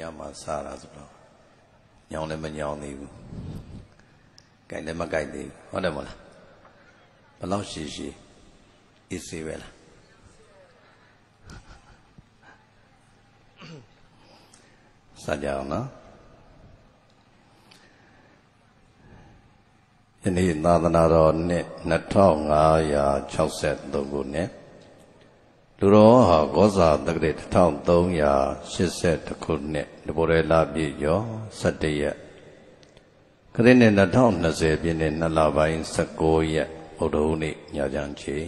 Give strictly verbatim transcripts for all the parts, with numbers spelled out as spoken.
mà xa ra rồi nhau này mình nhau thì cái này mà cái gì ở đây mà là bao lâu xí xí ít xí vậy là sao giờ nó cái này na na rồi nè nát thong à ya chọc sét đồ của nè lúc đó họ có sao đặc biệt thong tông ya sét sét của nè để bồi la bị gió sát địa cái này nát thong nát sét bên này nát la bay sát coi ya ở đâu nè nhà giang chế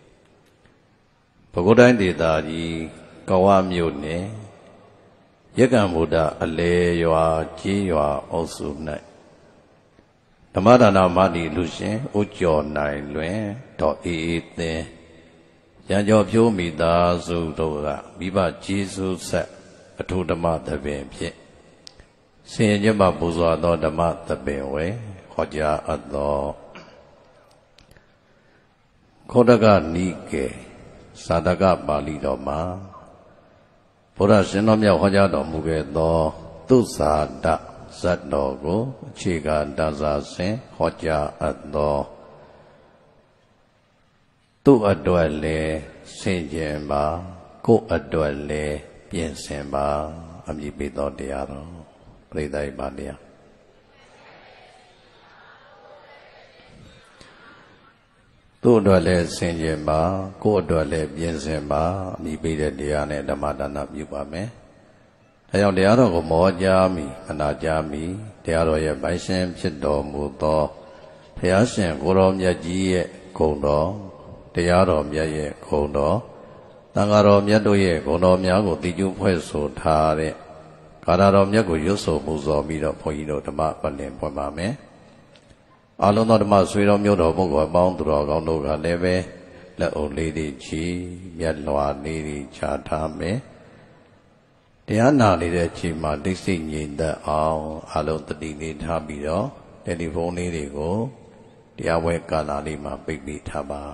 bố đại thì ta gì cao am nhiều nè nhất là một đợt lễ và chỉ và áo sụp này Tham gia nào mà đi lúc sen, ở chỗ này luôn, đó ý thế. Nhà cho phiếu mi ta số đồ ra, bị bà chỉ số sẽ, ở thu tham gia tập bên phía. Sen nhớ bà bố già đó tham gia tập bên vậy, họ cha ở đó. Có đợt cái ní cái, sa đợt cái bà đi đó mà. Bố ra sen nó nhau họ cha đó mua cái đó, tu sa đợt. Sát đồ của chỉ cả đa gia sen họ cha ở đó tu ở đuôi lệ sen chén ba cô ở đuôi lệ biến sen ba âm gì bị đó đi à rồi lấy đại ba đi à tu đuôi lệ sen chén ba cô ở đuôi lệ biến sen ba âm gì bị đi à này đam đam đam yêu ba mẹ Thế nhưng điều đó của mỗi gia mi, anh ta gia mi, điều đó là bài sinhဖြစ်တော်မူသောဘုရားရှင်ကိုရောမြတ်ကြီးရဲ့ဂုဏ်တော်တရားတော်မြတ်ရဲ့ဂုဏ်တော်သံဃာတော်မြတ်တို့ရဲ့ဂုဏ်တော်များကိုသိကျူးဖွဲ့ဆိုထားတဲ့ကာရတော်မြတ်ကိုရွတ်ဆိုမှုစော်ပြီးတော့ဘုန်းကြီးတို့ဓမ္မပတ်လည်ပွင့်ပါမယ်။အလုံးသောဓမ္မဆွေတော်မျိုးတော်ပုဂ္ဂိုလ်အပေါင်းသူတော်ကောင်းတို့ကလည်းပဲလက်အုပ်လေးတွေချီမြတ်လွှာလေးတွေချထားမယ်။တရားနာနေတဲ့အချိန်မှာဒိဋ္ဌိငြိမ်သက်အောင်အလုံးတတိနေထားပြီးတော့တယ်လီဖုန်းလေးတွေကိုတရားဝဲကာလလေးမှာပိတ်ပြီးထားပါ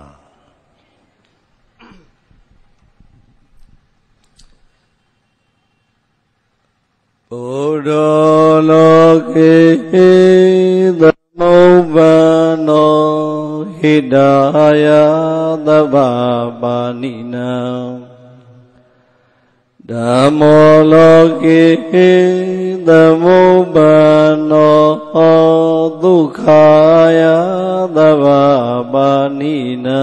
ဘုရောလောကေသမုပ္ပန္နောဟိတာယသဗ္ဗပါဏိနံDhammo loke dhammo bano dukhaya davapanina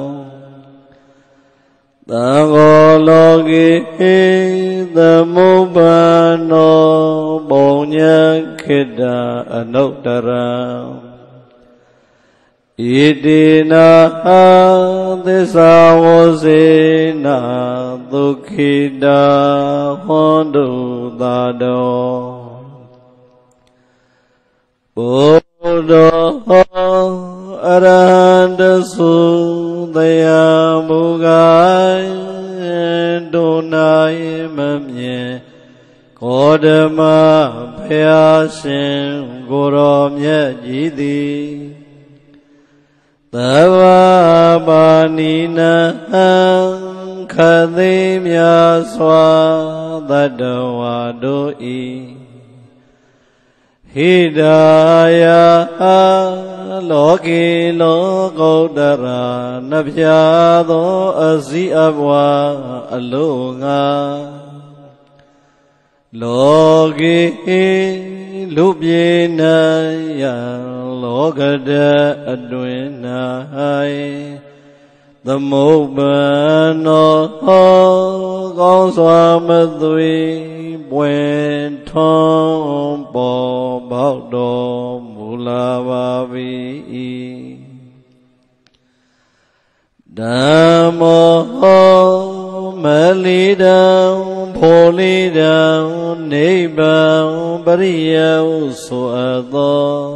Dhammo loke dhammo bano bonya kheda anuttara Idina thissa wasena dukkita hondu tado Buddha arahanta sudaya mugai donai mamye Kodama phayashin goro myat ji thi Tava panina khati mya swa tadawa doi Hidaya loki lokottara napya tho asi abwa alunga Loki lupyena ya lokada adwenai Thamubano Gong swa mathui Buen thong Bo bọc đồ Mula ba vi Dhammo Mali đau Phổ lý đau Nibbān Pariyau Suato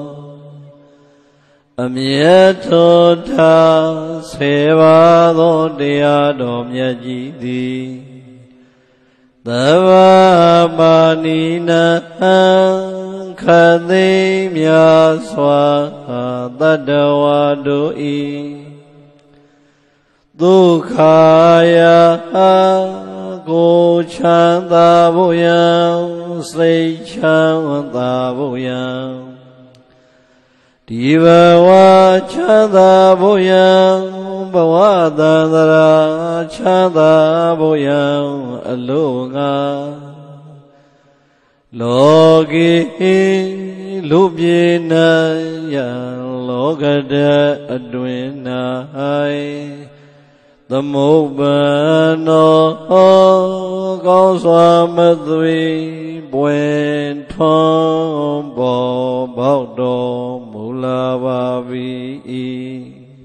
Amyato tha Seva thoတရားတော်မြတ်ကြီးသည်သဗ္ဗပါဏိနံခသိမြတ်စွာတတ္တဝါတို့၏ဒုက္ခယကိုချမ်းသာဖို့ယံစိတ်ချမ်းသာဖို့ယံဒီဘဝချမ်းသာဖို့ယံဘဝတန္တရာချမ်းသာဖို့ယံအလို့ငါလောကေလူပြေနိုင်ယံလောကတအတွင်၌သမုပ္ပန္နောကောင်းစွာမသွေပွင့်ထွန်းပေါ်ပေါက်တော်မူလာပါ၏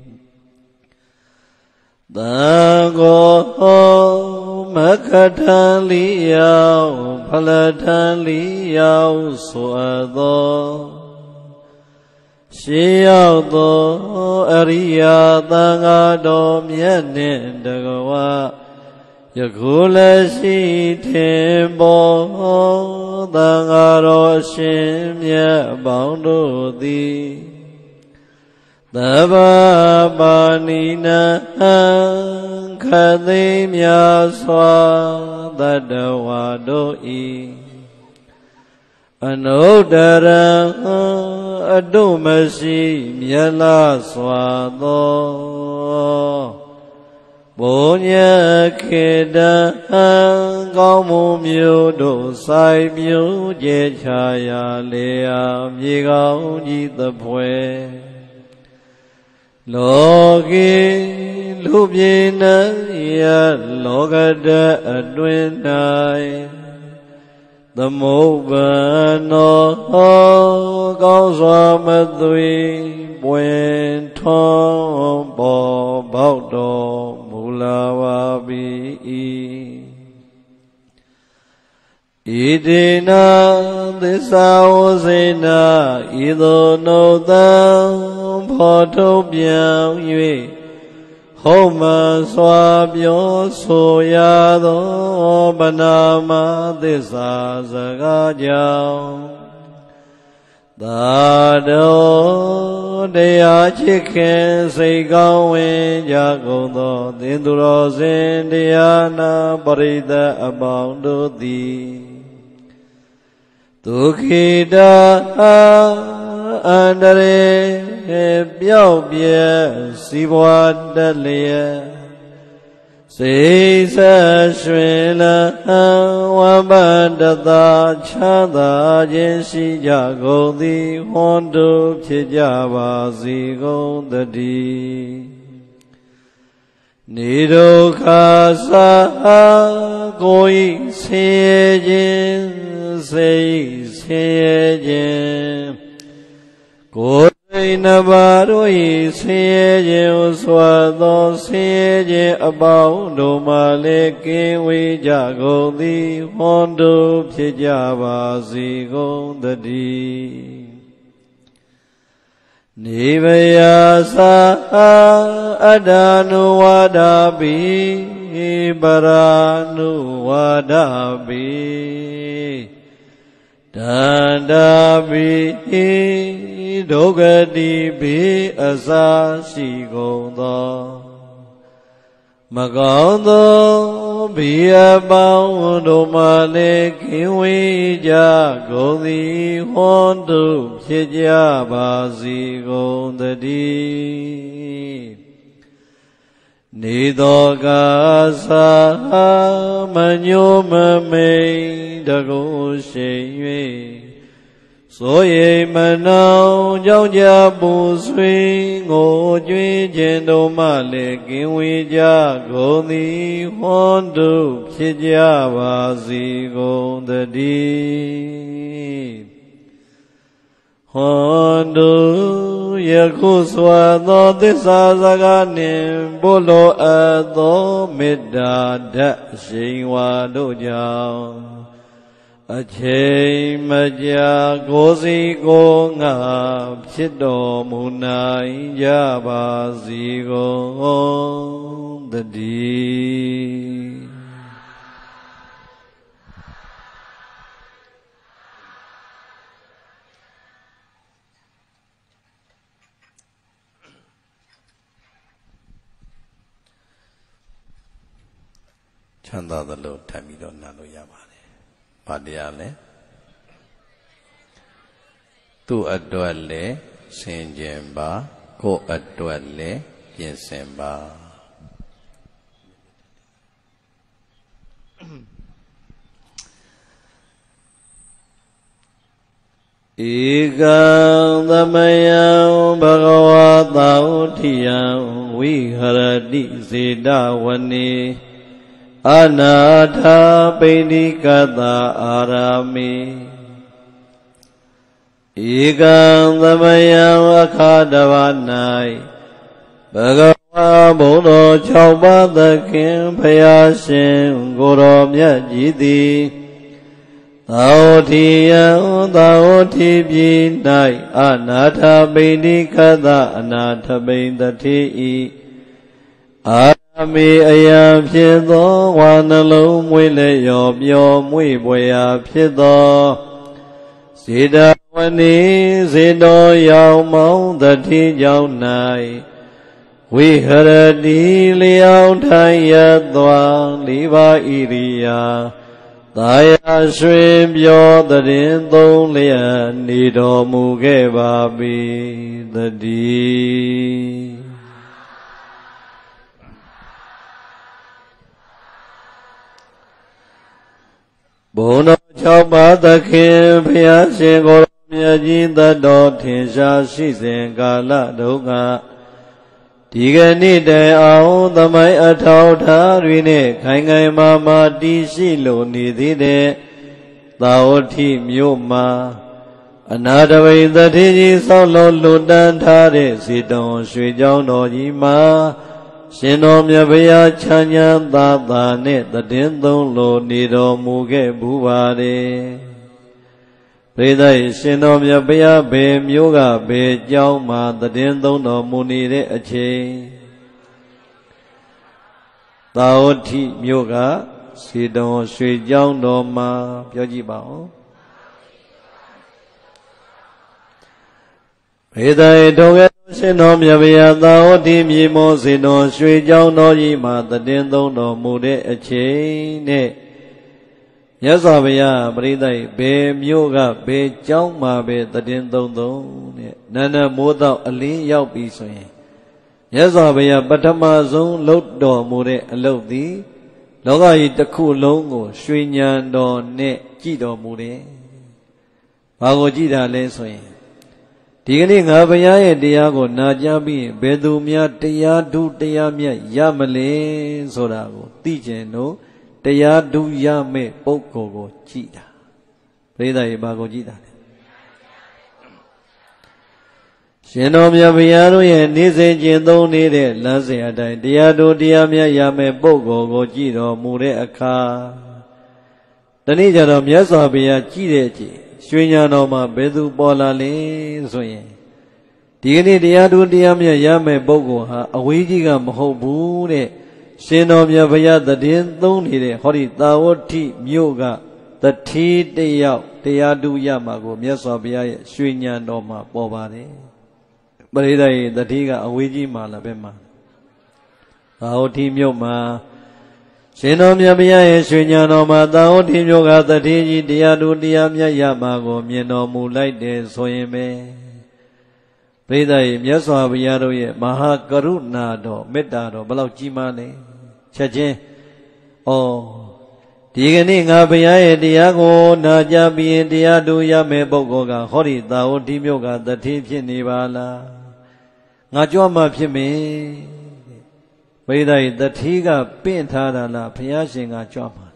သံဃောမက္ခထံလီယောဖလထံလီယောဆိုအပ်သောရှေးရောက်သောအရိယာသံဃာတော်မြတ်နှင့်တကားဝယခုလည်းရှိထင်ပေါ်သံဃာတော်အရှင်မြတ်ပေါင်းတို့သည်သဗ္ဗပါဏိနံခသိမြတ်စွာတတဝါတို့၏အနုတရံအတုမရှိမြတ်လာစွာသောဘုညခေတံကောင်းမှုမျိုးတို့ဆိုင်မျိုးကျဲချရာလေအားမြေကောင်းကြီးသဖွယ်လောကေလူပြေ၌ယလောကတအတွင်၌သမုပ္ပန္နောကောင်းစွာမသွေပွင့်ထွန်းပေါ်ပေါက်တော်မူလာပါ၏ဣတိနာသစ္စာဝစေနာဤသို့နှုတ်သံဖော်ထုတ်ပြန်၍ဟုတ်မှန်စွာပြောဆိုရသောဗနာမသစ္စာစကားကြောင့်သာတော်တရားချစ်ခင်စိတ်ကောင်းဝင်ကြကုန်သောသင်သူတော်စင်တရားနာပရိသတ်အပေါင်းတို့သည်ဒုက္ခိတာအန္တရေပျောက်ပြဲစီးပွားတက်လျက်စိတ်ဆက်ရွှင်လန်းဝမ်းပန်းတသာချမ်းသာခြင်းရှိကြကုန်သည်ဟွန်တုဖြစ်ကြပါစေကုန်သတည်းနေဒုက္ခသာကိုယ်ဆင်းရဲခြင်းစိတ်ဆင်းရဲခြင်းကိုယ်စိတ်နှပါတို့၏ဆင်းရဲခြင်းဟုဆိုသောဆင်းရဲခြင်းအပေါင်းတို့မှလည်းကင်းဝေးကြကုန်သည်ဟွန်တုဖြစ်ကြပါစေကုန်သတည်းနေဗယာသာအတ္တနုဝါဒပိပရာနုဝါဒပိတန္တာပိဒုက္ခတိပိအစာရှိကုန်သောမကောင်းသောဘိယပေါင်းတို့မှလည်းကင်းဝေးကြကုန်သည်ဟွန်တုဖြစ်ကြပါစေကုန်သတည်းနေသောကာသာမညိုမမိန်တကုရှိန်၍စိုးရိမ်မနှောင်ကြောင့်ကြပူဆွေးငိုကြွေးခြင်းတို့မှလည်းကင်းဝေးကြကုန်သည်ဟွန်တုဖြစ်ကြပါစေကုန်သတည်းဟွန်တုယခုစွာသောသစ္စာစကားနှင့်ဘုလိုအပ်သောမေတ္တာဓာတ်ရှိန်ဝါတို့ကြောင့်အချိန်မကြာကိုယ်စီကိုယ်ငါဖြစ်တော်မူနိုင်ကြပါစေကုန်သတည်းချမ်းသာသလိုထပ်ပြီးတော့နာလို့ရပါတယ်။ဘာတရားလဲသူ့အတွက်လည်းဆင်ခြင်ပါကိုယ်အတွက်လည်းပြင်ဆင်ပါဧကံသမယံဘဂဝါသာဝတိယံဝိဟရတိစေတဝနေအနာထာပိဏိကတအာရာမိဧကံသမယံအခါတဝ၌ဘဂဝါဘုံတော်၆ပါးသခင်ဘုရားရှင်ကိုယ်တော်မြတ်ကြီးသည်သာဝတိယံသာဝတိပြည်၌အနာထပိဏိကတအနာထပိန်တတိဤအာရမေအယံဖြစ်သောဝါနှလုံးမွေးလျော်ပျော်မွေ့ပွေရာဖြစ်သောစေတဝနေစေတော်ရောင်မောင်းတတိကြောင့်၌ဝိဟရတိလျောင်းထိုင်ရသွားလေးပါဣရိယာသာယာရွှင်ပြောတရင်သုံးလျက်နေတော်မူခဲ့ပါပြီတည်းဘုံတော်၆ပါးသခင်ဘုရားရှင်ကိုယ်တော်မြတ်ကြီးသတ္တော်ထင်ရှားရှိစဉ်ကာလတုန်းကဒီကနေ့တိုင်အောင်သမိုင်းအထောက်ထားတွေနဲ့ခိုင်ခိုင်မာမာတည်ရှိလိုနေသေးတဲ့သာဝတိမြို့မှာအနာတဝိသတိကြီးဆောက်လို့လွတ်တန်းထားတဲ့ဇေတဝန်ရွှေကျောင်းတော်ကြီးမှာရှင်တော်မြတ်ဘုရားချမ်းသာသာသာနဲ့တည်င်းသုံးလို့နေတော်မူခဲ့ဘူးပါတယ်ပရိသတ်ရှင်တော်မြတ်ဘုရားဘယ်မျိုးကဘယ်ကျောင်းမှာတည်င်းသုံးတော်မူနေတဲ့အချိန်သာဝတိမြို့ကစေတဝန်ရွှေကျောင်းတော်မှာပြောကြည့်ပါဦးပရိသတ်တော်ကရှင်တော်မြတ်ဘုရားသာဝတိမြေမောစေတော်ရွှေကျောင်းတော်ကြီးမှာတည်င်းသုံးတော်မူတဲ့အချိန်နဲ့မြတ်စွာဘုရားပရိသတ်ဘယ်မျိုးကဘယ်ကျောင်းမှာပဲတည်င်းသုံးသုံးတဲ့နန္ဒမိုးတော့အလင်းရောက်ပြီဆိုရင်မြတ်စွာဘုရားပထမဆုံးလုပ်တော်မူတဲ့အလုပ်သည်လောကကြီးတစ်ခုလုံးကိုရွှေဉာဏ်တော်နဲ့ကြည်တော်မူတယ်။ဘာကိုကြည်တာလဲဆိုရင်ဒီကနေ့ငါဘုရားရဲ့တရားကိုနာကြားပြီးဘယ်သူများတရားဓုတရားမြတ်ရမလဲဆိုတာကိုသိကျင်လို့တရားဓုရမဲ့ပုဂ္ဂိုလ်ကိုကြည်တာပရိသတ်ရေဘာကိုကြည်တာလဲရှင်တော်မြတ်ဘုရားတို့ရဲ့နေ့စဉ်ကျင့်သုံးနေတဲ့လမ်းစဉ်အတိုင်းတရားဓုတရားမြတ်ရမဲ့ပုဂ္ဂိုလ်ကိုကြည်တော်မူတဲ့အခါတနေ့ကျတော့မြတ်စွာဘုရားကြည်တဲ့အချိန်ရွှေညာတော်မှာဘယ်သူပေါ်လာလဲဆိုရင်ဒီကနေ့တရားဓုတရားမြတ်ရမဲ့ပုဂ္ဂိုလ်ဟာအဝေးကြီးကမဟုတ်ဘူးတဲ့ရှင်တော်မြတ်ဘုရားတည်င်းသုံးနေတဲ့ဟောဒီသာဝတိမြို့ကတတိတယောက်တရားဓုရမှာကိုမြတ်စွာဘုရားရဲ့ရွှေညာတော်မှာပေါ်ပါတယ်ပရိသတ်ရဲ့တတိကအဝေးကြီးမှာလားဘယ်မှာသာဝတိမြို့မှာရှင်တော်မြတ်ဘုရားရဲ့ရွှေညာတော်မှာသာဝတိမြို့ကတတိကြီးတရားဓုတရားမြတ်ရမှာကိုမြင်တော်မူလိုက်တယ်ဆိုရင်ပဲပရိသတ်ရဲ့မြတ်စွာဘုရားတို့ရဲ့မဟာကရုဏာတော်မေတ္တာတော်ဘယ်လောက်ကြီးမားလဲချက်ချင်းဩဒီကနေ့ငါဘုရားရဲ့တရားကိုနာကြားပြီးတရားဓုရမယ်ပုဂ္ဂိုလ်ကဟောဒီသာဝတိမြို့ကတတိဖြစ်နေပါလားငါကြွမှဖြစ်မယ်ပရိသတ်ရဲ့တတိကပင့်ထားတာလားဘုရားရှင်ကကြွမှာ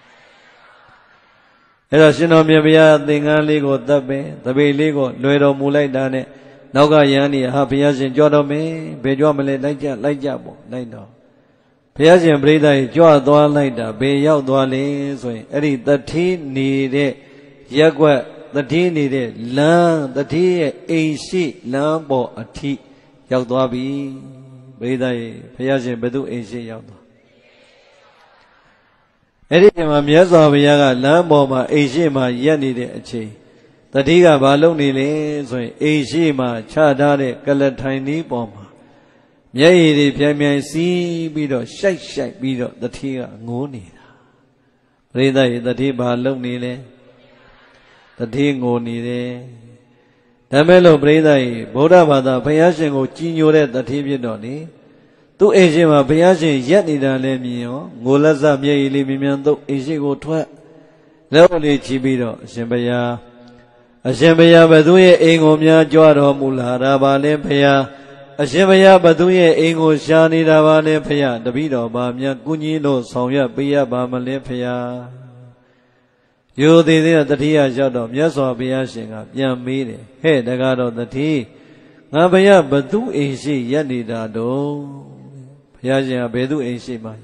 အဲ့တော့ရှင်တော်မြတ်ဘုရားသင်္ကန်းလေးကိုတတ်ပဲတပိတ်လေးကိုလွယ်တော်မူလိုက်တာနဲ့နောက်ကယန္တိဟာဘုရားရှင်ကြွတော်မယ်ဘယ်ကြွမလဲလိုက်ကြလိုက်ကြပေါ့လိုက်တော့ဘုရားရှင်ပရိသတ်ကြီးကြွသွားလိုက်တာဘယ်ရောက်သွားလဲဆိုရင်အဲ့ဒီတတိနေတဲ့ရက်ွက်တတိနေတဲ့လမ်းတတိရဲ့အိမ်ရှိလမ်းပေါ်အထိရောက်သွားပြီပရိသတ်ကြီးဘုရားရှင်ဘယ်သူအိမ်ရှိရောက်သွားအဲ့ဒီမှာမြတ်စွာဘုရားကလမ်းပေါ်မှာအိမ်ရှိမှာရက်နေတဲ့အချိန်တတိကဘာလုပ်နေလဲဆိုရင်အိမ်ရှိမှာခြားထားတဲ့ကလထိုင်နီးပေါ်မှာမျက်ရည်တွေပြိုင်ပြိုင်စီးပြီးတော့ရှိုက်ရှိုက်ပြီးတော့တတိကငိုးနေတာပရိသတ်ရဲ့တတိဘာလုံနေလဲတတိငိုနေတယ်ဒါမဲ့လို့ပရိသတ်ရဲ့ဗုဒ္ဓဘာသာဘုရားရှင်ကိုကြီးညိုတဲ့တတိဖြစ်တော့လေသူ့အိမ်ရှိမှာဘုရားရှင်ရက်နေတာလည်းမြင်ရောငိုလက်စမျက်ရည်လေးမြင်မြန်တော့အိမ်ရှိကိုထွက်လက်ဝလေးချီပြီးတော့အရှင်ဘုရားအရှင်ဘုရားဘသူရဲ့အိမ်ကိုများကြွတော်မူလာတာပါလဲဘုရားအရှင်ဘုရားဘသူရဲ့အိမ်ကိုရှာနေတာပါလဲဘုရားတပည့်တော်ဘာများကုညီလို့ဆောင်ရွက်ပေးရပါမလဲဘုရားယောသေးသေးတတိယရောက်တော့မြတ်စွာဘုရားရှင်ကပြန်မေးတယ်ဟဲ့တကားတော့တတိငါဘုရားဘသူအိမ်ရှိရက်နေတာတော့ဘုရားရှင်ကဘယ်သူအိမ်ရှိမှာ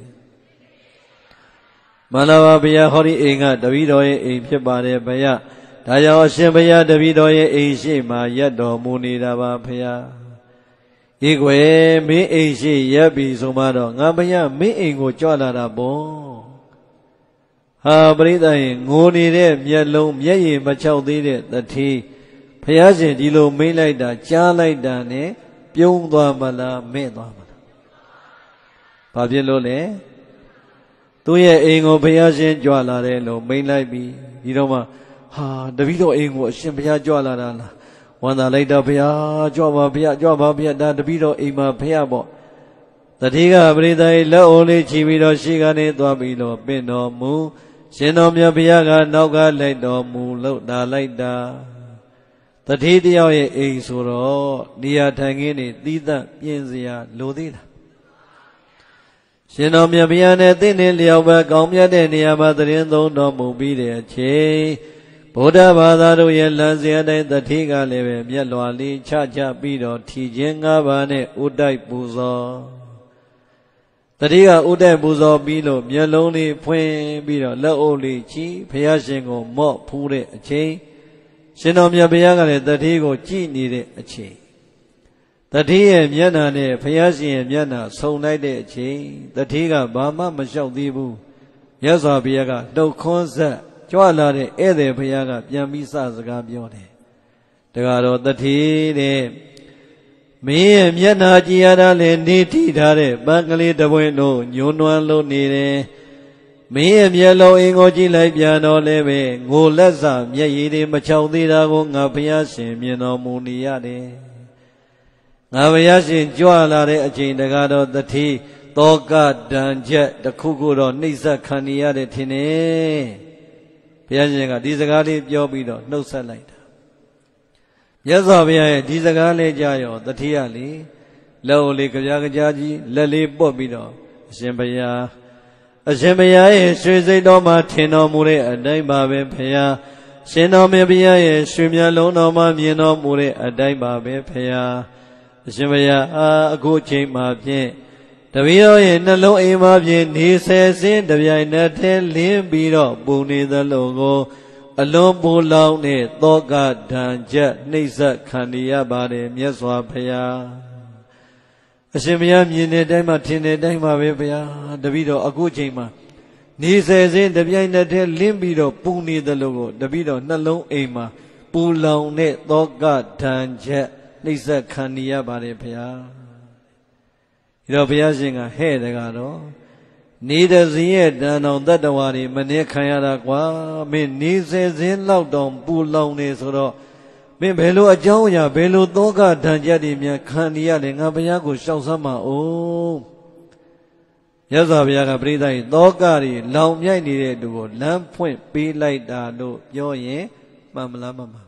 မန္တဘာဘုရားဟောဒီအိမ်ကတပည့်တော်ရဲ့အိမ်ဖြစ်ပါတယ်ဘုရားဒါကြောင့်အရှင်ဘုရားတပည့်တော်ရဲ့အိမ်ရှိမှာရက်တော်မူနေတာပါဘုရားဤကွယ်မင်းအိမ်ရှိရက်ပြီဆိုမှတော့ငါဘုရားမင်းအိမ်ကိုကြွလာတာပေါ့ဟာပရိသတ်ရင်ငိုနေတဲ့မျက်လုံးမျက်ရည်မချောက်သေးတဲ့တတိဘုရားရှင်ဒီလိုမိတ်လိုက်တာကြားလိုက်တာနဲ့ပြုံးသွားမလားမဲ့သွားမလားဘာဖြစ်လို့လဲသူ့ရဲ့အိမ်ကိုဘုရားရှင်ကြွလာတယ်လို့မိတ်လိုက်ပြီဒီတော့မှဟာတပည့်တော်အိမ်ကိုအရှင်ဘုရားကြွလာတာလားဝန္တာလိုက်တော့ဘုရားကြွပါဘုရားကြွပါဘုရားဒါတပည့်တော်အိမ်မှာဘုရားပေါ့တတိကပရိသတ်လက်အိုးလေးချီပြီးတော့ရှေ့ကနေသွားပြီးတော့ပင့်တော်မူရှင်တော်မြတ်ဘုရားကနောက်ကလိုက်တော်မူလို့ဒါလိုက်တာတတိတယောက်ရဲ့အိမ်ဆိုတော့နေရာထိုင်ခင်းနေသီးသန့်ပြင်စရာလိုသေးလားရှင်တော်မြတ်ဘုရားနဲ့သင်နေလျောက်ပဲကောင်းမြတ်တဲ့နေရာမှာသတင်းသုံးတော်မူပြီးတဲ့အချိန်ဗုဒ္ဓဘာသာတို့ရဲ့လမ်းစဉ်အတိုင်းတတိကလည်းပဲမျက်လွှာလေးချချပြီးတော့ထီခြင်း၅ပါးနဲ့ဥတိုက်ပူဇော်တတိကဥတိုက်ပူဇော်ပြီးလို့မျက်လုံးလေးဖွင့်ပြီးတော့လက်အုပ်လေးချီဘုရားရှင်ကိုမော့ဖူးတဲ့အချိန်ရှင်တော်မြတ်ဘုရားကလည်းတတိကိုကြည်နေတဲ့အချိန်တတိရဲ့မျက်နှာနဲ့ဘုရားရှင်ရဲ့မျက်နှာဆုံလိုက်တဲ့အချိန်တတိကဘာမှမလျှောက်သေးဘူးမြတ်စွာဘုရားကတုတ်ခွန်းဆက်ကြွလာတဲ့ဧည့်သည်ဘုရားကပြန်ပြီးစစကားပြောတယ်တကားတော့တတိတဲ့မင်းရဲ့မျက်နှာကြည်ရတာလေနေထိထားတဲ့ပန်းကလေးတပွင့်တို့ညှိုးနွမ်းလို့နေတယ်မင်းရဲ့မျက်လုံးအင်ကိုကြည့်လိုက်ပြန်တော့လည်းပဲငိုလက်စမျက်ရည်တွေမချောင်သေးတာကိုငါဘုရားရှင်မြင်တော်မူနေရတယ်ငါဘုရားရှင်ကြွလာတဲ့အချိန်တကားတော့တတိတောကဒံချက်တစ်ခုခုတော့နှိမ့်ဆက်ခံနေရတယ်ထင်တယ်ဘုရားရှင်ကဒီစကားလေးပြောပြီးတော့နှုတ်ဆက်လိုက်တာမြတ်စွာဘုရားရဲ့ဒီစကားလေးကြားရောတတိယလေးလက်အိုလေးကြပြကြကြီးလက်လေးပုတ်ပြီးတော့အရှင်ဘုရားအရှင်ဘုရားရဲ့ရွှေစိတ်တော်မှာထင်တော်မူတဲ့အတိုင်းပါပဲဘုရားရှင်တော်မြတ်ဘုရားရဲ့ရွှေမြတ်လုံးတော်မှာမြင်တော်မူတဲ့အတိုင်းပါပဲဘုရားအရှင်ဘုရားအာအခုချိန်မှာဖြင့်တပည့်တော်ရဲ့နှလုံးအိမ်မှာဖြင့်နေဆယ်စင်းတပြိုင်နက်တည်းလင်းပြီးတော့ပူနေသလိုကိုအလွန်ပူလောင်တဲ့သောကဒံချက်နှိမ့်ဆက်ခံရပါတယ်မြတ်စွာဘုရားအရှင်ဘုရားမြင်တဲ့အတိုင်းမှာထင်တဲ့အတိုင်းပါပဲဘုရားတပည့်တော်အခုချိန်မှာနေဆယ်စင်းတပြိုင်နက်တည်းလင်းပြီးတော့ပူနေသလိုကိုတပည့်တော်နှလုံးအိမ်မှာပူလောင်တဲ့သောကဒံချက်နှိမ့်ဆက်ခံရပါတယ်ဘုရားဒီတော့ဘုရားရှင်ကဟဲ့တကားတော့နေတစင်းရဲ့တန်တော်တတ္တဝါတွေမနေခံရတာကွာမင်းနေဆယ်စင်းလောက်တောင်ပူလောင်နေဆိုတော့မင်းဘယ်လိုအကြောင်းအရာဘယ်လိုသောကဒဏ်ချက်တွေများခံရရလဲငါဘုရားကိုရှောက်ဆမ်းပါဦးမြတ်စွာဘုရားကပရိသတ်ကြီးသောကတွေလောင်မြိုက်နေတဲ့သူကိုလမ်းဖွင့်ပေးလိုက်တာလို့ပြောရင်မှန်မလားမမှန်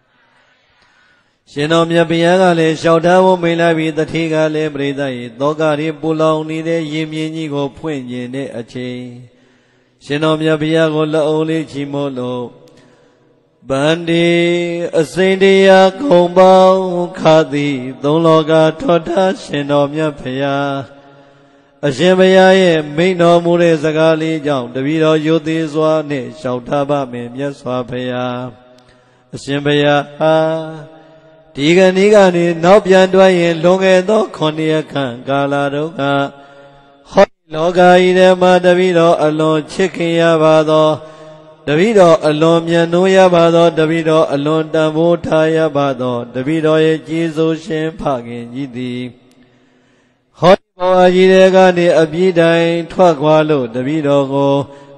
ရှင်တော်မြတ်ဘုရားကလည်းလျှောက်ထားဖို့မိန်လိုက်ပြီးတတိကလည်းပရိသတ်၏သောကတွေပူလောင်နေတဲ့ရင်မြင်းကြီးကိုဖွင့်ကျင်တဲ့အချိန်ရှင်တော်မြတ်ဘုရားကိုလက်အုပ်လေးချီမို့လို့ဗန္ဒီအစိမ့်တရားခုံပေါင်းခါသည်သုံးလောကထောထားရှင်တော်မြတ်ဘုရားအရှင်ဘုရားရဲ့မိန့်တော်မူတဲ့စကားလေးကြောင့်တပည့်တော်ယုသေးစွာနဲ့လျှောက်ထားပါမယ်မြတ်စွာဘုရားအရှင်ဘုရားဟာဒီကနေ့ကနေနောက်ပြန်တွားရင်လွန်ခဲ့သောခုနှစ်ရက်ခန့်ကာလတုန်းကဟောလောကကြီးထဲမှာတပည့်တော်အလွန်ချစ်ခင်ရပါသောတပည့်တော်အလွန်မြတ်နိုးရပါသောတပည့်တော်အလွန်တန်ဖိုးထားရပါသောတပည့်တော်ရဲ့ကျေးဇူးရှင်ဖခင်ကြီးသည်ဟောဘောအကြီးတွေကနေအပြည့်တိုင်ထွက်ခွာလို့တပည့်တော်ကို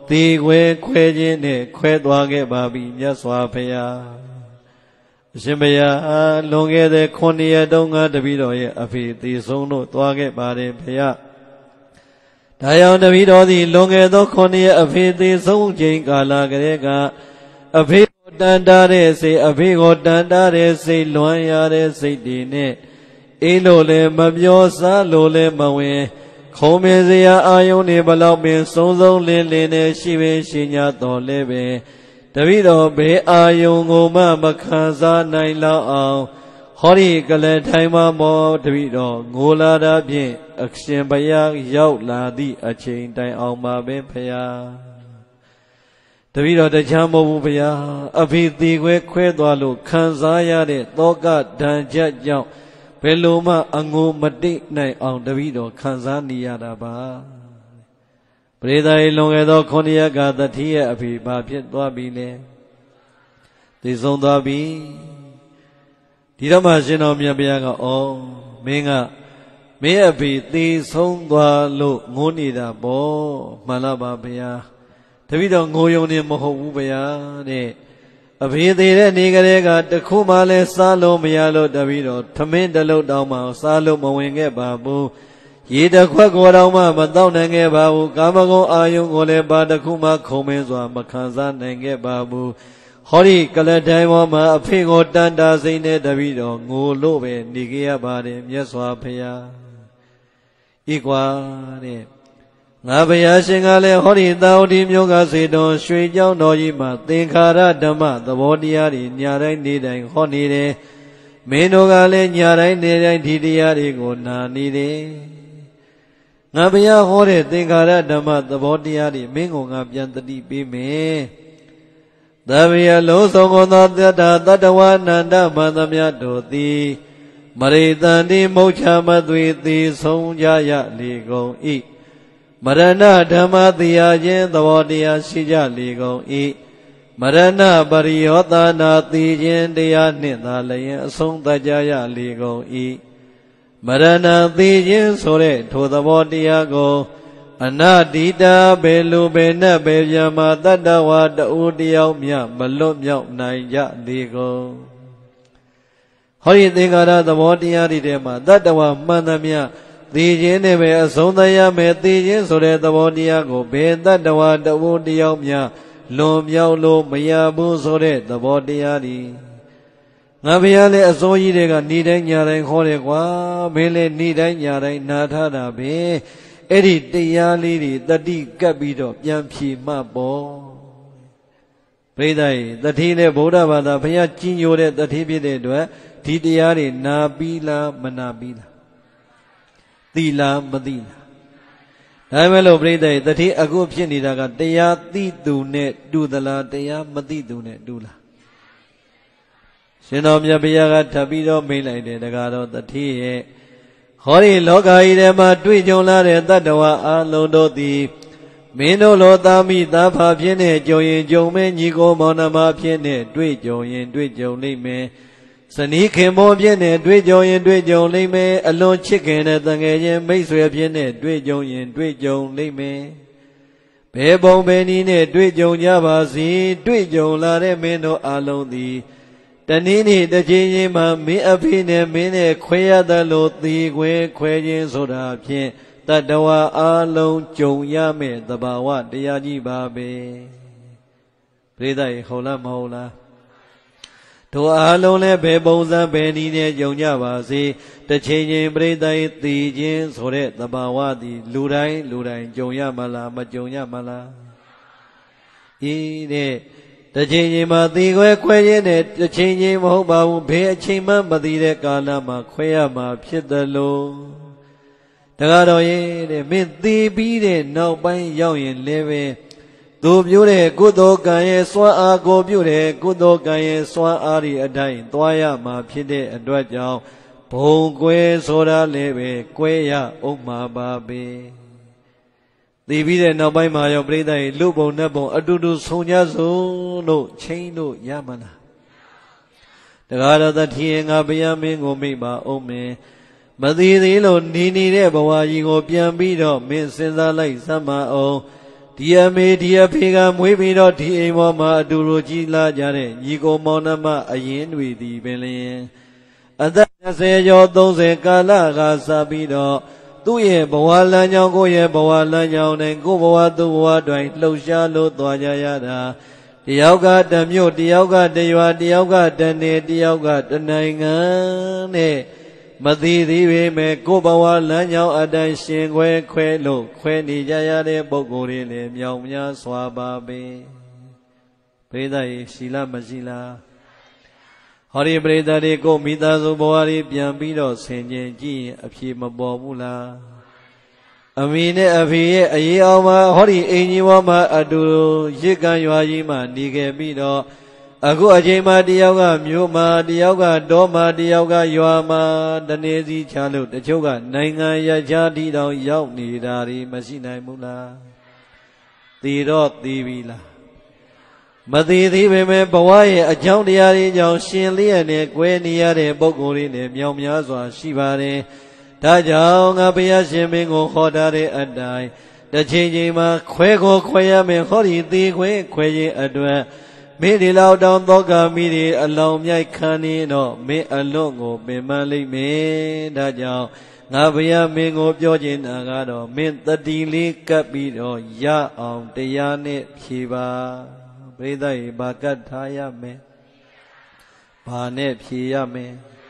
ตีเวเควจินเนี่ยเควตัวเก็บบาบียัสวาพยาชิมพยาลงเกเดคนเยดงอาตบิโดเยอภิติสงโนตัวเก็บบาเดพยาดายองตบิโดติลงเกโตคนเยอภิติสงจิงกาลากเรกาอภิตันตาเรสิอภิโกตันตาเรสิล้วนยาเรสิดีเนี่ยเอโลเลมะเปียวซาโลเลมะเวခုံမေစရာအာယုန်နေဘလောက်ပင်စုံစုံလင်းလင်းနဲ့ရှိပင်ရှိညာတော်လဲပင်တပိတော်ဘေးအာယုန်ကိုမှမခံစားနိုင်လောက်အောင်ဟောဒီကလထိုင်မှာမောတပိတော်ငိုလာတာဖြင့်အရှင်ဘုရားရောက်လာသည့်အချိန်တိုင်အောင်ပါပဲဖရာတပိတော်တခြားမဟုတ်ဘူးဖရာအဖိတိခွဲခွဲသွားလို့ခံစားရတဲ့သောကဒဏ်ချက်ကြောင့်ဘယ်လိုမှအငိုမတိတ်နိုင်အောင်တပည့်တော်ခံစားနေရတာပါပရိသတ်၏လွန်ခဲ့သောခုနှစ်ရက်ကသတိရဲ့အဖေဘာဖြစ်သွားပြီလဲသိဆုံးသွားပြီဒီတော့မှရှင်တော်မြတ်ဘုရားကဩမင်းကမင်းအဖေသိဆုံးသွားလို့ငိုနေတာပေါ့မှန်လားပါဘုရားတပည့်တော်ငိုယုံနေမဟုတ်ဘူးဘုရားတဲ့အဖေသေးတဲ့နေကလေးကတခုမှလည်းစားလို့မရလို့တပည့်တော်ထမင်းတလုံးတောင်မှစားလို့မဝင်ခဲ့ပါဘူးရေတစ်ခွက်ကိုတောင်မှမတောက်နိုင်ခဲ့ပါဘူးကာမဂုဏ်အာယုန်ကိုလည်းဘာတစ်ခုမှခုံမင်းစွာမခံစားနိုင်ခဲ့ပါဘူးဟောဒီကလတိုင်းပေါ်မှာအဖေကိုတန်တာစိမ့်တဲ့တပည့်တော်ငိုလို့ပဲနေခဲ့ရပါတယ်မြတ်စွာဘုရားဤကွာတဲ့ငါဘုရားရှင်ကလည်းဟောဒီသာဝတိမြို့ကစေတော်ရွှေကျောင်းတော်ကြီးမှာသင်္ခါရဓမ္မသဘောတရားတွေညာတိုင်းနေတိုင်းဟောနေတယ်မင်းတို့ကလည်းညာတိုင်းနေတိုင်းဒီတရားတွေကိုနာနေတယ်ငါဘုရားဟောတဲ့သင်္ခါရဓမ္မသဘောတရားတွေမင်းကငါပြန်တတိပေးမယ်သဗ္ဗယလုံးစုံသောတတ္တတတ္တဝနန္တမသမြတ်တို့သည်မရိတန်တိမုတ်ချမသွေသည်ဆုံးကြရလေကုန်၏မရဏဓမ္မတရားခြင်းသဘောတရားရှိကြလေကုန်၏မရဏပရိယောသနာသိခြင်းတရားနှင့်သာလျင်အဆုံးသတ်ကြရလေကုန်၏မရဏသိခြင်းဆိုတဲ့ထိုသဘောတရားကိုအနာတိတာဘေလူဘေနတ်ဘေပြမတတ္တဝါတူတယောက်မြမလွတ်မြောက်နိုင်ကြလေကုန်ဟောဒီသင်္ခါရသဘောတရားတွေထဲမှာတတ္တဝါမှန်သမျှသိခြင်းနဲ့ပဲအဆုံးသတ်ရမယ်သိခြင်းဆိုတဲ့သဘောတရားကိုဘယ်တတ္တဝါတူတယောက်မြလွန်မြောက်လို့မရဘူးဆိုတဲ့သဘောတရားဒီငါဘုရားလည်းအစိုးကြီးတွေကနေ့တိုင်းညတိုင်းခေါ်တယ်ကွာမင်းလည်းနေ့တိုင်းညတိုင်းနာထားတာပဲအဲ့ဒီတရားလေးတွေတတိကပ်ပြီးတော့ပြန်ဖြေမှပေါ့ပရိသတ်တတိနဲ့ဗုဒ္ဓဘာသာဘုရားကြီးညိုတဲ့တတိဖြစ်တဲ့အတွက်ဒီတရားတွေနာပြီးလားမနာပြီးလားသိလားမသိလားဒါပဲလို့ပြိတ္တိတတိအခုဖြစ်နေတာကတရားသိသူနဲ့တူသလားတရားမသိသူနဲ့တူလားရှင်တော်မြတ်ဘုရားကထပ်ပြီးတော့မိန့်လိုက်တယ်တကားတော့တတိရဲ့ဟောဒီလောကကြီးထဲမှာတွေ့ကြုံလာတဲ့တတ္တဝါအလုံးတို့သည်မင်းတို့လိုသားမိသားဖာဖြစ်နေကြုံရင်ကြုံမဲညီကိုမောင်နှမဖြစ်နေတွေ့ကြုံရင်တွေ့ကြုံလိမ့်မယ်ဇနီးခင်မောဖြစ်နေတွေ့ကြုံရင်တွေ့ကြုံလိမ့်မယ်အလွန်ချစ်ခင်တဲ့တန်ငယ်ချင်းမိတ်ဆွေဖြစ်နေတွေ့ကြုံရင်တွေ့ကြုံလိမ့်မယ်ဘယ်ပုံဘယ်နည်းနဲ့တွေ့ကြုံကြပါစေတွေ့ကြုံလာတဲ့မင်းတို့အလုံးသည်တနည်းနည်းတစ်ချိန်ချင်းမှမင်းအဖေနဲ့မင်းနဲ့ခွဲရသလိုသေခွဲခွဲခြင်းဆိုတာဖြင့်တတ္တဝါအလုံးကြုံရမယ့်သဘာဝတရားကြီးပါပဲပရိသတ်ဟုတ်လားမဟုတ်လားတို့အားလုံးလည်းဘယ်ပုံစံဘယ်နည်းနဲ့ကြုံကြပါစေတစ်ချိန်ချင်းပရိသတ်သိခြင်းဆိုတဲ့သဘာဝသည်လူတိုင်းလူတိုင်းကြုံရမလားမကြုံရမလားဤတဲ့တစ်ချိန်ချင်းမှာသိခွဲခွဲခြင်းနဲ့တစ်ချိန်ချင်းမဟုတ်ပါဘူးဘယ်အချိန်မှမသိတဲ့ကာလမှာခွဲရမှာဖြစ်တယ်လို့တကားတော်ရဲ့တဲ့မင်းသိပြီးတဲ့နောက်ပိုင်းရောက်ရင်လည်းပဲသူပြုတဲ့ကုသိုလ်ကံရဲ့စွမ်းအားကိုပြုတဲ့ကုသိုလ်ကံရဲ့စွမ်းအားဒီအတိုင်းသွားရမှာဖြစ်တဲ့အတွက်ကြောင့်ဘုံကွဲဆိုတာလည်းပဲကွဲရအောင်မှာပါပဲသိပြီးတဲ့နောက်ပိုင်းမှာရောပြိဿရဲ့လူဘုံနဲ့ဘုံအတူတူဆုံကြစို့လို့ချိန်လို့ရမလားတကားတော်သတိငါဘုရားမင်းကိုမိတ်ပါအောင်မင်းမသိသေးလို့နေနေတဲ့ဘဝကြီးကိုပြန်ပြီးတော့မင်းစဉ်းစားလိုက်စမ်းမအောင်ဒီအမေဒီအဖေကမွေးပြီးတော့ဒီအိမ်ပေါ်မှာအတူတူကြီးလာကြတဲ့ညီကိုမောင်နှမအရင်တွေဒီပင်လျင်အသက်၂၀ကျော်၃၀ကာလကစပြီးတော့သူ့ရဲ့ဘဝလမ်းကြောင်းကိုရဲ့ဘဝလမ်းကြောင်းနဲ့ကိုယ်ဘဝသူ့ဘဝတွင်လှုပ်ရှားလို့သွားကြရတာတယောက်ကတမျိုးတယောက်ကတရွာတယောက်ကတနေတယောက်ကတနိုင်ငံနဲ့မသိသေးပေမဲ့ကိုယ်ဘဝလမ်းကြောင်းအတိုင်းရှင်ခွဲခွဲလို့ခွဲနေကြရတဲ့ပုဂ္ဂိုလ်တွေလည်းမြောက်များစွာပါပဲပရိသတ်ရေရှိလားမရှိလားဟောဒီပရိသတ်တွေကိုမိသားစုဘဝတွေပြန်ပြီးတော့ဆင်ခြင်ကြည့်ရင်အဖြေမပေါ်ဘူးလားအမေနဲ့အဖေရဲ့အရေးအောင်မှာဟောဒီအင်ကြီးဘဝမှာအတူရစ်ကံရွာကြီးမှာနေခဲ့ပြီးတော့အခုအချိန်မှာတယောက်ကမြို့မှာတယောက်ကတောမှာတယောက်ကရွာမှာတနေစီချလို့တချို့ကနိုင်ငံရခြားတီတောင်ရောက်နေတာတွေမရှိနိုင်ဘူးလားသိတော့သိပြီလားမသိသေးပေမဲ့ဘဝရဲ့အကြောင်းတရားတွေကြောင့်ရှင်လျက်နဲ့ကွဲနေရတဲ့ပုဂ္ဂိုလ်တွေနဲ့မြောင်များစွာရှိပါတယ်ဒါကြောင့်ငါဘုရားရှင်မင်းကိုဟောထားတဲ့အတိုင်းတစ်ချိန်ချိန်မှာခွဲကိုခွဲရမယ်ဟောဒီသေးခွဲခွဲရင်အတွက်မင်းဒီလောက်တောင်သောကမိတွေအလောင်မြိုက်ခံနေတော့မင်းအလွတ်ကိုပင်ပန်းလိမ့်မယ်ဒါကြောင့်ငါဘုရားမင်းကိုပြောချင်တာကတော့မင်းတတိလေးကပ်ပြီးတော့ရအောင်တရားနဲ့ဖြေပါပရိသတ်ရေဘာကတ်ထားရမယ်ဘာနဲ့ဖြေရမယ်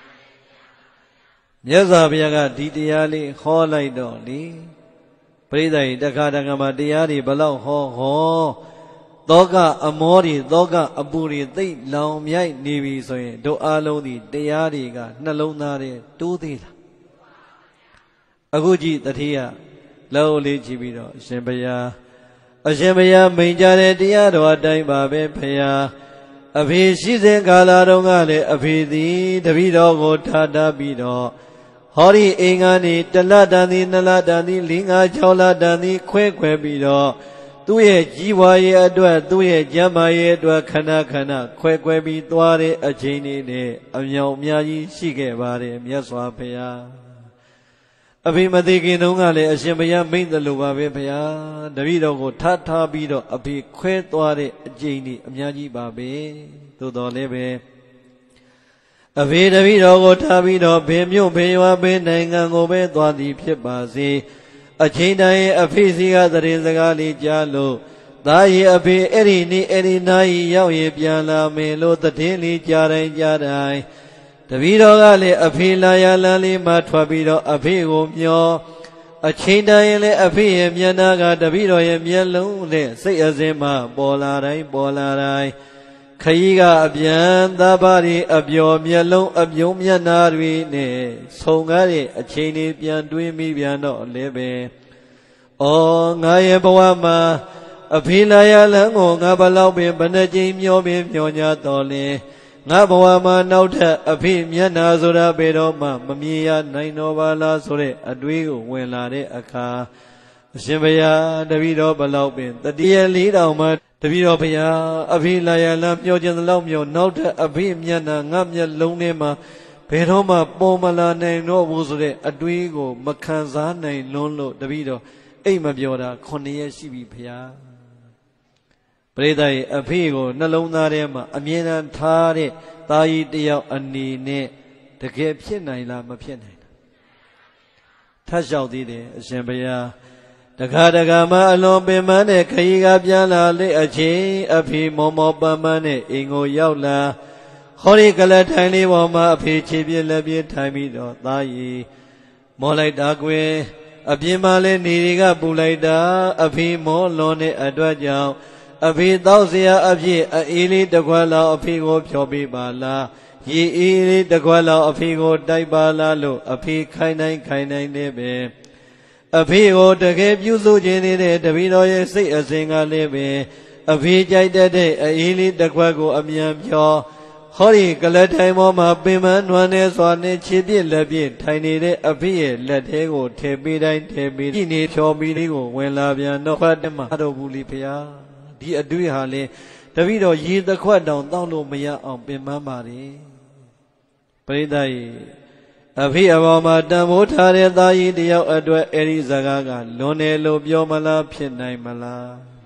မြတ်စွာဘုရားကဒီတရားလေးဟောလိုက်တော့လေပရိသတ်ရေတခါတခါမှာတရားတွေဘလောက်ဟောဟောသောကအမောတွေသောကအပူတွေသိလောင်မြိုက်နေပြီဆိုရင်တို့အားလုံးဒီတရားတွေကနှလုံးသားတွေတိုးသေးလားအခုကြည့်တတိယလောက်လေးကြည့်ပြီးတော့အရှင်ဘုရားအရှင်ဘုရားမိန့်ကြတဲ့တရားတော်အတိုင်းပါပဲဖရာအဖေရှိစဉ်ကာလတုန်းကလည်းအဖေသည်တပည့်တော်ကိုထားထားပြီးတော့ဟောဒီအိမ်ကနေတလတန်သည်နှစ်လတန်သည်လေးငါးခြောက်လတန်သည်ခွဲခွဲပြီးတော့သူ့ရဲ့ကြီးပွားရေးအတွက်သူ့ရဲ့ကျမ်းမာရေးအတွက်ခဏခဏခွဲခွဲပြီးသွားတဲ့အချိန်လေးနဲ့အမြောင်အများကြီးရှိခဲ့ပါတယ်မြတ်စွာဘုရားအဖေမသိခင်တုန်းကလည်းအရှင်ဘုရားမိန့်တယ်လို့ပါပဲဘုရားတပည့်တော်ကိုထားထားပြီးတော့အဖေခွဲသွားတဲ့အချိန်ကြီးအများကြီးပါပဲသို့တော်လည်းပဲအဖေတပည့်တော်ကိုထားပြီးတော့ဘေမြို့ဘေရွာဘေနိုင်ငံကိုပဲသွားသည်ဖြစ်ပါစေအချိန်တိုင်းအဖေစီကသတင်းစကားလေးကြားလို့သားရဲ့အဖေအဲ့ဒီနေ့အဲ့ဒီနာရီရောက်ရင်ပြန်လာမယ်လို့သတင်းလေးကြားတိုင်းကြားတိုင်းတပည့်တော်ကလည်းအဖေလာရလမ်းလေးမှထွက်ပြီးတော့အဖေကိုမျောအချိန်တိုင်းလည်းအဖေရဲ့မျက်နှာကတပည့်တော်ရဲ့မျက်လုံးနဲ့စိတ်အစဉ်မှပေါ်လာတိုင်းပေါ်လာတိုင်းခရီးကအပြန်သားပါတွေအပျော်မျက်လုံးအပြုံးမျက်နှာတွေနဲ့ဆုံကားတဲ့အချိန်လေးပြန်တွေးမိပြန်တော့လည်းပဲဩငါရဲ့ဘဝမှာအဖေလာရလမ်းကိုငါဘလောက်ပင်ဘယ်နှကြိမ်မျောပင်မျောညာတော်လဲငါဘဝမှာနောက်ထပ်အဖေမျက်နှာဆိုတာဘယ်တော့မှမမြင်ရနိုင်တော့ပါလားဆိုတဲ့အတွေးကိုဝင်လာတဲ့အခါအရှင်ဘုရားတပည့်တော်ဘလောက်ပင်တတိယလေးတောင်မှတပည့်တော်ဘုရားအဖေလာရလမ်းမျောခြင်းလောက်မျောနောက်ထပ်အဖေမျက်နှာငါမျက်လုံးထဲမှာဘယ်တော့မှပေါ်မလာနိုင်တော့ဘူးဆိုတဲ့အတွေးကိုမခံစားနိုင်လွန်းလို့တပည့်တော်အိမ်မပြောတာခုနှစ်ရက်ရှိပြီဘုရားပရိသတ်ရဲ့အဖေကိုနှလုံးသားထဲမှာအမြဲတမ်းထားတဲ့သားကြီးတယောက်အနေနဲ့တကယ်ဖြစ်နိုင်လားမဖြစ်နိုင်လားထပ်လျှောက်သေးတယ်အရှင်ဘုရားတခါတခါမှအလွန်ပင်ပန်းတဲ့ခရီးကပြန်လာလေအချိန်အဖေမောမောပန်းပန်းနဲ့အိမ်ကိုရောက်လာဟောဒီကလထိုင်လေးပေါ်မှာအဖေခြေပြလက်ပြထိုင်ပြီးတော့သားကြီးမောလိုက်တာကွယ်အပြင်မှာလဲနေတွေကပူလိုက်တာအဖေမောလွန်တဲ့အတွက်ကြောင့်အဖေတောက်เสียအဖြစ်အေးလေးတကွက်လောက်အဖေကိုဖြောပေးပါလားရေအေးလေးတကွက်လောက်အဖေကိုတိုက်ပါလားလို့အဖေခိုင်းနိုင်ခိုင်းနိုင်နေပဲအဖေကိုတကယ်ပြုစုခြင်းနေတဲ့တပည့်တော်ရဲ့စိတ်အစဉ်ကလည်းပဲအဖေကြိုက်တဲ့အေးလေးတကွက်ကိုအမြန်ဖြောဟောဒီကလထိုင်ပေါ်မှာပင်မနွမ်းနေစွာနဲ့ခြေပြစ်လက်ပြစ်ထိုင်နေတဲ့အဖေရဲ့လက်သေးကိုထည့်ပေးတိုင်းထည့်ပေးဒီနေဖြောပြီးလေးကိုဝင်လာပြန်တော့ခွတ်တမတော်ဘူးလေဖျားဒီအတွေ့ဟာလေတပည့်တော်ရေတစ်ခွက်တောင်တောက်လို့မရအောင်ပင်ပန်းပါတယ်ပရိသတ်ရေအဖေအပေါ်မှာတန်ဖိုးထားတဲ့သားကြီးတယောက်အတွက်အဲ့ဒီစကားကလွန်တယ်လို့ပြောမလားဖြစ်နိုင်မလား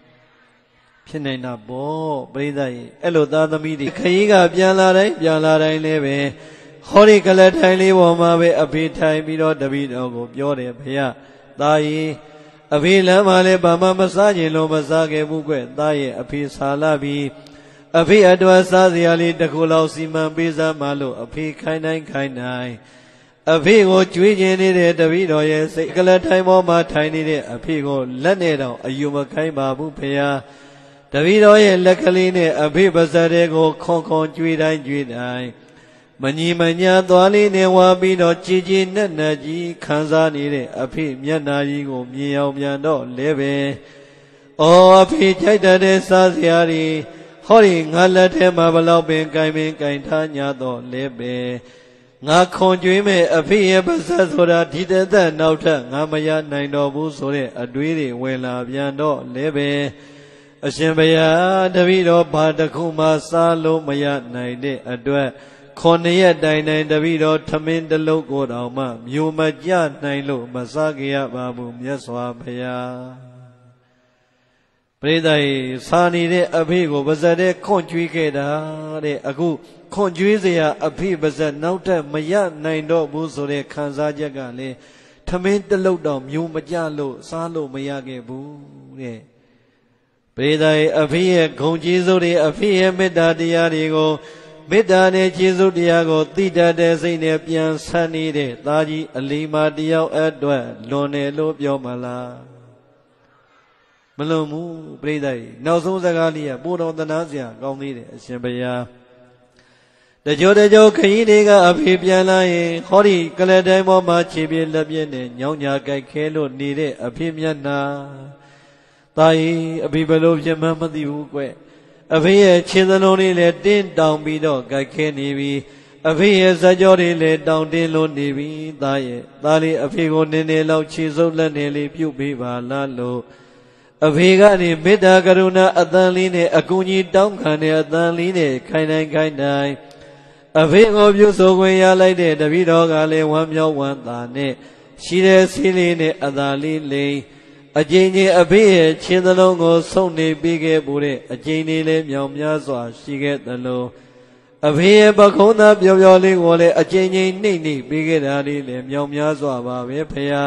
ဖြစ်နိုင်တာပေါ့ပရိသတ်ကြီးအဲ့လိုသားသမီးတွေခရီးကပြန်လာတိုင်းပြန်လာတိုင်းလည်းပဲဟောဒီကလထိုင်လေးပေါ်မှာပဲအဖေထိုင်ပြီးတော့တပည့်တော်ကိုပြောတယ်ဖေရသားကြီးအဖေလမ်းမှာလည်းဘာမှမစားခြင်းလို့မစားခဲ့ဘူးကွသားရဲ့အဖေဆာလာပြီးအဖေအတွက်စားစရာလေးတစ်ခုလောက်စီမံပေးစမ်းမလို့အဖေခိုင်းတိုင်းခိုင်းတိုင်းအဖေကိုကြွေးကျင်နေတဲ့တပည့်တော်ရဲ့စိတ်ကလထိုင်ပေါ်မှာထိုင်နေတဲ့အဖေကိုလက်နဲ့တောင်အယူမခိုင်းပါဘူးဖေရတပည့်တော်ရဲ့လက်ကလေးနဲ့အဖေပါးစပ်တွေကိုခွန်ခွန်ကြွေးတိုင်းကြွေးတိုင်းမညီမညာသွားလေးနဲ့ဝါပြီးတော့ကြည်ကြည်နက်နက်ကြီးခံစားနေတဲ့အဖေမျက်နာကြီးကိုမြင်အောင်ပြန်တော့လဲပဲ။အော်အဖေကြိုက်တဲ့စားစရာတွေဟောဒီငါလက်ထဲမှာဘလောက်ပင်ကင်ပင်ကင်ထား냐တော့လဲပဲ။ငါခွန်ကြွေးမဲ့အဖေရဲ့ပါးစပ်ဆိုတာဒီတသက်နောက်ထပ်ငါမရနိုင်တော့ဘူးဆိုတဲ့အတွေးတွေဝင်လာပြန်တော့လဲပဲ။အရှင်ဘုရားတပည့်တော်ဘာတစ်ခုမှစားလို့မရနိုင်တဲ့အတွက်ခုနှစ်ရက်တိုင်တိုင်တပည့်တော်ထမင်းတစ်လုံးကိုတောင်မှမျိုးမကြနိုင်လို့မစားကြရပါဘူးမြတ်စွာဘုရားပရိသတ်စာနေတဲ့အဖေကိုပါဇက်တဲ့ခွန်ကြွေးခဲ့တာတဲ့အခုခွန်ကြွေးစရာအဖေပါဇက်နောက်ထပ်မရနိုင်တော့ဘူးဆိုတဲ့ခံစားချက်ကလည်းထမင်းတစ်လုံးတောင်မျိုးမကြလို့စားလို့မရခဲ့ဘူးတဲ့ပရိသတ်အဖေရဲ့ဂုဏ်ကျေးဇူးတွေအဖေရဲ့မေတ္တာတရားတွေကိုမေတ္တာနဲ့ကျေးဇူးတရားကိုသိတတ်တဲ့စိတ်နဲ့ပြန်ဆန်းနေတဲ့သားကြီးအလီမာတယောက်အတွက်လွန်တယ်လို့ပြောမလားမလွန်ဘူးပြိဿကြီးနောက်ဆုံးစကားလေးကပိုတော်သနာစရာကောင်းသေးတယ်အရှင်ဘုရားတကြိုတကြိုခရီးတွေကအဖေပြန်လာရင်ဟောဒီကလတိုင်းပေါ်မှာခြေပြလက်ပြနဲ့ညောင်းညာကြိုက်ခဲလို့နေတဲ့အဖေမျက်နှာသားကြီးအဖေဘယ်လိုဖြစ်မှမသိဘူးကွအဖေရဲ့ခြေသလုံးလေးလည်းတင်းတောင်ပြီးတော့ကြိုက်ခဲနေပြီအဖေရဲ့ဇာကြောတွေလည်းတောင်တင်းလို့နေပြီသားရဲ့သားလေးအဖေကိုနည်းနည်းလောက်ခြေစုပ်လက်နေလေးပြုတ်ပေးပါလားလို့အဖေကနေမေတ္တာကရုဏာအသံလေးနဲ့အကူကြီးတောင်းခံတဲ့အသံလေးနဲ့ခိုင်တိုင်းခိုင်တိုင်းအဖေကိုပြုဆိုခွင့်ရလိုက်တဲ့တပည့်တော်ကလည်းဝမ်းမြောက်ဝမ်းသာနဲ့ရှိတဲ့စီးလေးနဲ့အသာလေးလိမ့်အကျဉ်းချင်းအဖေရဲ့ခြေသလုံးကိုဆုံနေပြီးခဲ့ပူတဲ့အကျဉ်းလေးလေးမြောင်များစွာရှိခဲ့သလိုအဖေရဲ့ပခုံးသားပျော်ပျော်လေးကိုလည်းအကျဉ်းချင်းနှိမ့်နှိမ့်ပြီးခဲ့တာလေးလည်းမြောင်များစွာပါပဲဖေဟာ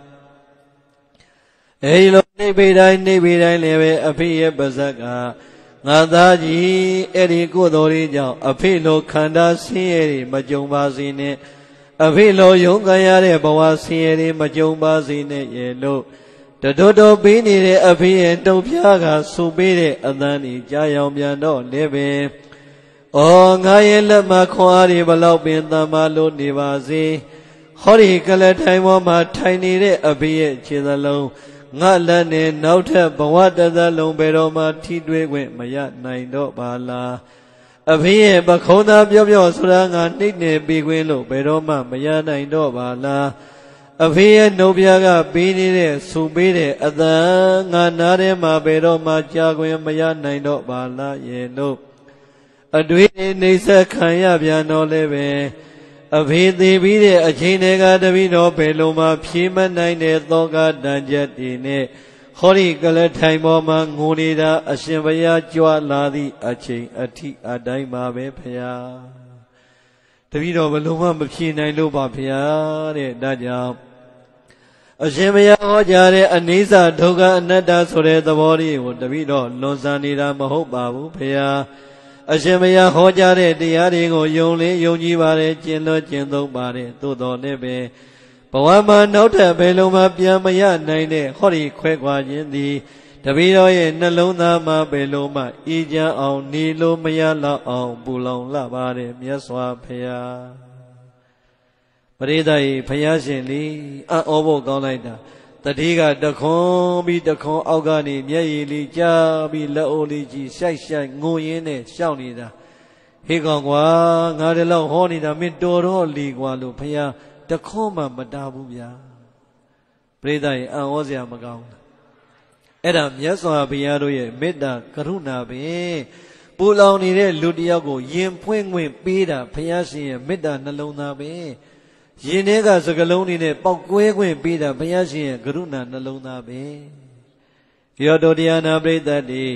အဲဒီလိုနှိမ့်ပြီးတိုင်းနှိမ့်ပြီးတိုင်းလည်းပဲအဖေရဲ့ပါဇက်ကငါသားကြီးအဲ့ဒီကိုယ်တော်လေးကြောင့်အဖေလိုခန္ဓာဆင်းရဲတွေမကြုံပါစေနဲ့အဖေလိုယုံကြရတဲ့ဘဝဆင်းရဲတွေမကြုံပါစေနဲ့ရဲ့လို့တတော်တော်ပေးနေတဲ့အဖေရဲ့တုတ်ပြားကဆူပေးတဲ့အသံကြီးကြားရောင်ပြန်တော့လည်းပဲ။အော်ငါရဲ့လက်မှာခွန်အားတွေဘလောက်ပင်တမ်းမလို့နေပါစေ။ဟောဒီကလထိုင်ပေါ်မှာထိုင်နေတဲ့အဖေရဲ့ခြေသလုံးငါလက်နဲ့နောက်ထပ်ဘဝတသက်လုံးဘယ်တော့မှထိတွေ့ခွင့်မရနိုင်တော့ပါလား။အဖေရဲ့ပခုံးသားပြောပြောဆိုတာငါနှိမ့်နေပြီးခွင့်လို့ဘယ်တော့မှမရနိုင်တော့ပါလား။အဖေရဲ့နှုတ်ပြကပေးနေတဲ့ဆူပေးတဲ့အသံငါနားထဲမှာဘယ်တော့မှကြားခွင့်မရနိုင်တော့ပါလားရဲ့လို့အတွေ့နေဆက်ခံရပြန်တော့လည်းပဲအဖေသေးပြီးတဲ့အချိန်တွေကတပည့်တော်ဘယ်လိုမှဖြေမနိုင်တဲ့သောကတန်ချက်တွေနဲ့ဟောဒီကလထိုင်ပေါ်မှာငိုနေတာအရှင်ဘုရားကြွလာသည့်အချိန်အထိအတိုင်းပါပဲဖရာတပည့်တော်ဘယ်လိုမှမဖြေနိုင်လို့ပါဖရာတဲ့ဒါကြောင့်အရှင်ဘုရားဟောကြားတဲ့အနိစ္စဒုက္ခအနတ္တဆိုတဲ့သဘောလေးကိုတပည့်တော်လွန်ဆန်နေတာမဟုတ်ပါဘူးဖေဟာအရှင်ဘုရားဟောကြားတဲ့တရားတွေကိုယုံလေးယုံကြည်ပါတယ်ကျင့်လို့ကျင့်သုံးပါတယ်သို့တော်လည်းပဲဘဝမှာနောက်ထပ်ဘယ်လိုမှပြန်မရနိုင်တဲ့ဟောဒီခွဲခွာခြင်းသည်တပည့်တော်ရဲ့နှလုံးသားမှာဘယ်လိုမှအေးချမ်းအောင်နေလို့မရတော့အောင်ပူလောင်လာပါတယ်မြတ်စွာဘုရားပရိသတ်ကြီးဘုရားရှင်လေးအံ့ဩဖို့ကောင်းလိုက်တာတတိကတခွန်ပြီးတခွန်အောက်ကနေမျက်ရည်လေးကြားပြီးလက်အိုးလေးကြီးရှိုက်ရှိုက်ငိုရင်းနဲ့ရှောက်နေတာဟေးကောင်ကွာငါတည်းလောက်ဟောနေတာမင်းတော်တော့လီကွာလို့ဘုရားတခွန်မှမတားဘူးဗျာပရိသတ်ကြီးအံ့ဩစရာမကောင်းဘူးအဲ့ဒါမြတ်စွာဘုရားတို့ရဲ့မေတ္တာကရုဏာပဲပူလောင်နေတဲ့လူတယောက်ကိုယင်ဖွင့်ခွင့်ပေးတာဘုရားရှင်ရဲ့မေတ္တာနှလုံးသားပဲရင်ထဲကစကလုံးတွေနဲ့ပေါက်ကွဲခွင့်ပေးတာဘုရားရှင်ရဲ့ကရုဏာနှလုံးသားပဲရောတော်တရားနာပရိသတ်တွေ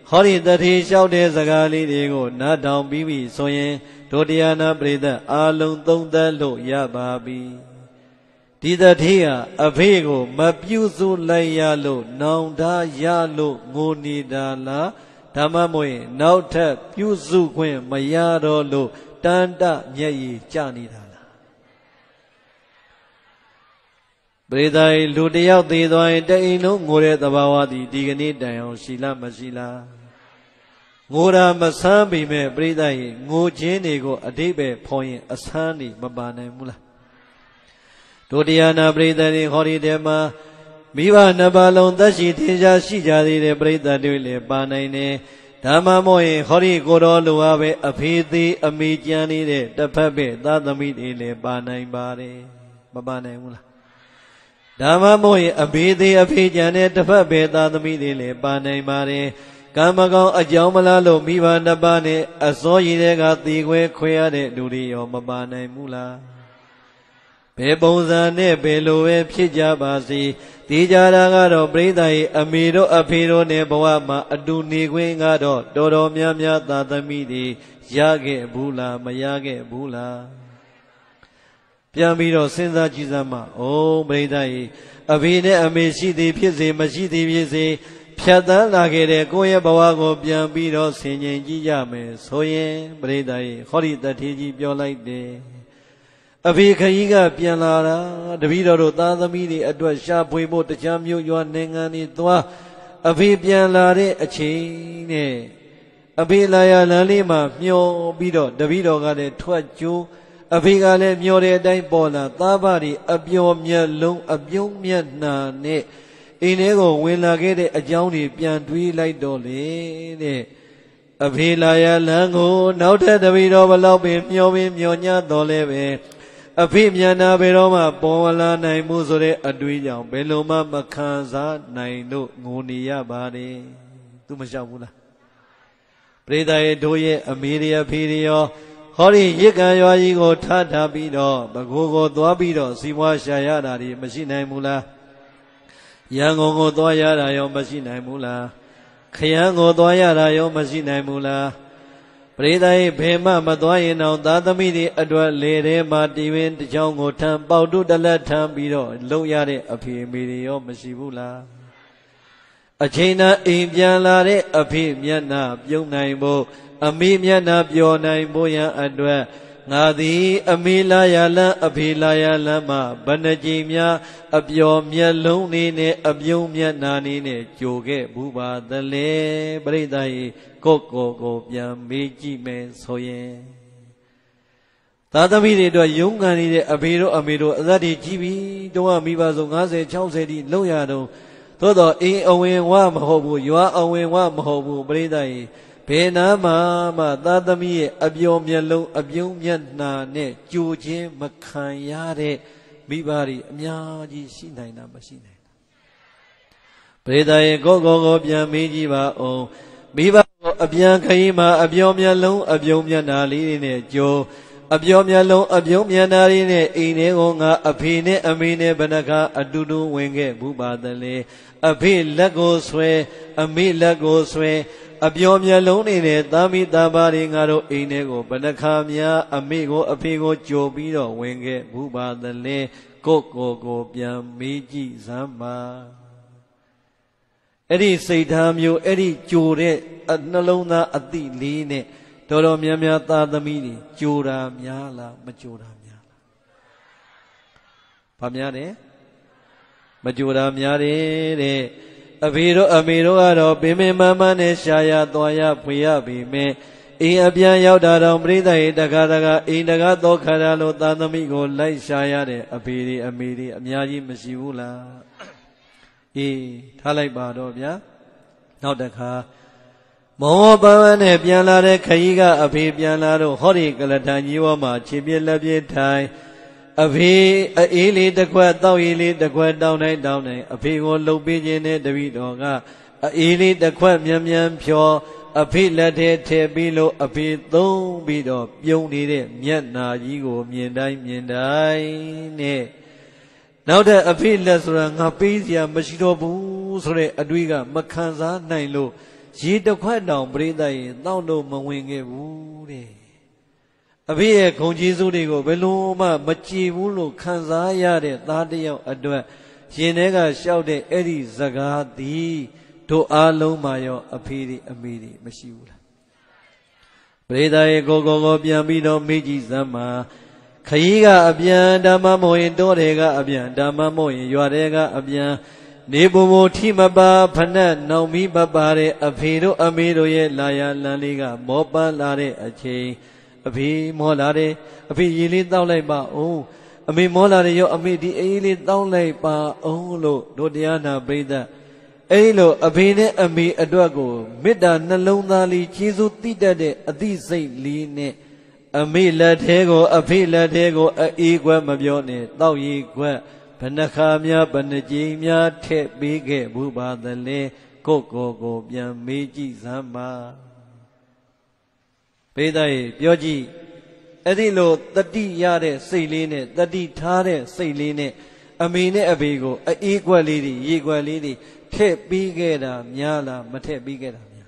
ဟောဒီတတိလျှောက်တဲ့စကားလေးတွေကိုနားထောင်ပြီးပြီဆိုရင်ဒုတိယနာပရိသတ်အာလုံးသုံးသပ်လို့ရပါပြီဒီတတိဟာအဖေကိုမပြုစုလိုက်ရလို့နောင်တရလို့ငိုနေတာလားဓမ္မမွေနောက်ထပ်ပြုစုခွင့်မရတော့လို့တန်တမျက်ရည်ကျနေတာလားပရိသတ်လူတယောက်သေးသွားရင်တအိမ်လုံးငိုတဲ့သဘာဝသည်ဒီကနေ့တိုင်အောင်ရှိလားမရှိလားငိုတာမဆန်းပေမဲ့ပရိသတ်ငိုခြင်းတွေကိုအတိပ္ပယ်ဖော်ရင်အဆန်းနေမပါနိုင်ဘူးလားဒုတိယနာပရိသတ်တွေဟောဒီတဲမှာမိဘနှစ်ပါးလုံးသက်ရှိထင်ရှားရှိကြသေးတဲ့ပရိသတ်တွေလည်းပါနိုင်တယ်ဓမ္မမို့ရင်ဟောဒီကိုတော်လူအားပဲအဖေသေးအမိကြံနေတဲ့တစ်ဖက်ပဲသာသမီတွေလည်းပါနိုင်ပါတယ်မပါနိုင်ဘူးလားဓမ္မမို့ရင်အဖေသေးအဖေကြံတဲ့တစ်ဖက်ပဲသာသမီတွေလည်းပါနိုင်ပါတယ်ကံမကောင်းအကြောင်းမလားလို့မိဘနှစ်ပါးနဲ့အစောရည်တွေကသေခွဲခွဲရတဲ့လူတွေရောမပါနိုင်ဘူးလားဘယ်ပုံစံနဲ့ဘယ်လိုပဲဖြစ်ကြပါစေဒီကြတာကတော့ပရိသတ်ရဲ့အမေတို့အဖေတို့နဲ့ဘဝမှာအတူနေခွင့်ကတော့တော်တော်များများသာသမီတွေရခဲ့ဘူးလားမရခဲ့ဘူးလားပြန်ပြီးတော့စဉ်းစားကြည့်စမ်းပါအိုးပရိသတ်ရဲ့အဖေနဲ့အမေရှိသည်ဖြစ်စေမရှိသည်ဖြစ်စေဖြတ်တန်းလာခဲ့တဲ့ကိုယ့်ရဲ့ဘဝကိုပြန်ပြီးတော့ဆင်ခြင်ကြည့်ကြမယ်ဆိုရင်ပရိသတ်ရဲ့ဟောဒီတထေကြီးပြောလိုက်တယ်အဖေခကြီးကပြန်လာတာတပည့်တော်တို့သားသမီးတွေအတွက်ရှာဖွေဖို့တရားမျိုးရွာနိုင်ငံတွေသွားအဖေပြန်လာတဲ့အချိန်နဲ့အဖေလာရလမ်းလေးမှာမျောပြီးတော့တပည့်တော်ကလည်းထွက်ကြိုးအဖေကလည်းမျောတဲ့အတိုင်းပေါ်လာသားပါတွေအပျော်မြတ်လုံးအပြုံးမြတ်နာနဲ့အိမ်ထဲကိုဝင်လာခဲ့တဲ့အကြောင်းတွေပြန်တွေးလိုက်တော့လေတဲ့အဖေလာရလမ်းကိုနောက်ထပ်တပည့်တော်ဘလောက်ပင်မျောပင်မျောညတော်လဲပဲအဖေမြန်နာဘယ်တော့မှပေါ်လာနိုင်မှုဆိုတဲ့အတွေးကြောင့်ဘယ်လိုမှမခံစားနိုင်လို့ငိုနေရပါတယ်သူမလျှောက်ဘူးလားပရိသတ်ရဲ့တို့ရဲ့အမေတွေအဖေတွေရောဟောဒီရစ်ကံရွာကြီးကိုထထပြီးတော့ဘကိုးကိုသွားပြီးတော့စီးပွားရှာရတာတွေမရှိနိုင်ဘူးလားရန်ကုန်ကိုသွားရတာရောမရှိနိုင်ဘူးလားခရမ်းကိုသွားရတာရောမရှိနိုင်ဘူးလားပရိသတ်ရဲ့ဘယ်မှမသွားရင်တော့သာသမီတွေအတွက်လေထဲမှာတီဝင်းတစ်ချောင်းကိုထမ်းပေါတုတလက်ထမ်းပြီးတော့လှုပ်ရတဲ့အဖေအမေတွေရောမရှိဘူးလားအချိန်နာအိမ်ပြန်လာတဲ့အဖေမျက်နှာပြုံးနိုင်ဖို့အမေမျက်နှာပျော်နိုင်ဖို့ရန်အတွက်ငါသည်အမေလာရလန်းအဖေလာရလန်းမှာဘယ်နှကြိမ်များအပျော်မျက်လုံးလေးနဲ့အပြုံးမျက်နှာလေးနဲ့ကြိုခဲ့ဘူးပါသလဲပရိသတ်ရဲ့ကိုယ့်ကိုယ်ကိုပြန်မေးကြည့်မယ်ဆိုရင်သာသမီတွေအတွက်ယုံကန်နေတဲ့အဖေတို့အမေတို့အသက်တွေကြီးပြီတုံးကမိပါဆို၅၀၆၀တိလုံရတော့သို့တော့အိမ်အဝင်ဝမဟုတ်ဘူးရွာအဝင်ဝမဟုတ်ဘူးပရိသတ်ရဲ့ဘယ်နာမှမှသာသမီရဲ့အပျော်မျက်လုံးအပြုံးမျက်နှာနဲ့ကြိုခြင်းမခံရတဲ့မိဘတွေအများကြီးရှိနိုင်တာမရှိနိုင်တာပရိသတ်ရဲ့ကိုယ့်ကိုယ်ကိုပြန်မေးကြည့်ပါဦးမိဘကိုအပြန်ခရီးမှာအပျော်မျက်လုံးအပြုံးမျက်နှာလေးတွေနဲ့ကြိုအပျော်မျက်လုံးအပြုံးမျက်နှာလေးနဲ့အိမ်ထဲကိုငါအဖေနဲ့အမေနဲ့ဘယ်နှခါအတူတူဝင်ခဲ့ဘူးပါသလဲအဖေလက်ကိုဆွဲအမေလက်ကိုဆွဲအပျော်မျက်လုံးနေနဲ့သာမိသားပါတွေငါတို့အိမ်ထဲကိုဘယ်နှခါများအမေကိုအဖေကိုကြိုပြီးတော့ဝင်ခဲ့ဘူးပါသလဲကိုယ့်ကိုယ်ကိုပြန်မေးကြည့်စမ်းပါအဲ့ဒီစိတ်ထားမျိုးအဲ့ဒီကြိုတဲ့နှလုံးသားအတိလေးနဲ့တော်တော်များများသာသမီတွေကြိုတာများလားမကြိုတာများလားဘာများတယ်မကြိုတာများတယ်တဲ့အဖေတို့အမေတို့ကတော့ပင်ပင်မမနဲ့ရှာရသွားရဖွေရပြီမဲ့အိမ်အပြန်ရောက်တာတော့ပရိသတ်ရဲ့တခါတခါအိမ်တကားသောခါရလို့သာသမီကိုလိုက်ရှာရတဲ့အဖေတွေအမေတွေအများကြီးမရှိဘူးလားအေးထားလိုက်ပါတော့ဗျာနောက်တခါမောပန်းနဲ့ပြန်လာတဲ့ခကြီးကအဖေပြန်လာတော့ဟောဒီကလထန်ကြီးဝါမှာခြေပြက်လက်ပြထိုင်အဖေအေးလေးတစ်ခွက်တောက်ရည်လေးတစ်ခွက်တောင်းတိုင်းတောင်းတိုင်းအဖေကိုလှုပ်ပေးခြင်းနဲ့တပည့်တော်ကအေးလေးတစ်ခွက်မြန်မြန်ဖြောအဖေလက်ထဲထည့်ပြီးလို့အဖေသုံးပြီးတော့ပြုံးနေတဲ့မျက်နာကြီးကိုမြင်တိုင်းမြင်တိုင်းနဲ့နောက်တဲ့အဖေလက်ဆိုတာငါပေးစရာမရှိတော့ဘူးဆိုတဲ့အတွေးကမခံစားနိုင်လို့ရေတစ်ခွက်တောင်ပြိဿရေတောက်လို့မဝင်ခဲ့ဘူးတဲ့အဖေရဲ့ဂုဏ်ကျေးဇူးတွေကိုဘယ်လိုမှမကြည်ဘူးလို့ခံစားရတဲ့သားတစ်ယောက်အတွက်ရင်ထဲကလျှောက်တဲ့အဲ့ဒီစကားသည်တို့အားလုံးမှာရောအဖေတွေအမေတွေမရှိဘူးလားပရိသတ်ရဲ့ကိုကိုကိုပြန်ပြီးတော့မေးကြည့်စမ်းပါခရီးကအပြန်ဓမ္မမို့ရင်တောတွေကအပြန်ဓမ္မမို့ရင်ရွာတွေကအပြန်နေပုံမထိမပါဖဏတ်နောင်မီမပါတဲ့အဖေတို့အမေတို့ရဲ့လာရလန်းလေးကမောပန်းလာတဲ့အချိန်အဖေမောလာတယ်အဖေရေလေးတောက်လိုက်ပါဦးအမေမောလာတယ်ရောအမေဒီအေးလေးတောက်လိုက်ပါအောင်လို့တို့တရားနာပရိသတ်အဲ့လိုအဖေနဲ့အမေအတွက်ကိုမေတ္တာနှလုံးသားလေးကျေးဇူးတည်တတ်တဲ့အသိစိတ်လေးနဲ့အမေလက်သေးကိုအဖေလက်သေးကိုအေးခွက်မပြောနဲ့တောက်ရီခွက်ဘဏ္ဍခါများဘဏ္ဍကြီးများထည့်ပေးခဲ့ဘူးပါသလဲကိုကိုကိုပြန်မေးကြည့်စမ်းပါဘေးသားရေပြောကြည့်အဲ့ဒီလိုတတိရတဲ့စိတ်လေးနဲ့တတိထားတဲ့စိတ်လေးနဲ့အမေနဲ့အဖေကိုအေးခွက်လေးတွေရေခွက်လေးတွေထည့်ပေးခဲ့တာများလားမထည့်ပေးခဲ့တာများ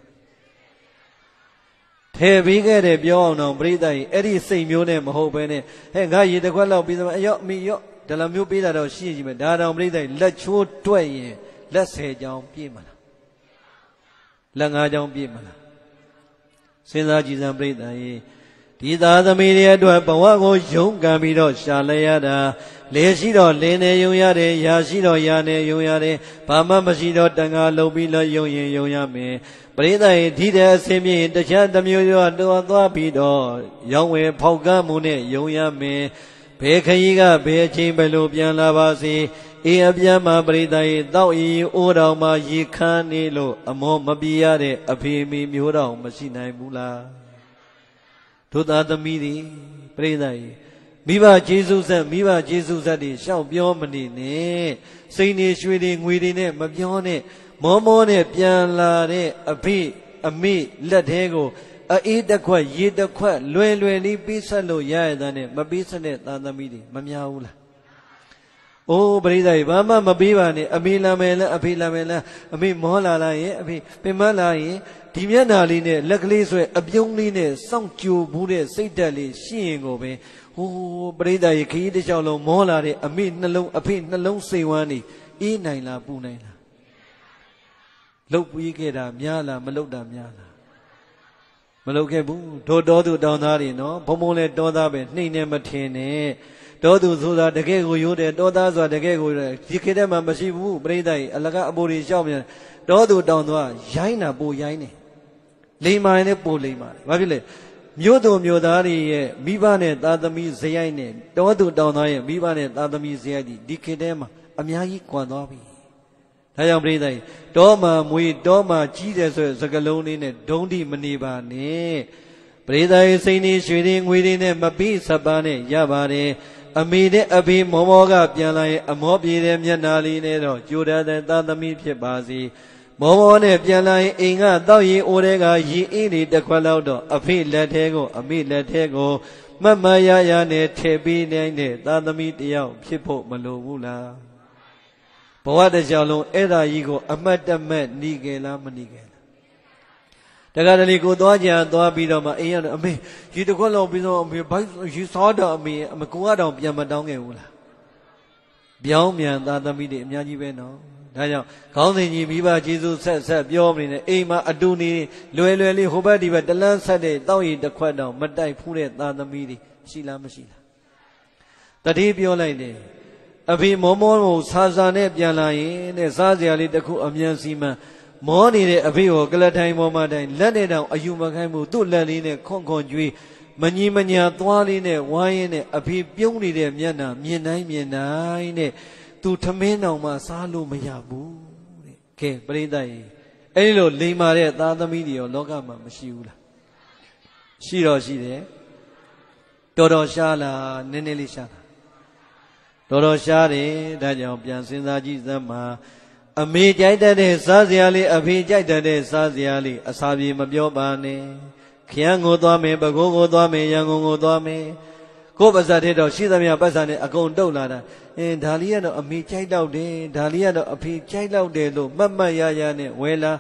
ထည့်ပေးခဲ့တယ်ပြောအောင်တော့ပြိဿကြီးအဲ့ဒီစိတ်မျိုးနဲ့မဟုတ်ဘဲနဲ့ဟဲ့ငါရေတစ်ခွက်လောက်ပြီးသမားအယောအမေရော့ဒါလိုမျိုးပေးတာတော့ရှိကြည့်မယ်ဒါတောင်ပြိဿကြီးလက်ချိုးတွက်ရင်လက်ဆယ်ချောင်းပြည့်မလားလက်ငါးချောင်းပြည့်မလားစဉ်းစားကြည့်စမ်းပြိဿကြီးဒီသားသမီးတွေအတွက်ဘဝကိုယုံကံပြီးတော့ရှာလဲရတာလေရှိတော့လင်းနေယုံရတယ်ရာရှိတော့ရာနေယုံရတယ်ဘာမှမရှိတော့တန်ခါလုံးပြီးတော့ယုံရင်ယုံရမယ်ပရိသတ်ရဲ့ဒီတဲ့အစင်းပြင်းတခြားတစ်မျိုးရောတော်သွားပြီးတော့ရောင်းဝယ်ဖောက်ကမှုနဲ့ယုံရမယ်ဘယ်ခရီးကဘယ်အချိန်ဘယ်လိုပြန်လာပါစေအေးအပြန်မှာပရိသတ်ရဲ့တောက်ရီအိုးတော်မှာရေခမ်းနေလို့အမောမပြေရတဲ့အဖေမီမျိုးတော်မရှိနိုင်ဘူးလားတို့သားသမီးတွေပရိသတ်ရဲ့မိဘကျေးဇူးဆက်မိဘကျေးဇူးဆက်တွေရှောက်ပြောမနေနဲ့စိတ်နေရွှေတွေငွေတွေနဲ့မပြောနဲ့မောမောနဲ့ပြန်လာတဲ့အဖေအမေလက်သေးကိုအေးတစ်ခွက်ရေတစ်ခွက်လွယ်လွယ်လေးပေးဆက်လို့ရရတဲ့နဲ့မပေးဆက်တဲ့သားသမီးတွေမများဘူးလားအိုးပရိသတ်ဘာမှမပေးပါနဲ့အမေလာမယ်လားအဖေလာမယ်လားအမေမောလာလာရင်အဖေပင်မလာရင်ဒီမျက်နာလေးနဲ့လက်ကလေးဆွဲအပြုံးလေးနဲ့စောင့်ကြိုဘူးတဲ့စိတ်ဓာတ်လေးရှိရင်ကိုပဲဟိုးပရိသတ်ရေခရီးတစ်လျှောက်လုံးမောလာတဲ့အမေနှလုံးအဖေနှလုံးစိတ်ဝမ်းနေအေးနိုင်လားပူနိုင်လားလှုပ်ပြီးခဲ့တာများလားမလှုပ်တာများလားမလှုပ်ခဲ့ဘူးတို့တော်သူတောင်းသားတွေနော်ဘုံဘုံလဲတောသားပဲနှိမ့်နေမထင်နဲ့တော်သူဆိုတာတကယ်ကိုရိုးတယ်တောသားဆိုတာတကယ်ကိုဒီခေတ်ထဲမှာမရှိဘူးပရိသတ်ရေအလကအပိုးတွေရှောက်မြန်တော်သူတောင်းသွားရိုင်းတာပိုရိုင်းတယ်လိမ္မာနဲ့ပိုလိမ္မာတယ်ဘာဖြစ်လဲမြို့သူမြို့သားတွေရဲ့မိဘနဲ့သားသမီးဇယိုက်နဲ့တောသူတောင်သားရဲ့မိဘနဲ့သားသမီးဇယိုက်ဒီဒီခေတ်ထဲမှာအများကြီးကွာသွားပြီဒါကြောင့်ပြိဿကြီးတောမှာမွေတောမှာကြီးတယ်ဆိုစကလုံးလေးနဲ့ဒုံးတိမနေပါနဲ့ပြိဿကြီးစိန်နေရွှေတွေငွေတွေနဲ့မပြီးစပါးနဲ့ရပါတယ်အမေနဲ့အဖေမောမောကပြန်လာရင်အမောပြေတဲ့မျက်နာလေးနဲ့တော့ကြိုးတဲ့သားသမီးဖြစ်ပါစေမောမောနဲ့ပြန်လာရင်အိမ်ကတောက်ရင်အိုးတွေကရေအင်းတွေတစ်ခွက်လောက်တော့အဖေလက်ထဲကိုအမေလက်ထဲကိုမမရရနဲ့ထည့်ပေးနိုင်တဲ့သားသမီးတယောက်ဖြစ်ဖို့မလိုဘူးလားဘဝတစ်ကြောင်လုံးအဲ့ဒါကြီးကိုအမတ်တမတ်နှီးကြလားမနှီးကြလားတခါတလေကိုသွားကြသွားပြီးတော့မှအိမ်ရအမေရေတစ်ခွက်လောက်ပြီးတော့အမေဘိုက်ရေစားတော့အမေအမကူကတော့ပြန်မတောင်းခဲ့ဘူးလားပြောင်းမြန်သားသမီးတွေအများကြီးပဲနော်ဒါကြောင့်ခေါင်းစဉ်ကြီးမိဘကျေးဇူးဆက်ဆက်ပြောမနေနဲ့အိမ်မှာအတူနေလွယ်လွယ်လေးဟိုဘက်ဒီဘက်တလန်းဆက်တဲ့တောက်ရည်တစ်ခွက်တော့မတိုက်ဖူးတဲ့သားသမီးတွေရှိလားမရှိလားတတိပြောလိုက်တယ်အဖေမောမောကိုဆာဆာနဲ့ပြန်လာရင်တဲ့စားစရာလေးတစ်ခုအမြန်စီမံမောနေတဲ့အဖေကိုကလထိုင်ပေါ်မှာတိုင်လက်နဲ့တောင်အယူမခိုင်းဘူးသူ့လက်လေးနဲ့ခွန်ခွန်ကျွေးမညီမညာသွားလေးနဲ့ဝိုင်းရင်းနဲ့အဖေပြုံးနေတဲ့မျက်နှာမြင်တိုင်းမြင်တိုင်းနဲ့သူထမင်းတောင်မှစားလို့မရဘူးတဲ့ကဲပရိသတ်ကြီးအဲ့ဒီလိုလိမ်မာတဲ့သားသမီးတွေရောလောကမှာမရှိဘူးလားရှိတော့ရှိတယ်တော်တော်ရှားလားနည်းနည်းလေးရှားလားတော်တော်ရှားတယ်ဒါကြောင့်ပြန်စဉ်းစားကြည့်စမ်းပါအမေကြိုက်တဲ့စားစရာလေးအဖေကြိုက်တဲ့စားစရာလေးအစာပြေမပြောပါနဲ့ခရမ်းကိုသွားမယ်ပဲခူးကိုသွားမယ်ရန်ကုန်ကိုသွားမယ်ကိုယ်ပါဇာတဲ့တော့ရှိသမျှပတ်စံနဲ့အကုန်တုတ်လာတာအင်းဒါလေးကတော့အမေကြိုက်တော့တယ်ဒါလေးကတော့အဖေကြိုက်တော့တယ်လို့မှတ်မှတ်ရရနဲ့ဝဲလာ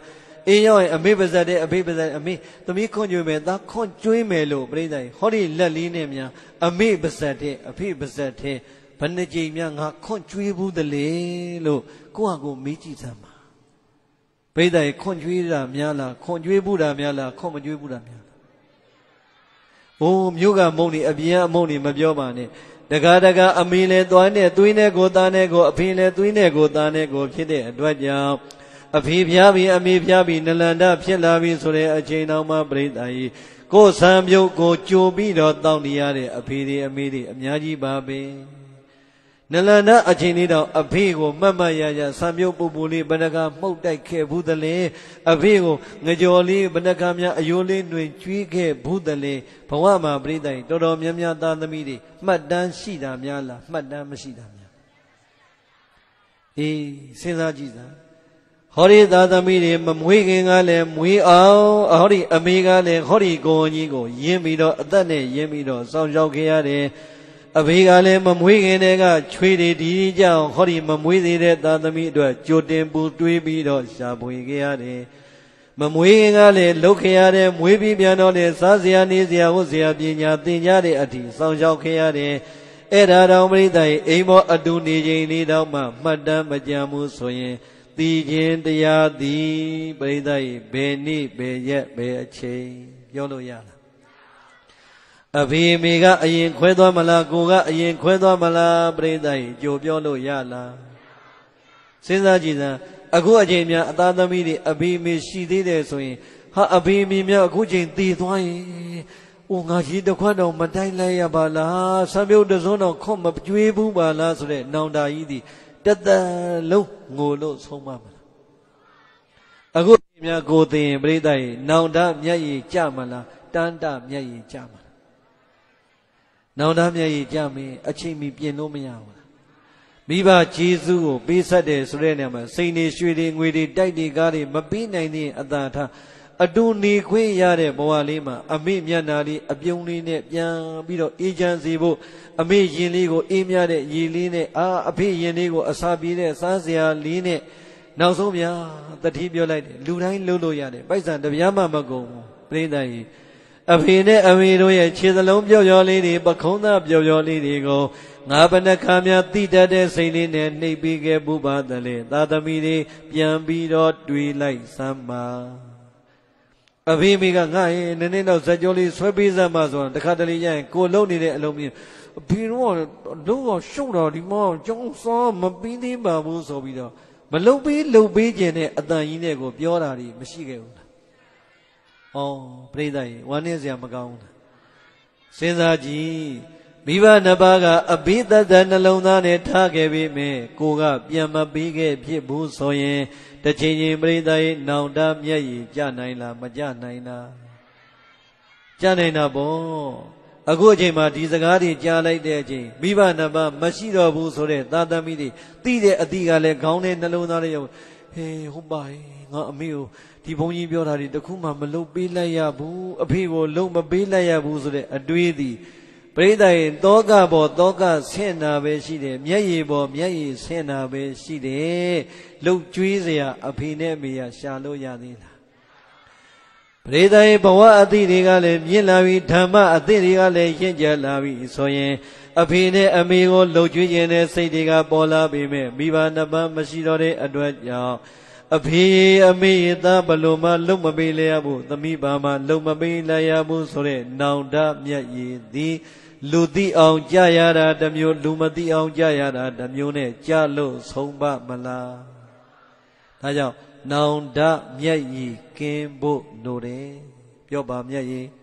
အေးရောက်ရင်အမေပါဇက်တဲ့အဖေပါဇက်အမေသမီးခွန်ကျွေးမယ်သားခွန်ကျွေးမယ်လို့ပြိဿကြီးဟောဒီလက်လေးနဲ့များအမေပါဇက်တဲ့အဖေပါဇက်တဲ့ဘယ်နှကြိမ်များငါခွန်ကျွေးဘူးတလေလို့ကိုယ့်ဟာကိုယ်မေးကြည့်စမ်းပါပြိဿကြီးခွန်ကျွေးတာများလားခွန်ကျွေးဘူးတာများလားခွန်မကျွေးဘူးတာများလားအိုးမြို့ကမုံနေအပြင်အမုံနေမပြောပါနဲ့တကားတကားအမေလည်းသွားနဲ့သွေးနဲ့ကိုသားနဲ့ကိုအဖေလည်းသွေးနဲ့ကိုသားနဲ့ကိုဖြစ်တဲ့အတွက်ကြောင့်အဖေဖျားပြီးအမေဖျားပြီးနလန္ဒဖြစ်လာပြီဆိုတဲ့အချိန်တောင်မှပြိဿကြီးကိုယ်ဆံပြုတ်ကိုကြိုပြီးတော့တောင်းနေရတဲ့အဖေတွေအမေတွေအများကြီးပါပဲနလန္ဒအချိန်လေးတော့အဖေကိုမှတ်မှတ်ရရဆံပြုတ်ပူပူလေးဘဏ္ဍကမှုတ်တိုက်ခဲ့ဘူးတလေအဖေကိုငကြော်လေးဘဏ္ဍကများအယိုးလေးတွင်ကျွေးခဲ့ဘူးတလေဘဝမှာပြိဿကြီးတော်တော်များများသားသမီးတွေမှတ်တမ်းရှိတာများလားမှတ်တမ်းမရှိတာများအေးစဉ်းစားကြည့်စမ်းဟောဒီသားသမီးတွေမမွေးခင်ကလည်းမွေးအောင်ဟောဒီအမေကလည်းဟောဒီကိုယ်ကြီးကိုယဉ်ပြီးတော့အသက်နဲ့ယဉ်ပြီးတော့စောင့်ရှောက်ခဲ့ရတယ်အဖေကလည်းမမွေးခင်တည်းကချွေတွေဒီကြောင်ဟောဒီမမွေးသေးတဲ့သားသမီးအတွက်ကြိုတင်ပူတွေးပြီးတော့ရှာဖွေခဲ့ရတယ်မမွေးခင်ကလည်းလှုပ်ခဲ့ရတယ်မွေးပြီးပြန်တော့လေစားစရာနေစရာဝတ်စရာပညာသင်ကြားတဲ့အထိစောင့်ရှောက်ခဲ့ရတယ်အဲ့ဒါတောင်ပြိဿရဲ့အိမ်မောအတူနေချိန်လေးတော့မှမှတ်တမ်းမကြံဘူးဆိုရင်သိခြင်းတရားသည်ပရိသတ်၏ဘယ်နည်းဘယ်ရက်ဘယ်အချိန်ပြောလို့ရလားအဖေမိကအရင်ခွဲသွားမလားကိုကအရင်ခွဲသွားမလားပရိသတ်၏ကြိုပြောလို့ရလားစဉ်းစားကြည့်စမ်းအခုအချိန်များအသားသမီးတွေအဖေမိရှိသေးတယ်ဆိုရင်ဟာအဖေမိများအခုချိန်တည်သွားရင်အိုငါကြီးတစ်ခွက်တော့မတိုင်းလိုက်ရပါလားဆံပြုတ်တစုံတော့ခွတ်မကြွေးဘူးပါလားဆိုတဲ့နောင်တာကြီးသည်တသက်လုံးငိုလို့ဆုံးမမလားအခုများကိုသိရင်ပြိဿရဲ့နောင်တမျက်ရည်ကြမလားတန်တမျက်ရည်ကြမလားနောင်တမျက်ရည်ကြမင်းအချိန်မီပြင်လို့မရဘူးလားမိဘကျေးဇူးကိုပေးဆက်တယ်ဆိုတဲ့နေရာမှာစိန်တွေရွှေတွေငွေတွေတိုက်တွေကားတွေမပြီးနိုင်တဲ့အသာထားအတူနေခွင့်ရတဲ့ဘဝလေးမှာအမေမျက်နာလေးအပြုံးလေးနဲ့ပြန်ပြီးတော့အေးချမ်းစေဖို့အမေရင်လေးကိုအေးမြတဲ့ရေလေးနဲ့အာအဖေရင်လေးကိုအစာပြေးတဲ့စားစရာလေးနဲ့နောက်ဆုံးများတတိပြောလိုက်တယ်လူတိုင်းလှုပ်လို့ရတယ်ပိုက်ဆံတပြားမှမကုန်ဘူးပြိဿကြီးအဖေနဲ့အမေတို့ရဲ့ခြေစလုံးပြော့ပြော်လေးတွေပခုံးသားပြော့ပြော်လေးတွေကိုငါဘဏ္ဍခါများတိတတ်တဲ့စိတ်လေးနဲ့နှိပ်ပြီးခဲ့ဘူးပါတလေသာသမီတွေပြန်ပြီးတော့တွေးလိုက်စမ်းပါအဖေမိကငါ့ရဲ့နည်းနည်းတော့ဇက်ကြောလေးဆွဲပေးစမ်းပါဆိုတာတခါတလေရရင်ကိုလုံနေတဲ့အလုံးမြင်အဖေတော့လုံးဝရှုံတော့ဒီမောင်ကျောင်းစောမပြီးသေးပါဘူးဆိုပြီးတော့မလုံပေးလုံပေးခြင်းနဲ့အတန်ကြီးနဲ့ကိုပြောတာတွေမရှိခဲ့ဘူးလား။အော်ပြိဿရေဝမ်းနည်းစရာမကောင်းဘူးလား။စဉ်းစားကြည့်မိဘနှစ်ပါးကအဘိဓတ္တနှလုံးသားနဲ့ထားခဲ့ပြီးမြဲကိုကပြန်မပေးခဲ့ဖြစ်ဘူးဆိုရင်တချိန်ချင်းပြိဿရေနောင်တမျက်ရည်ကြနိုင်လားမကြနိုင်လားကြနိုင်တာပေါ့အခုအချိန်မှာဒီစကားတွေကြားလိုက်တဲ့အချိန်မိဘနှစ်ပါးမရှိတော့ဘူးဆိုတဲ့သာသမီတွေသိတဲ့အသည့်ကလည်းခေါင်းနဲ့နှလုံးသားနဲ့ရောက်ဟေးဟုတ်ပါရဲ့ငါအမေကိုဒီဘုန်းကြီးပြောတာတွေတခုမှမလုပ်ပေးလိုက်ရဘူးအဖေကိုလုံးမပေးလိုက်ရဘူးဆိုတဲ့အတွေးသည်ပရိသတ်ရဲ့တောကပေါ်တောကဆင့်နာပဲရှိတယ်မျက်ရည်ပေါ်မျက်ရည်ဆင့်နာပဲရှိတယ်လှုပ်ကြွေးစရာအဖေနဲ့အမေကရှာလို့ရသေးလားပရိသတ်ရဲ့ဘဝအသည့်တွေကလည်းမြင့်လာပြီဓမ္မအသည့်တွေကလည်းရင့်ကျက်လာပြီဆိုရင်အဖေနဲ့အမေကိုလှုပ်ကြွေးခြင်းနဲ့စိတ်တွေကပေါ်လာပြီမဲ့မိဘနှစ်ပါးမရှိတော့တဲ့အတွက်ကြောင့်အဖေအမေသားဘလို့မှလုံမပေးလိုက်ရဘူးသမီးပါမှလုံမပေးလိုက်ရဘူးဆိုတဲ့နောင်တမျက်ရည်သည်လူသိအောင်ကြရတာတစ်မျိုးလူမသိအောင်ကြရတာတစ်မျိုးနဲ့ကြလို့ဆုံးပါမလားဒါကြောင့်နောင်တမျက်ရည်ကင်းဖို့လိုတယ်ပြောပါမျက်ရည်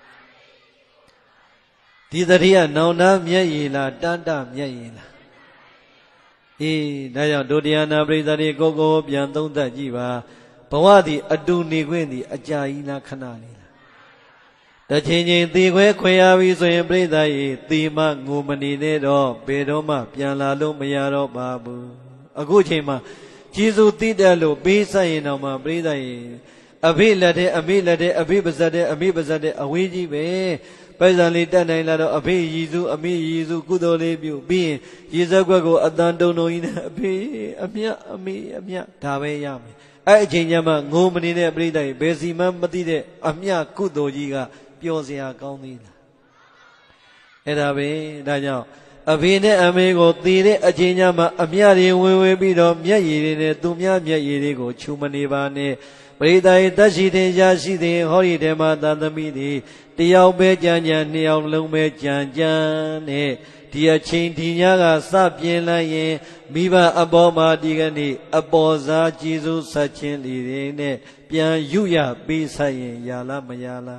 ဒီတတိယနောင်တမျက်ရည်လားတန်တမျက်ရည်လားအေးဒါကြောင့်ဒုတိယနာပရိသတ်တွေကိုကိုပြန်သုံးသပ်ကြည့်ပါဘဝသည်အတူနေခွင့်သည်အကြာကြီးလားခဏလေးလားတစ်ချိန်ချိန်သေခွဲခွဲရပြီဆိုရင်ပရိသတ်ရေသေမငိုမနေနဲ့တော့ဘယ်တော့မှပြန်လာလို့မရတော့ပါဘူးအခုချိန်မှာကျေးဇူးတည်တယ်လို့ပေးဆက်ရင်တော့မှပရိသတ်ရေအဖေလက်တဲ့အမေလက်တဲ့အဖေပါဇက်တဲ့အမေပါဇက်တဲ့အဝေးကြီးပဲပိုက်ဆံလေးတက်နိုင်လာတော့အဖေရည်စုအမေရည်စုကုသိုလ်လေးပြုပြီးရင်ရည်စက်ွက်ကိုအတန်တုံတုံကြီးနဲ့အဖေအမြတ်အမေအမြတ်ဒါပဲရမယ် ai chính nhà mà ngô mình này bây giờ bây giờ mà mất đi đấy âm nhạc cụ đồ gì cả biểu diễn cao đi là thế là vậy đại nhau ở bên này âm nhạc của tí đấy ở chính nhà mà âm nhạc đi quay quay bây giờ nhạc gì này tụm nhạc nhạc gì đấy của chú mình đi vào này bây giờ ta chỉ thấy giá trị thì họ đi để mà ta tâm đi tiêu bé chán chán tiêu lông bé chán chán này thì ở trên thì nhà cái sắp yên lại mi ba abo mà đi cái này abo giá trị số sát trên đi này biến yu ya bị sai ya la mà ya la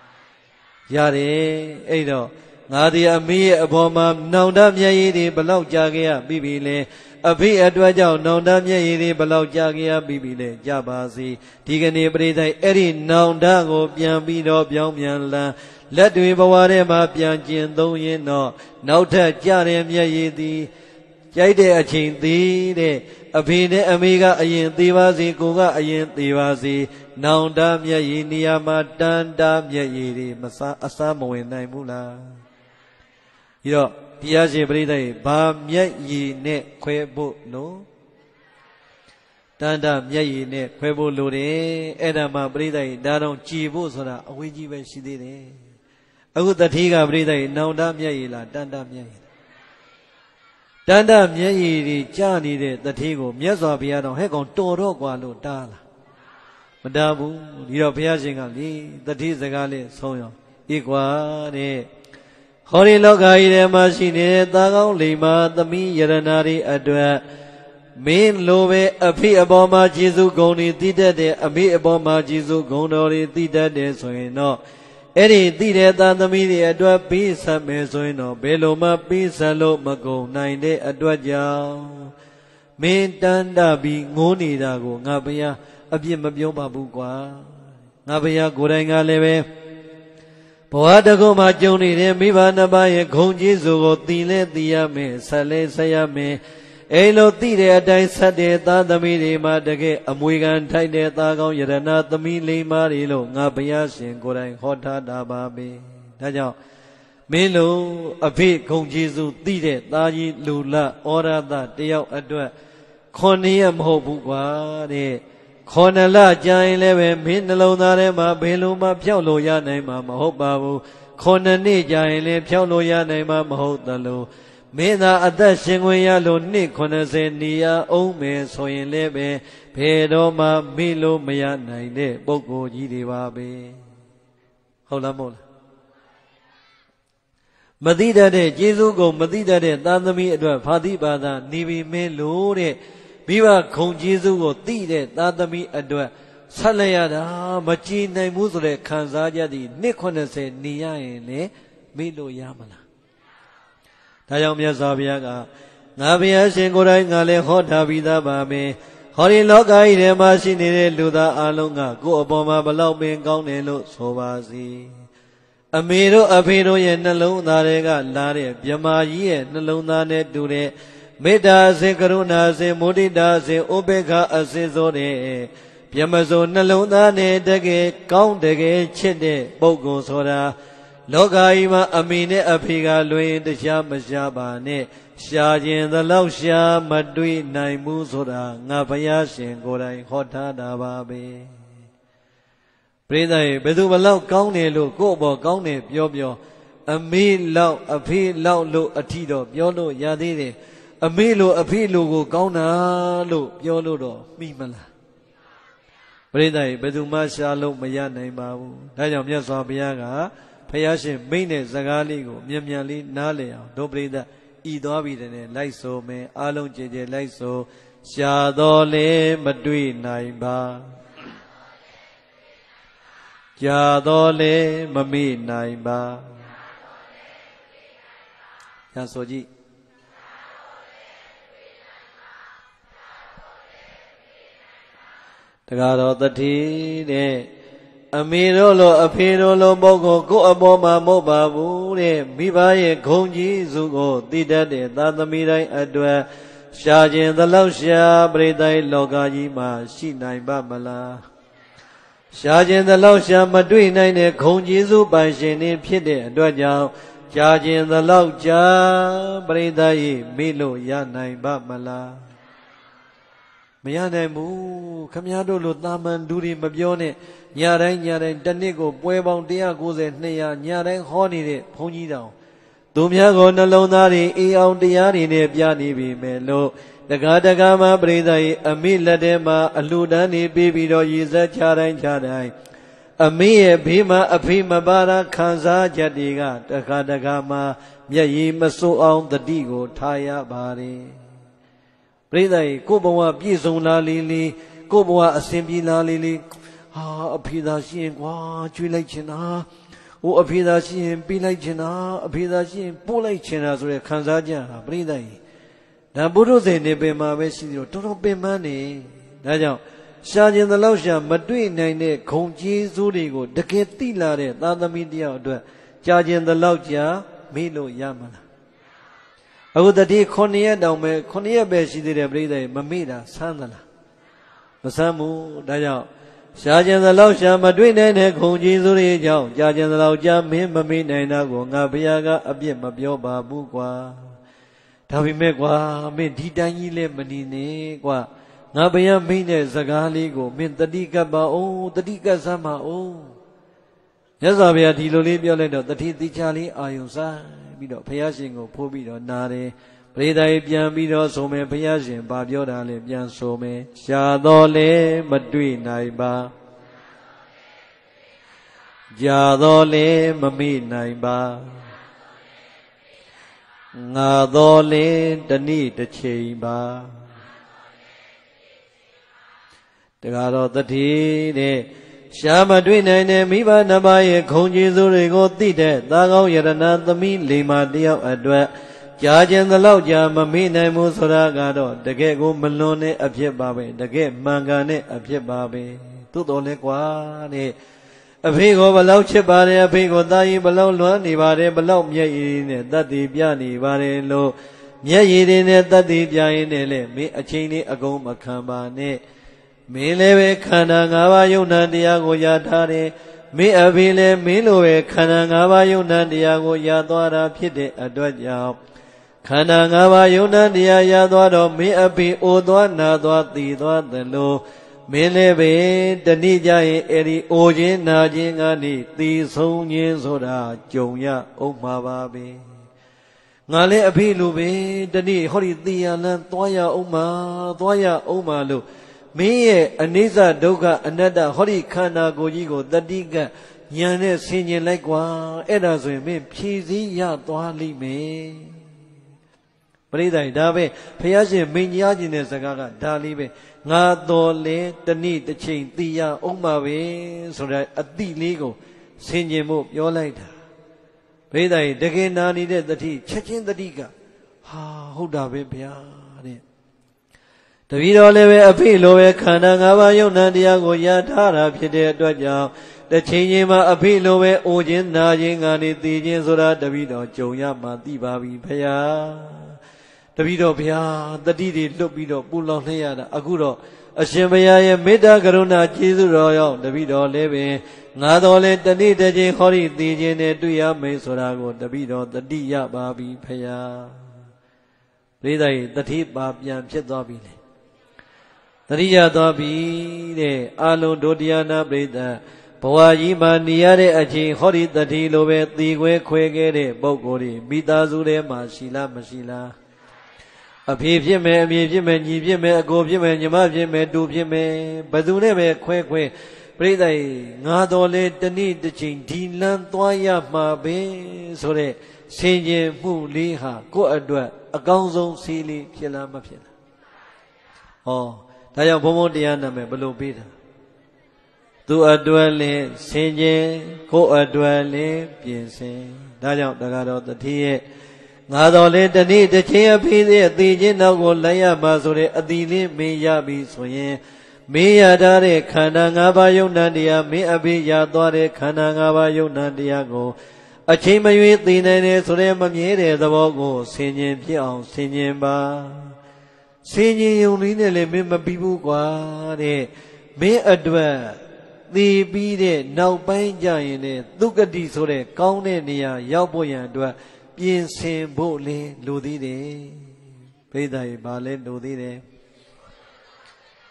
ya đấy ấy đó ngã thì ami abo mà nông đam nhảy đi bao lâu cha kia bị bị lệ ở phía ở đuôi cháu nông đam nhảy đi bao lâu cha kia bị bị lệ cha bà gì thì cái này bây giờ ấy đi nông đam của biến bị đó biến biến là lát đuôi bao giờ mà biến chiến đấu yên nó nấu thật cha em nhảy đi chạy để ở trên tí để ở phía này amiga ở yên tí ba gì cũng có ở yên tí ba gì nông đam nhảy đi mà đan đam nhảy đi mà sa sa mồi này mu la rồi bây giờ bây giờ ba nhảy gì nè khoe bộ nó đan đam nhảy nè khoe bộ luôn đấy em đã mà bây giờ đã đồng chỉ bộ rồi là ông ấy chỉ về xí đấy đấy ông ta thì cả bây giờ nông đam nhảy là đan đam nhảy đan đam nhảy thì cha đi đấy ta thì cũng nhớ rõ bây giờ hay còn to đó quá luôn ta là mà đa bu rồi bây giờ sinh cái gì ta thì sẽ cái này xong rồi ít quá đấy họ đi lâu cái này mà xin này ta không lấy mà ta mi giờ này đi ở đó mình lâu về ở phía ở bên mà Giêsu công đi tít đấy ở phía ở bên mà Giêsu công đó đi tít đấy rồi nó ấy đi tít đấy ta ta mi đi ở đó bị sao mà rồi nó bị lâu mà bị sao lâu mà công này đấy ở đó giàu mình tan đã bị ngô đi ra của ngã bây giờ ở bên mà biểu bà bu quá ngã bây giờ cô đây ngã lên về bỏ được không mà chồng đi đến mấy bạn đã bay không chỉ số tiền lệ tiền mẹ sai lệ sai mẹ ấy lo tiền để đại sát để ta tâm đi mà được cái amui gan thay để ta con giờ na tâm đi mà đi lo ngã bây giờ xin cô đây họ đã đã ba bê đã cho mình lo ở phía không chỉ số tiền để ta chỉ lù la ora ta tiêu ở đó con này em học bu quá để con là trai lên về mình lâu na đấy mà bên lâu mà phiêu lôi ya này mà mà học bao con này trai lên phiêu lôi ya này mà mà học ta lâu mình là ở đây sinh hoạt ya lâu này con sẽ nia ông mẹ soi lên về về đó mà mình lâu mà ya này đấy bốc cô gì đi vào về học làm một mà đi ra đây Giêsu cũng mà đi ra đây ta tâm ý ở phát đi bà ta ni bị mình lâu đấy vì vậy không chỉ số của tỷ lệ ta tâm ý ở đó sát lại đó mà chỉ này muốn rồi khán giả gia đình nét con sẽ nia này mấy lô ya mà là đại giáo miệt sao bây giờ ngã bây giờ xin cô đây ngã lên họ đã bị ta bà mẹ họ đi lót cái này mà xin đi lưu ta alo ngã cô ở mà bà lâu bên cao này lô số ba gì Amiro apiro ye nalung thare ka la de Brahma ji ye nalung tha ne tu de Metta se karuna se mudita se ubekha ase so de Brahma so nalung tha ne teke kaung teke chit de puggol soda Loka ji ma ami ne aphi ka luin tasha ma sha ba ne Sha chin thalauk sha ma twi nai mu soda Nga Bhaya Shin ko dai hot tha da ba be Bây giờ bây giờ lâu cao này luôn cô bỏ cao này biểu biểu ami lâu api lâu luôn ati đó biểu luôn ya đi đi ami luôn api luôn cô cao na luôn biểu luôn đó mi mà là bây giờ bây giờ mà sao luôn mà ya này mà đại nhóm nhà sao bây giờ cả phải ya xin mấy này zaga li cô miên miên li ná lệ ao đó bây giờ y đó bây giờ này lại số mẹ along chế chế lại số xa đó lệ mất đuôi này ba Cha đó lệ mà mi này ba Cha số gì Tất cả đó tất thi để Ami rô lô aphi rô lô bố cô cô ở bố mà mô bà vũ để Mi bà ye không chí dù cô tí đá để ta tâm mi đây ở đùa Xa chên ta lâu xa bê tay lô gà gì mà xí này bà bà la Xa chên ta lâu xa mà đuôi này nè không chí dù bà xên nè phía để đùa nhau Xa chên ta lâu xa, ပရိသတ်၏မိလို့ရနိုင်ပါမလား Bồ ဘုရားရှင်ကိုယ်တိုင်ငါလည်းဟောထားပြီးသားပါပဲဟောဒီလောကကြီးထဲမှာရှိနေတဲ့သာကောင်းလိမ္မာသမီးတွေအတွက်ရှားခြင်းသလောက်ရှာမတွေ့နိုင်တဲ့ပုဂ္ဂိုလ်ကြီးတွေပါပဲ Bồ ရှားခြင်းသလောက်ရှာမတွေ့နိုင်တဲ့ပုဂ္ဂိုလ်ကြီးတွေပါပဲ Bồ မရနိုင်ဘူးခမည်းတော်လိုတာမန်လူတွေမပြောနဲ့ညတိုင်းညတိုင်းတစ်နှစ်ကိုပွဲပေါင်းone ninety 200ညတိုင်းဟောနေတဲ့ဘုန်းကြီးတောင်သူများကိုနှလုံးသားတွေအေးအောင်တရားတွေနဲ့ပြနေပြီမယ်လို့တကားတကားမှာပရိသတ်ရဲ့အမိလက်ထဲမှာအလှူဒန်းနေပြီးပြီးတော့ရည်စက်ချတိုင်းချတိုင်းအမိရဲ့ဘေးမှာအဖေမပါတာခံစားချက်တွေကတကားတကားမှာမျက်ရည်မစိုးအောင်တတိကိုထားရပါတယ်ပရိသတ်ကိုဘဝပြည့်စုံလာလေးလေးကိုဘဝအစဉ်ပြေလာလေးလေးဟာအဖေသာရှိရင်ကွာကျွေးလိုက်ချင်တာဟိုအဖေသာရှိရင်ပေးလိုက်ချင်တာအဖေသာရှိရင်ပို့လိုက်ချင်တာဆိုတဲ့ခံစားချက်ဟာပရိသတ်ဒါဘုရုဇေနေပင်မှာပဲရှိသေးတော့တော်တော်ပင်ပန်းနေဒါကြောင့်ရှားခြင်းတလောက်ရှာမတွေ့နိုင်တဲ့ဂုံကျေးဇူးတွေကိုတကယ်သိလာတဲ့သာသမီတယောက်အတွက်ကြာခြင်းတလောက်ကြာမေ့လို့ရမှာလားအခုတတိ9ရက်တောင်ပဲ9ရက်ပဲရှိသေးတယ်ပြိဿရေမမေ့တာဆန်းသလားမဆန်းဘူးဒါကြောင့်ရှားခြင်းတလောက်ရှာမတွေ့နိုင်တဲ့ဂုံကျေးဇူးတွေကြောင့်ကြာခြင်းတလောက်ကြာမင်းမမေ့နိုင်တာကိုငါဘုရားကအပြစ်မပြောပါဘူးကွာဒါပေမဲ့ကွာမင်းဒီတိုင်းကြီးလည်းမနေနဲ့ကွာငါဘုရားမိန့်တဲ့စကားလေးကိုမင်းတတိကပ်ပါအောင်တတိကပ်စမ်းပါအောင်မြတ်စွာဘုရားဒီလိုလေးပြောလိုက်တော့တတိတိချလေးအာယုံစားပြီးတော့ဘုရားရှင်ကိုဖိုးပြီးတော့နာတယ်ပရိသတ်ပြန်ပြီးတော့ဆိုမယ်ဘုရားရှင်ဘာပြောတာလဲပြန်ဆိုမယ်ရှားတော်လဲမတွေ့နိုင်ပါကြာတော်လဲမမေ့နိုင်ပါငါတော်လဲတနေ့တစ်ချိန်ပါတကားတော့တတိတဲ့ရှားမတွေ့နိုင်တဲ့မိဘနှစ်ပါးရဲ့ခုံကျေးဇူးတွေကိုသိတဲ့သာကောင်းယရဏသမီးလိမ္မာတယောက်အတွက်ကြာခြင်းသလောက်ကြာမမေ့နိုင်ဘူးဆိုတာကတော့တကယ်ကိုမလွန်တဲ့အဖြစ်ပါပဲတကယ်မှန်ကန်တဲ့အဖြစ်ပါပဲသို့တော်လဲကွာတဲ့အဖေကိုဘလောက်ချစ်ပါတယ်အဖေကိုသားကြီးဘလောက်လွမ်းနေပါတယ်ဘလောက်မျက်ရည်နဲ့တတ်တည်ပြနေပါတယ်လို့မျက်ရည်တွေနဲ့တတ်တည်ပြရင်လည်းမင်းအချိန်လေးအကုန်မခံပါနဲ့မင်းလည်းပဲခန္ဓာ၅ပါးယုံနာတရားကိုရထားတယ်မင်းအဖေလည်းမင်းလိုပဲခန္ဓာ၅ပါးယုံနာတရားကိုရသွားတာဖြစ်တဲ့အတွက်ကြောင့်ခန္ဓာ၅ပါးယုံနာတရားရသွားတော့မင်းအဖေအိုသွားနာသွားတည်သွားသလိုမင်းလည်းပဲတဏှိကြရင်အဲ့ဒီအိုခြင်းနာခြင်းကနေတည်ဆုံးခြင်းဆိုတာကြုံရအောင်မှာပါပဲငါလည်းအဖေလိုပဲတဏှိဟောဒီတည်ရလန်းသွားရအောင်မှာသွားရအောင်မှာလို့မင်းရဲ့အနိစ္စဒုက္ခအနတ္တဟောဒီခန္ဓာကိုယ်ကြီးကိုတတိကဉာဏ်နဲ့ဆင်ခြင်လိုက်ကွာအဲ့ဒါဆိုရင်မင်းဖြည့်စည်းရသွားလိမ့်မယ်ပရိသတ်ဒါပဲဘုရားရှင်မိန်ကြားခြင်းတဲ့စကားကဒါလေးပဲငါတော်လဲတဏိတစ်ချိန်သိရအောင်ပါပဲဆိုတဲ့အတိလေးကိုဆင်ခြင်ဖို့ပြောလိုက်တာပရိသတ်တကယ်နာနေတဲ့တတိချက်ချင်းတတိကဟာဟုတ်တာပဲဗျာတဲ့တပည့်တော်လည်းပဲအဖေလိုပဲခန္ဓာ၅ပါးယုံနာတရားကိုရထားတာဖြစ်တဲ့အတွက်ကြောင့်တစ်ချိန်ချင်းမှာအဖေလိုပဲအိုခြင်းနာခြင်းကနေသိခြင်းဆိုတာတပည့်တော်ကြုံရမှသိပါပြီဖရာတပည့်တော်ဗျာတတိတွေလွတ်ပြီးတော့ပူလောင်လှရတာအခုတော့အရှင်ဘုရားရဲ့မေတ္တာကရုဏာကျေးဇူးတော်ရောက်တပည့်တော်လည်းပဲငါတော်လည်းတဏိတခြင်းဟောဒီသိခြင်းနဲ့တွေ့ရမယ်ဆိုတာကိုတပည့်တော်တတိရပါပြီဖရာပရိသတ်တတိပါပြန်ဖြစ်သွားပြီလေတတိယသွားပြီတဲ့အာလုံးဒုတိယနာပရိသတ်ဘဝကြီးမှာနေရတဲ့အချိန်ဟောဒီတတိလိုပဲသီခွဲခွဲခဲ့တဲ့ပုဂ္ဂိုလ်တွေမိသားစုထဲမှာရှိလားမရှိလားအဖေဖြစ်မယ်အမေဖြစ်မယ်ညီဖြစ်မယ်အကိုဖြစ်မယ်ညီမဖြစ်မယ်တူဖြစ်မယ်ဘယ်သူနဲ့ပဲခွဲခွဲပရိသတ်ငါတော်လေတဏိတစ်ချိန်ဒီလန်းသွားရမှာပဲဆိုတဲ့ဆင်ခြင်မှုလေးဟာကိုယ့်အတွက်အကောင်းဆုံးစီးလေးဖြစ်လားမဖြစ်လားဟောဒါကြောင့်ဘုံဘုံတရားနာမယ်ဘယ်လိုပေးတာသူအတွက်လည်းဆင်ခြင်ကိုယ့်အတွက်လည်းပြင်ဆင်ဒါကြောင့်တက္ကတော်တတိရဲ့ငါတော်လေတဏိတစ်ချိန်အဖေရဲ့သိခြင်းနောက်ကိုလိုက်ရမှာဆိုတဲ့အတိလေးမင်းရပြီဆိုရင်မင်းရထားတဲ့ခန္ဓာ၅ပါးယုံနာတရားမင်းအဖေရသွားတဲ့ခန္ဓာ၅ပါးယုံနာတရားကိုအချိန်မရွေးသိနိုင်တယ်ဆိုတဲ့မမြဲတဲ့သဘောကိုဆင်ခြင်ဖြစ်အောင်ဆင်ခြင်ပါဆင်ခြင်ယုံလေးနဲ့လည်းမင်းမပြီးဘူးကွာတဲ့မင်းအတွက်သိပြီးတဲ့နောက်ပိုင်းကြရင်လေသုကတိဆိုတဲ့ကောင်းတဲ့နေရာရောက်ဖို့ရန်အတွက်ပြင်ဆင်ဖို့လေလိုသေးတယ်ဘိဓာရေဘာလဲလိုသေးတယ်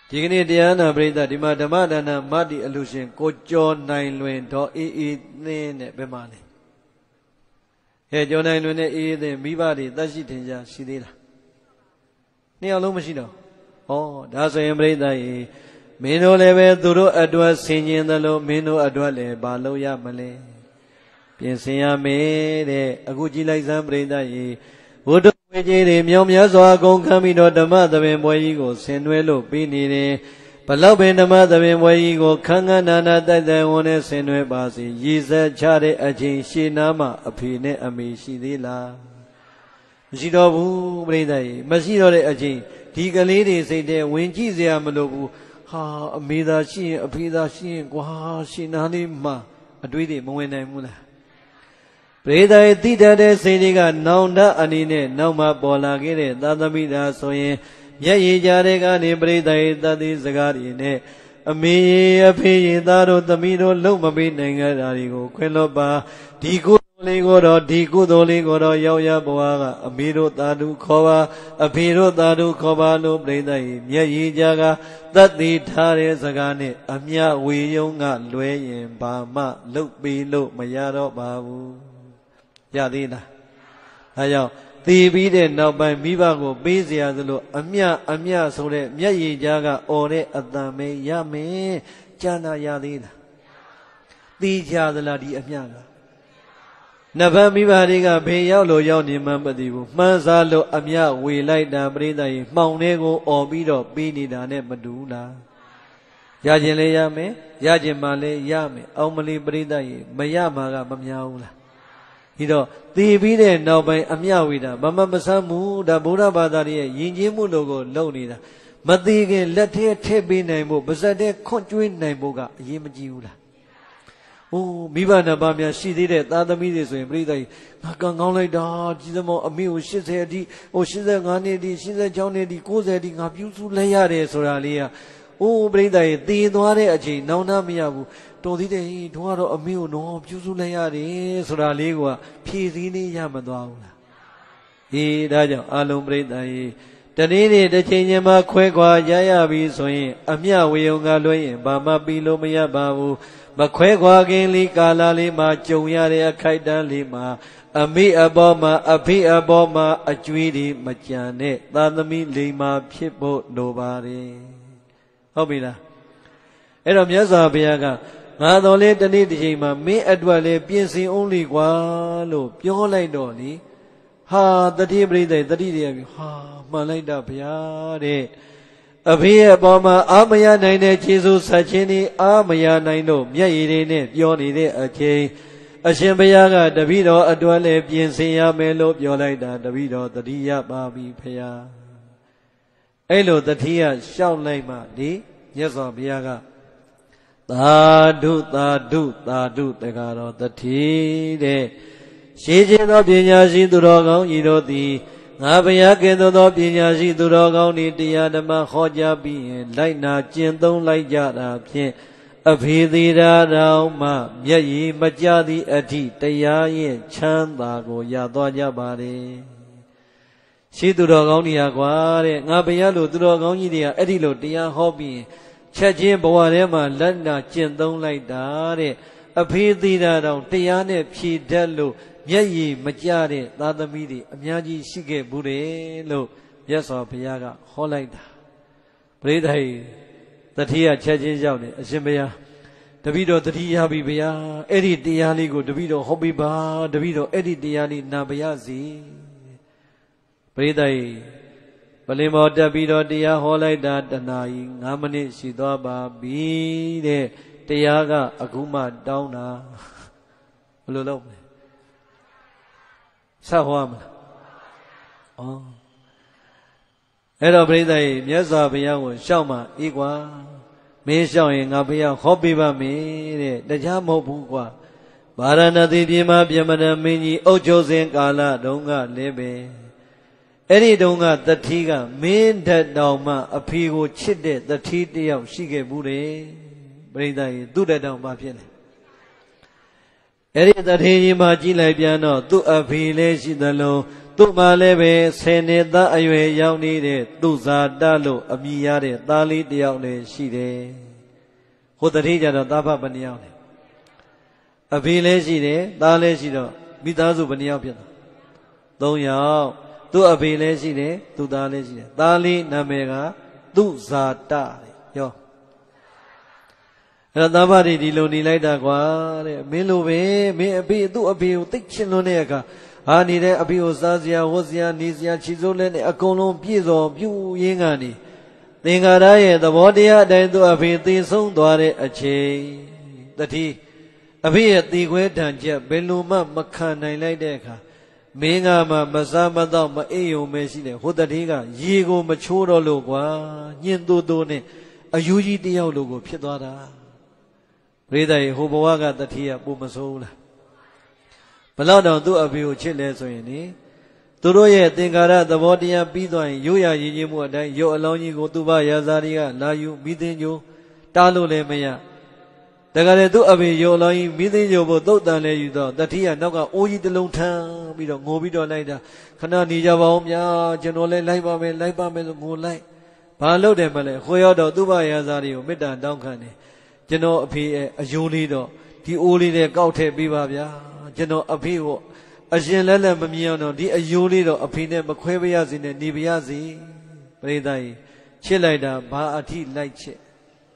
ဒီကနေ့တရားနာပရိသတ်ဒီမှာဓမ္မဒါနမတ္တိအလူရှင်ကိုကျော်နိုင်လွင်တော်အေးအေးသင်းနဲ့ဘယ်မှာလဲအဲကျော်နိုင်လွင်နဲ့အေးအေးသင်းမိဘတွေတတ်ရှိထင်ရှားရှိသေးလားနှစ်ယောက်လုံးမရှိတော့ဩဒါဆိုရင်ပရိသတ်ရေမင်းတို့လည်းပဲသူတို့အတွက်ဆင်ခြင်သလိုမင်းတို့အတွက်လည်းဘာလို့ရမလဲပြင်ဆင်ရမယ်တဲ့အခုကြည့်လိုက်စမ်းပရိသတ်ရေဘုဒ္ဓဝေကြီးတွေမြောင်များစွာအကုန်ခံပြီးတော့ဓမ္မသဘင်ပွဲကြီးကိုဆင်နွှဲလို့ပြီးနေတယ်ဘလောက်ပင်ဓမ္မသဘင်ပွဲကြီးကိုခန်းခန်းနာနာတိုက်တိုက်ဝန်နဲ့ဆင်နွှဲပါစေရည်စက်ချတဲ့အချိန်ရှေ့နားမှာအဖေနဲ့အမေရှိသေးလားမရှိတော့ဘူးပရိသတ်ရေမရှိတော့တဲ့အချိန်ဒီကလေးတွေစိတ်ထဲဝင်ကြည့်စရာမလိုဘူးဟာအမေသာရှိရင်အဖေသာရှိရင်ကွာရှေ့နားလေးမှာအတွေးတွေမဝင်နိုင်ဘူးလားပရိသတ်တိတတ်တဲ့စိတ်တွေကနောင်တအနေနဲ့နောက်မှပေါ်လာခဲ့တဲ့သာသမီသာဆိုရင်မျက်ရည်ကြတဲ့ကနေပရိသတ်သတ်သေးစကားတွေနဲ့အမေအဖေသားတို့သမီးတို့လုံမပေးနိုင်ကြတာတွေကိုခွင့်လွှတ်ပါဒီကုသိုလ်လေးကိုတော့ဒီကုသိုလ်လေးကိုတော့ရောက်ရဘဝကအမေတို့သာဓုခေါ်ပါအဖေတို့သာဓုခေါ်ပါလို့ပရိသတ်မျက်ရည်ကြကသတ်သေးထားတဲ့စကားနဲ့အမြဝေယုံကလွဲရင်ဘာမှလုတ်ပေးလို့မရတော့ပါဘူးရသေးလားအဲကြောင့်သိပြီးတဲ့နောက်ပိုင်းမိဘကိုပေးเสียသလိုအမြအမြဆိုတဲ့မျက်ရည်ကြားကအော်တဲ့အတန်ပဲရမယ်ကျန်တာရသေးလားသိကြသလားဒီအမြကနှစ်ဖက်မိဘတွေကဘေးရောက်လို့ရောက်နေမှမသိဘူးမှန်းစားလို့အမြဝေလိုက်တာပရိသတ်ကြီးမှောင်လေးကိုအော်ပြီးတော့ပေးနေတာနဲ့မတူလားရခြင်းလည်းရမယ်ရခြင်းမှလည်းရမယ်အောင်မလီပရိသတ်ကြီးမရမှာကမများဘူးလားဒီတော့သိပြီးတဲ့နောက်ပိုင်းအမြဝေတာမမမဆမ်းမှုဒါဗုဒ္ဓဘာသာရဲ့ယဉ်ကျေးမှုလို့ကိုလုပ်နေတာမသိခင်လက်ထဲထည့်ပေးနိုင်ဖို့ပါဇက်ထဲခွန့်ကျွေးနိုင်ဖို့ကအရေးမကြီးဘူးလား။အိုးမိဘနှစ်ပါးများရှိသေးတဲ့သားသမီးတွေဆိုရင်ပြိဿကြီးငါကံကောင်းလိုက်တာကြီးသမောအမေကို၈၀အထိဟို၈၅နှစ်အထိ၈၆နှစ်အထိ၉၀အထိငါပြုစုလိုက်ရတယ်ဆိုတာလေးကအိုးပြိဿကြီးတည်သွားတဲ့အချိန်နောင်တမရဘူးတော်သေးတယ်တို့ကတော့အမေကိုတော့ပြုစုလိုက်ရတယ်ဆိုတာလေးကဖြည့်စည်းလေးရမသွားဘူးလားအေးဒါကြောင့်အလုံးပြိဿကြီးတနေ့နေ့တစ်ချိန်ချင်းမှာခွဲခွာရရပြီဆိုရင်အမြဝေယုံကလွှဲရင်ဘာမှပြီးလို့မရပါဘူးမခွဲခွာခင်လေးကာလလေးမှာကြုံရတဲ့အခိုက်အတန့်လေးမှာအမေအပေါ်မှာအဖေအပေါ်မှာအကျွေးတွေမကြံနဲ့သာသမီလိမ္မာဖြစ်ဖို့လိုပါတယ်ဟုတ်ပြီလားအဲ့တော့မြတ်စွာဘုရားကငါတော်လေးတနေ့တစ်ချိန်မှာမင်းအတွက်လေးပြင်ဆင်အောင်လေကွာလို့ပြောလိုက်တော့လေဟာတတိပရိသေတတိတွေကဟာမှန်လိုက်တာဗျာတဲ့အဖေရဲ့အပေါ်မှာအာမရနိုင်တဲ့ခြေစိုးဆက်ချင်းဒီအာမရနိုင်လို့မျက်ရည်တွေနဲ့ပြောနေတဲ့အချိန်အရှင်ဘုရားကတပည့်တော်အတွက်လည်းပြင်ဆင်ရမယ်လို့ပြောလိုက်တာတပည့်တော်တတိယပါပြီဖရာအဲ့လိုတတိယရှောက်လိုက်မှဒီမြတ်စွာဘုရားကသာဓုသာဓုသာဓုတကားတော်တတိတဲ့ရှင်းခြင်းသောပညာရှိသူတော်ကောင်းကြီးတို့သည်ငါဘုရားကဲ့သို့သောပညာရှိသူတော်ကောင်း၏တရားဓမ္မဟောကြားပြီးရင်လိုက်နာကျင့်သုံးလိုက်ကြတာဖြင့်အဖေသေးရာတော်မှမျက်ရည်မကျသည့်အထိတရားရဲ့ချမ်းသာကိုရသွားကြပါလေရှိသူတော်ကောင်းကြီးဟာကွာတဲ့ငါဘုရားလိုသူတော်ကောင်းကြီးတွေကအဲ့ဒီလိုတရားဟောပြီးရင်ချက်ချင်းဘဝထဲမှာလက်နာကျင့်သုံးလိုက်တာတဲ့အဖေသေးရာတော်တရားနဲ့ဖြည့်တတ်လို့မျက်ရည်မကျတဲ့သာသမီတွေအများကြီးရှိခဲ့ဘူးတယ်လို့မြတ်စွာဘုရားကဟောလိုက်တာပရိသတ်တတိယချက်ချင်းရောက်နေအရှင်ဘုရားတပည့်တော်တတိယပြီဘုရားအဲ့ဒီတရားလေးကိုတပည့်တော်ဟောပေးပါတပည့်တော်အဲ့ဒီတရားလေးနာပါရစေပရိသတ်ပလင်မောတက်ပြီးတော့တရားဟောလိုက်တာတနာကြီး၅မိနစ်ရှိသွားပါပြီတဲ့တရားကအခုမှတောင်းတာဘယ်လိုလုပ်မလဲဆက်ဟောမလားဩအဲ့တော့ပြိဿကြီးမြတ်စွာဘုရားကိုရှောက်မှအေးကွာမင်းရှောက်ရင်ငါဘုရားဟောပေးပါမယ်တဲ့တရားမဟုတ်ဘူးကွာဗာရဏသီပြည်မှာပြမဏမင်းကြီးအုပ်ချုပ်စဉ်ကာလတုန်းကလည်းပဲအဲ့ဒီတုန်းကတတိကမင်းထက်တောင်မှအဖေကိုချစ်တဲ့တတိတယောက်ရှိခဲ့ဘူးတယ်ပြိဿကြီးသူ့တက်တောင်မှဖြစ်တယ်အဲ့ဒီတထေကြီးမှာကြည်လိုက်ပြန်တော့သူ့အဖေလည်းရှိသလိုသူ့မှာလည်းပဲဆယ်နှစ်သားအရွယ်ရောက်နေတဲ့သူဇာတလို့အမည်ရတဲ့သားလေးတစ်ယောက်လည်းရှိတယ်ဟိုတတိကြတော့သားဖဘယ်နှယောက်လဲအဖေလည်းရှိတယ်သားလည်းရှိတော့မိသားစုဘယ်နှယောက်ဖြစ်လဲသုံးယောက်သူ့အဖေလည်းရှိတယ်သူ့သားလည်းရှိတယ်သားလေးနာမည်ကသူဇာတတဲ့ရောအဲ့တော့သားဖတွေဒီလိုနေလိုက်တာကွာတဲ့မင်းလိုပဲမင်းအဖေသူ့အဖေကိုသိချင်လွန်းတဲ့အခါဟာနေတဲ့အဖေကိုစားစရာဝတ်စရာနေစရာခြေစိုးလက်နဲ့အကုန်လုံးပြည့်စုံပြုရင်းကနေသင်္ခါရရဲ့သဘောတရားအတိုင်းသူ့အဖေသိဆုံးသွားတဲ့အချိန်တတိအဖေရဲ့ตีခွဲတန်ချက်ဘယ်လိုမှမခံနိုင်လိုက်တဲ့အခါမင်းကမှမစားမတော့မအိပ်ုံပဲရှိတယ်ဟိုတတိကရေကိုမချိုးတော့လို့ကွာညှင်းတူတူနဲ့အယူကြီးတယောက်လိုကိုဖြစ်သွားတာပရိသတ်ရေဟိုဘဝကတတိကပုံမဆိုးဘူးလားဘလောက်တောင်သူ့အဖေကိုချစ်လဲဆိုရင်လေသူတို့ရဲ့သင်္ကာရသဘောတရားပြီးသွားရင်ရိုးရရည်ကြီးမှုအတိုင်းရုပ်အလောင်းကြီးကိုသူ့ဘရာဇာတွေကလာယူမိသိညိုတားလို့လည်းမရတကယ်လည်းသူ့အဖေရုပ်အလောင်းကြီးမိသိညိုဖို့သုတ်တန်လဲယူတော့တတိကနောက်ကအိုးကြီးတစ်လုံးထမ်းပြီးတော့ငိုပြီးတော့လိုက်တာခဏနေကြပါဦးများကျွန်တော်လည်းလိုက်ပါမယ်လိုက်ပါမယ်ဆိုငိုလိုက်ဘာလို့တယ်မလဲခွေရောက်တော့သူ့ဘရာဇာတွေကိုမေတ္တာတောင်းခံတယ်ကျွန်တော်အဖေရဲ့အယိုးလေးတော့ဒီအိုးလေးနဲ့ကောက်ထည့်ပေးပါဗျာကျွန်တော်အဖေကိုအရင်လက်လက်မမြင်အောင်တော့ဒီအယိုးလေးတော့အဖေနဲ့မခွဲပြရစေနဲ့နေပြရစေပရိသတ်ကြီးချစ်လိုက်တာဘာအထိလိုက်ချစ်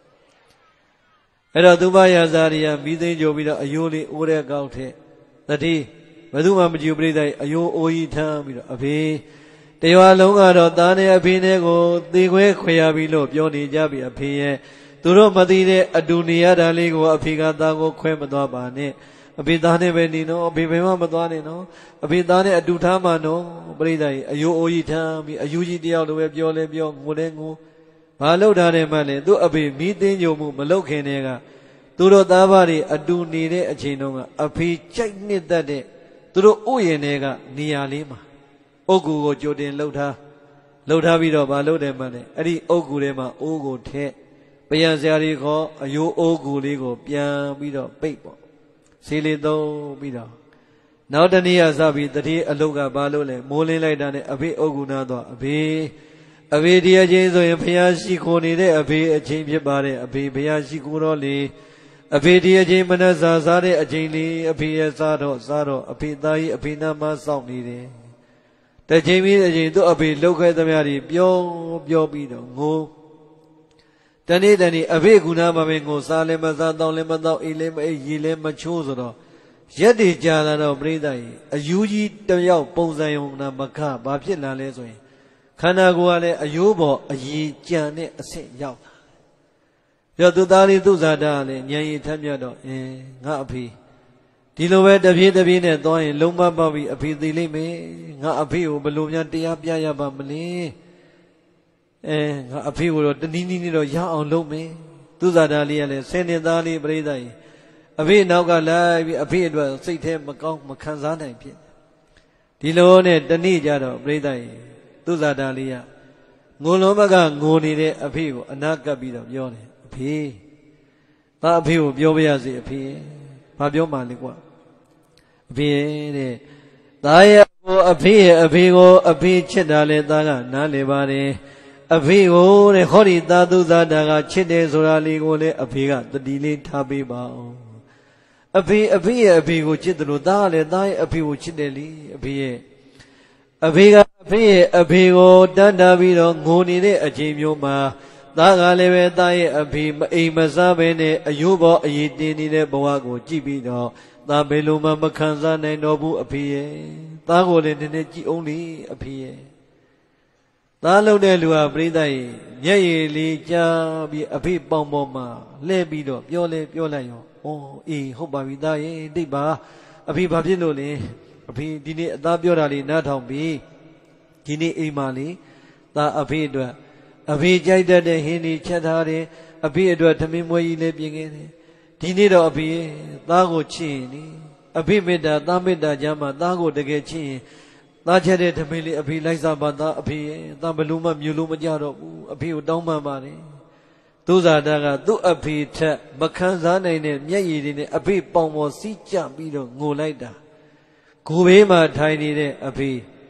အဲ့တော့သူမယာဇာရိယမိသိမ်းကြိုပြီးတော့အယိုးလေးအိုးတဲ့ကောက်ထည့်တတိဘယ်သူမှမကြည့်ပရိသတ်ကြီးအယိုးအိုးကြီးထမ်းပြီးတော့အဖေတရွာလုံးကတော့သားနဲ့အဖေနဲ့ကိုသေခွဲခွေရပြီလို့ပြောနေကြပြီအဖေရဲ့သူတို့မသိတဲ့အတူနေရတာလေးကိုအဖေကသားကိုခွဲမသွားပါနဲ့အဖေသားနဲ့ပဲနေနော်အဖေဘယ်မှမသွားနဲ့နော်အဖေသားနဲ့အတူထားမှနော်ပရိသတ်ကြီးအယိုးအိုးကြီးထမ်းပြီးအယူကြီးတယောက်လိုပဲပြောလဲပြောငိုလဲငိုဘာလို့ထားတယ်မှလဲသူ့အဖေမိသိညိုမှုမလုပ်ခင်တည်းကသူတို့သားဖတွေအတူနေတဲ့အချိန်တုန်းကအဖေကြိုက်နှစ်သက်တဲ့သူတို့ဥယျာဉ်တွေကနေရာလေးမှာအုတ်ကူကိုကြိုတင်လှုပ်ထားလှုပ်ထားပြီးတော့ဘာလုပ်တယ်မှလဲအဲ့ဒီအုတ်ကူထဲမှာအိုးကိုထည့်ပယံစရာတွေခေါ်အယိုးအိုးကူလေးကိုပြန်ပြီးတော့ပိတ်ပေါ့ဆေးလေးသုံးပြီးတော့နောက်တနေ့ကစပြီးတတိအလုတ်ကဘာလို့လဲမိုးလင်းလိုက်တာနဲ့အဖေအုတ်ကူနာတော့အဖေအဖေဒီအချင်းဆိုရင်ဖျားရှိခိုနေတဲ့အဖေအချင်းဖြစ်ပါတယ်အဖေဖျားရှိခိုတော့လေအဖေဒီအချင်းမနှစားစားတဲ့အချင်းလေးအဖေရဲ့စားတော့စားတော့အဖေသားကြီးအဖေနာမစောင့်နေတယ်တချိန်ပြီးအချိန်သူ့အဖေလှုပ်ခဲသမျှတွေပြောပြောပြီးတော့ငိုတနေ့တနေ့အဖေကူနာမှာပဲငိုစားလည်းမစားတောင်းလည်းမတောင်းအိလည်းမအိရေလည်းမချိုးဆိုတော့ရက်တွေကြာလာတော့ပြိဿကြီးအယူကြီးတယောက်ပုံစံယုံနာမခဘာဖြစ်လာလဲဆိုရင်ခန္ဓာကိုယ်ကလည်းအယိုးပေါ်အည်ကြံတဲ့အဆင့်ရောက်လာပြောသူသားလေးသူဇာတာကလည်းဉာဏ်ရည်ထက်မြတ်တော့အင်းငါအဖေဒီလိုပဲတပြေးတပြေးနဲ့သွားရင်လုံးမပေါက်ပြီးအဖေသိလိမ့်မယ်ငါအဖေကိုဘယ်လိုများတရားပြရပါမလဲအဲငါအဖေကိုတော့တနည်းနည်းနဲ့တော့ရအောင်လုပ်မယ်သူဇာတာလေးကလည်းဆယ်နှစ်သားလေးပြိဿကြီးအဖေနောက်ကလိုက်ပြီးအဖေအတွက်စိတ်ထဲမကောင်းမခံစားနိုင်ဖြစ်ဒီလိုနဲ့တနေ့ကြတော့ပြိဿကြီးသူဇာတာလေးကငိုလုံးဘကငိုနေတဲ့အဖေကိုအနာကပ်ပြီးတော့ပြောတယ်အဖေသားအဖေကိုပြောပြရစီအဖေဘာပြောမှလဲကွာအဖေတဲ့သားရဲ့ကိုအဖေရဲ့အဖေကိုအဖေချစ်တာလေသားကနားလေပါတယ်အဖေကိုတဲ့ခေါဒီသာသူဇာတာကချစ်တယ်ဆိုတာလေးကိုလည်းအဖေကတတိလေးထားပေးပါအောင်အဖေအဖေရဲ့အဖေကိုချစ်တယ်လို့သားကလည်းသားရဲ့အဖေကိုချစ်တယ်လေအဖေရဲ့အဖေကအဖေရဲ့အဖေကိုတန်းတာပြီးတော့ငိုနေတဲ့အချိန်မျိုးမှာသားကလည်းပဲသားရဲ့အဖေမအိမ်မစားဘဲနဲ့အယိုးပေါ်အည်တင်နေတဲ့ဘဝကိုကြည့်ပြီးတော့သားဘယ်လိုမှမခံစားနိုင်တော့ဘူးအဖေရဲ့သားကိုလည်းနည်းနည်းကြည့်အောင်လေအဖေရဲ့သားလုံးတဲ့လူဟာပြိဿရဲ့မျက်ရည်လေးကြားပြီးအဖေပေါင်ပေါ်မှာလှည့်ပြီးတော့ပြောလဲပြောလိုက်ရောဩအေးဟုတ်ပါပြီသားရဲ့တိတ်ပါအဖေဘာဖြစ်လို့လဲအဖေဒီနေ့အသားပြောတာလေးနားထောင်ပြီးဒီနေ့အိမ်မှာလေသားအဖေအတွက်အဖေကြိုက်တတ်တဲ့ဟင်းတွေချက်ထားတယ်အဖေအတွက်သမင်းမွေးကြီးလည်းပြင်ခဲ့တယ်ဒီနေ့တော့အဖေသားကိုချစ်ရင်လေအဖေမေတ္တာသားမေတ္တာကြားမှာသားကိုတကယ်ချစ်ရင်သားချက်တဲ့သမင်းလေးအဖေလိုက်စားပါသားအဖေသားဘလို့မှမြူလို့မကြတော့ဘူးအဖေကိုတောင်းပန်ပါတယ်သူဇာတာကသူ့အဖေထက်မခံစားနိုင်တဲ့မျက်ရည်တွေနဲ့အဖေပေါင်ပေါ်စီးကြပြီးတော့ငိုလိုက်တာကိုဘေးမှာထိုင်နေတဲ့အဖေ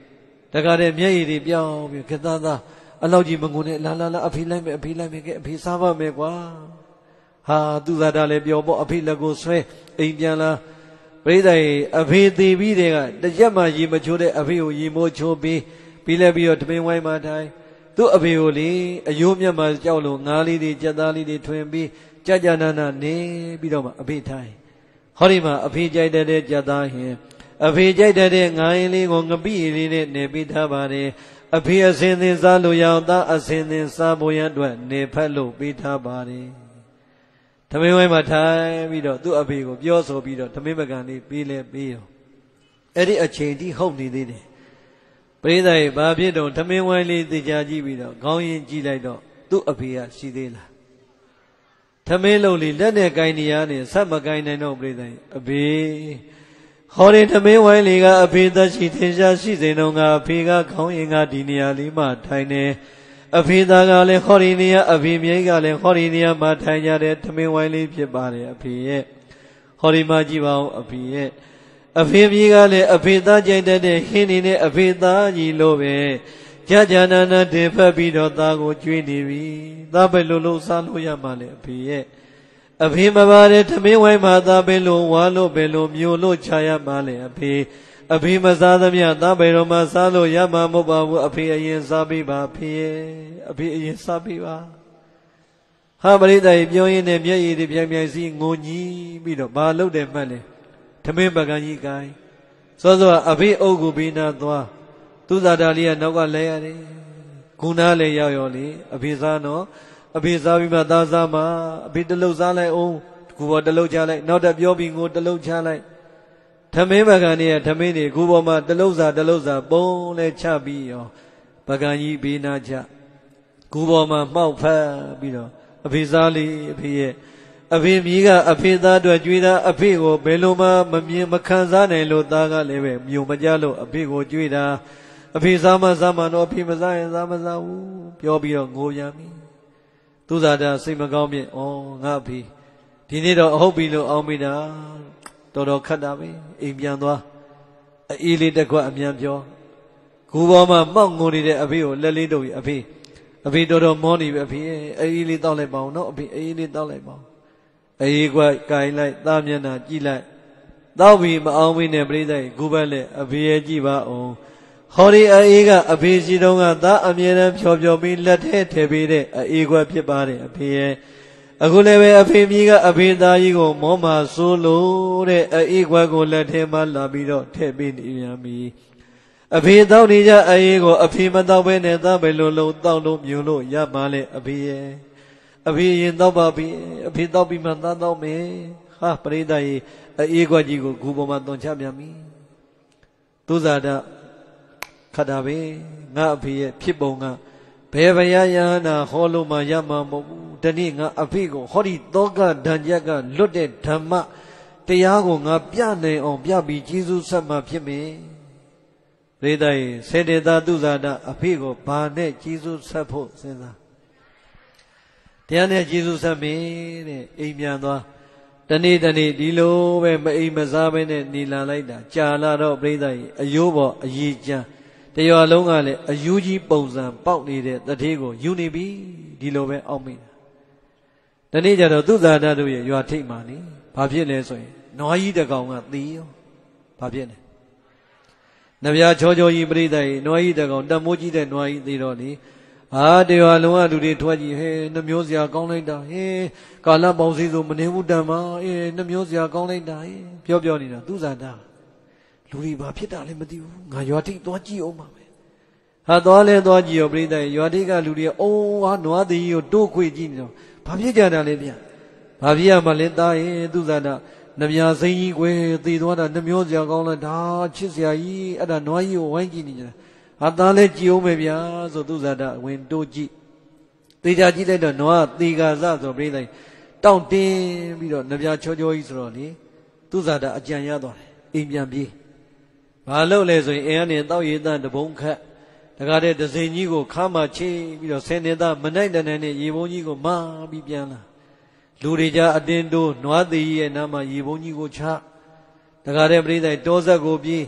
တကားတဲ့မျက်ရည်တွေပြောင်းပြီးခသားသားအလောက်ကြီးမငုံနဲ့လာလာလာအဖေလိုက်မယ်အဖေလိုက်မယ်ကဲအဖေစားပါမယ်ကွာဟာသူသာတာလည်းပြောပေါ့အဖေလက်ကိုဆွဲအိမ်ပြန်လာပရိသတ်ရေအဖေသေးပြီးတဲ့ကတကြက်မှရေမချိုးတဲ့အဖေကိုရေမိုးချိုးပြီးပြီးလဲပြီးတော့တပင်ဝိုင်းမှထိုင်သူ့အဖေကိုလေအယိုးမျက်မှကြောက်လို့ငါးလေးတွေကြက်သားလေးတွေထွင်ပြီးကြကြနာနာနေပြီးတော့မှအဖေထိုင်ဟောဒီမှာအဖေကြိုက်တဲ့ကြက်သားဟင်အဖေကြိုက်တဲ့ငါးရင်လေးကိုငပိလေးနဲ့နေပြီးထားပါတယ်အဖေအစင်သင်စားလို့ရအောင်သားအစင်သင်စားဖို့ရအတွက်နေဖက်လို့ပြီးထားပါတယ်ဓမင်းဝိုင်းမှာထိုင်ပြီးတော့သူ့အဖေကိုပြောဆိုပြီးတော့ဓမင်းပကံလေးပြီးလဲပြီးရောအဲ့ဒီအချိန်ထိဟုတ်နေသေးတယ်ပရိသတ်ရဲ့ဘာဖြစ်တော့ဓမင်းဝိုင်းလေးသိကြကြည့်ပြီးတော့ခေါင်းရင်ကြည့်လိုက်တော့သူ့အဖေကရှိသေးလားဓမင်းလုံးလေးလက်နဲ့ကိုင်းနေရနေဆက်မကိုင်းနိုင်တော့ပရိသတ်အဖေဟောဒီဓမင်းဝိုင်းလေးကအဖေသက်ရှိသင်ရှားရှိစဉ်တော့ကအဖေကခေါင်းရင်ကဒီနေရာလေးမှထိုင်နေအဖေသားကလည်းဟောဒီနေရာအဖေမြိတ်ကလည်းဟောဒီနေရာမှာထိုင်ကြတဲ့ဓမင်းဝိုင်းလေးဖြစ်ပါတယ်အဖေရဲ့ဟောဒီမှာကြည့်ပါဦးအဖေရဲ့အဖေမြေကလည်းအဖေသားကြိုက်တဲ့ဟင်းနေနဲ့အဖေသားကြီးလို့ပဲကြာကြာနာနာတင်ဖက်ပြီးတော့သားကိုကျွေးနေပြီသားပဲလို့လို့စားလို့ရမှလေအဖေရဲ့အဖေမပါတဲ့ဓမင်းဝိုင်းမှာသားပဲလို့ဝါလို့ပဲလို့မျိုးလို့ချရမှလေအဖေအဖေမစားသမျှသားပဲတော့မှစားလို့ရမှာမဟုတ်ပါဘူးအဖေအရင်စားပြီးပါဖေရဲ့အဖေအရင်စားပြီးပါဟာပရိသတ်ပြောရင်းနဲ့မျက်ရည်တွေပြိုင်ပြိုင်စီငိုညီးပြီးတော့ဘာလုပ်တယ်မှတ်လဲဓမင်းပကံကြီးကိုင်းစောစောအဖေအုပ်ကိုပြီးနာသွားသူသာတာလေးကနောက်ကလဲရတယ်ခုနာလည်းရောက်ရောလေအဖေစားတော့အဖေစားပြီးမှသားစားမှအဖေတလုတ်စားလိုက်အောင်ခုပေါ်တလုတ်ချလိုက်နောက်တက်ပြောပြီးငိုတလုတ်ချလိုက်ဓမင်းပကံကြီးရဲ့ဓမင်းတွေခုပေါ်မှာတလုတ်စားတလုတ်စားပုံလဲချပြီးရောပကံကြီးပြီးနာချခုပေါ်မှာမှောက်ဖက်ပြီးတော့အဖေစားလေးအဖေရဲ့အဖေမြည်ကအဖေသားအတွက်ကြွေးတာအဖေကိုဘယ်လိုမှမမြင်မခံစားနိုင်လို့သားကလည်းပဲမြုံမကြလို့အဖေကိုကြွေးတာအဖေစားမစားမတော့အဖေမစားရင်စားမစားဘူးပြောပြီးတော့ငိုပြန်ပြီသူသာတာစိတ်မကောင်းပြင်ဩငါအဖေဒီနေ့တော့အဟုတ်ပြီလို့အောင်းမိတာတော်တော်ခတ်တာပဲအိမ်ပြန်သွားအေးလေးတစ်ခွက်အမြန်ပြောခုပေါ်မှာမောက်ငိုနေတဲ့အဖေကိုလက်လေးတုပ်ပြီးအဖေအဖေတော်တော်မောနေပြီအဖေအေးလေးတောက်လိုက်ပါအောင်နော်အဖေအေးလေးတောက်လိုက်ပါအောင်အေးကွက်ကင်လိုက်သားမျက်နှာကြည့်လိုက်တောက်ပြီးမအောင်မင်းနဲ့ပြိဿရဲ့ခုဘက်လက်အဖေရဲ့ကြည့်ပါအောင်ဟောဒီအေးကအဖေရှိတုန်းကသားအမြဲတမ်းဖြော်ဖြော်ပြီးလက်ထဲထည့်ပေးတဲ့အေးကွက်ဖြစ်ပါတယ်အဖေရဲ့အခုလည်းပဲအဖေမြည်ကအဖေသားကြီးကိုမောမာဆိုးလို့တဲ့အေးကွက်ကိုလက်ထဲမှာလာပြီးတော့ထည့်ပေးနေပြန်ပြီအဖေတောက်နေကြအေးကိုအဖေမတောက်ဘဲနဲ့သားပဲလုံးလုံးတောက်လို့မြုံလို့ရပါလေအဖေရဲ့အဖေရင်တောက်ပါပြီအဖေတောက်ပြီးမှသားတောက်မယ်ဟာပရိသတ်ကြီးအေးကွက်ကြီးကိုဂူပေါ်မှာတွန်ချပြန်ပြီသူဇာတခတ်တာပဲငါအဖေရဲ့ဖြစ်ပုံကဘယ်ဗျာယဟနာဟောလို့မှရမှာမဟုတ်ဘူးဒီနေ့ငါအဖေကိုဟောဒီတောကဒဏ်ကြက်ကလွတ်တဲ့ဓမ္မတရားကိုငါပြနိုင်အောင်ပြပြီးကျေးဇူးဆက်မှဖြစ်မယ်ပရိသတ်ကြီးစေတေသာသူဇာတအဖေကိုဘာနဲ့ကျေးဇူးဆက်ဖို့စဉ်းစားတရားနဲ့ကျေးဇူးဆက်မယ်တဲ့အိမ်ပြန်သွားတနေ့တနေ့ဒီလိုပဲမအိမ်မစားပဲနဲ့နေလာလိုက်တာကြာလာတော့ပြိဿကြီးအယိုးပေါ်အရေးချမ်းတရွာလုံးကလည်းအယူကြီးပုံစံပေါက်နေတဲ့တတိကိုယူနေပြီဒီလိုပဲအောက်မိတာတနေ့ကျတော့သူဇာတတို့ရဲ့ရွာထိပ်မှာနေဘာဖြစ်လဲဆိုရင်နွားကြီးတကောင်ကသီးရောဘာဖြစ်လဲနဗျာချောချောကြီးပြိဿကြီးနွားကြီးတကောင်တမိုးကြီးတဲ့နွားကြီးသီးတော့လေဟာတရွာလုံးကလူတွေထွက်ကြည့်ဟဲ့နှမျိုးစရာကောင်းလိုက်တာဟဲ့ကာလပေါင်းစည်းဆိုမနေဘူးတန်ပါအေးနှမျိုးစရာကောင်းလိုက်တာဟဲ့ပြောပြောနေတာသူဇာတာလူတွေဘာဖြစ်တာလဲမသိဘူးငါရွာထိပ်သွားကြည့်အောင်ပါပဲဟာသွားလဲသွားကြည့်ရောပြိဿရွာထိပ်ကလူတွေအိုးဟာနွားသေးကြီးကိုတိုးခွေကြည့်နေတော့ဘာဖြစ်ကြတာလဲဗျဘာဖြစ်ရမှလဲသားရဲ့သူဇာတာနှမြစိမ့်ကြီးကွယ်သေသွားတာနှမျိုးစရာကောင်းလိုက်ဒါချစ်စရာကြီးအဲ့ဒါနွားကြီးကိုဝိုင်းကြည့်နေကြတာဟာသားလဲကြည်အောင်ပဲဗျာဆိုသူဇာတဝင်တိုးကြည့်သေချာကြည့်လိုက်တော့နွားသေကာစဆိုပြိဿတောင့်တင်းပြီးတော့နှပြချောချောကြီးဆိုတော့လေသူဇာတအကြံရသွားတယ်အိမ်ပြန်ပြေးဘာလို့လဲဆိုရင်အိမ်ကနေတောက်ရည်တန်တပုံခတ်တကားတဲ့ဒဇင်ကြီးကိုခါမှချိပြီးတော့ဆယ်နေတာမနိုင်တန်တဲ့ရေဘုံကြီးကိုမာပြီးပြန်လာလူတွေကြအတင်းတိုးနွားသေးကြီးရဲ့နားမှာရေဘုံကြီးကိုချတကားတဲ့ပြိဿတောဆက်ကိုပြေး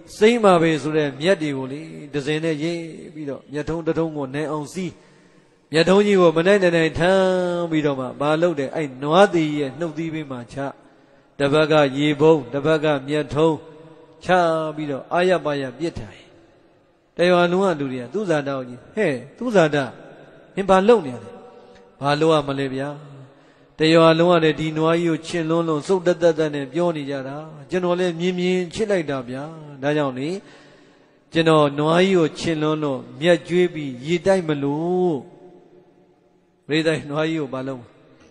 စိမ့်ပါပဲဆိုတဲ့မြတ်တွေကိုလေဒဇင်နဲ့ရေးပြီးတော့မြတ်ထုံးတထုံးကိုနိုင်အောင်စီးမြတ်ထုံးကြီးကိုမနိုင်နိုင်ထမ်းပြီးတော့မှဘာလုပ်တယ်အဲ့နွားသေးရဲ့နှုတ်သီးပေးမှချတပတ်ကရေဘုံတပတ်ကမြတ်ထုံးချပြီးတော့အာရပါရပြစ်ထိုင်တရွာလုံးကလူတွေကသူ့ဇာတောင်းကြီးဟဲ့သူ့ဇာတာမင်းဘာလုပ်နေရလဲဘာလုပ်ရမလဲဗျာတရွာလုံးကလည်းဒီနွားကြီးကိုချင်လွန်းလွန်းစုတ်တက်တက်တက်နဲ့ပြောနေကြတာကျွန်တော်လည်းမြင်မြင်ချစ်လိုက်တာဗျာဒါကြောင့်လေကျွန်တော်နွားကြီးကိုချင်လွန်းလွန်းမြက်ကျွေးပြီးရေတိုက်မလို့ပရိသတ်နွားကြီးကိုဘာလုပ်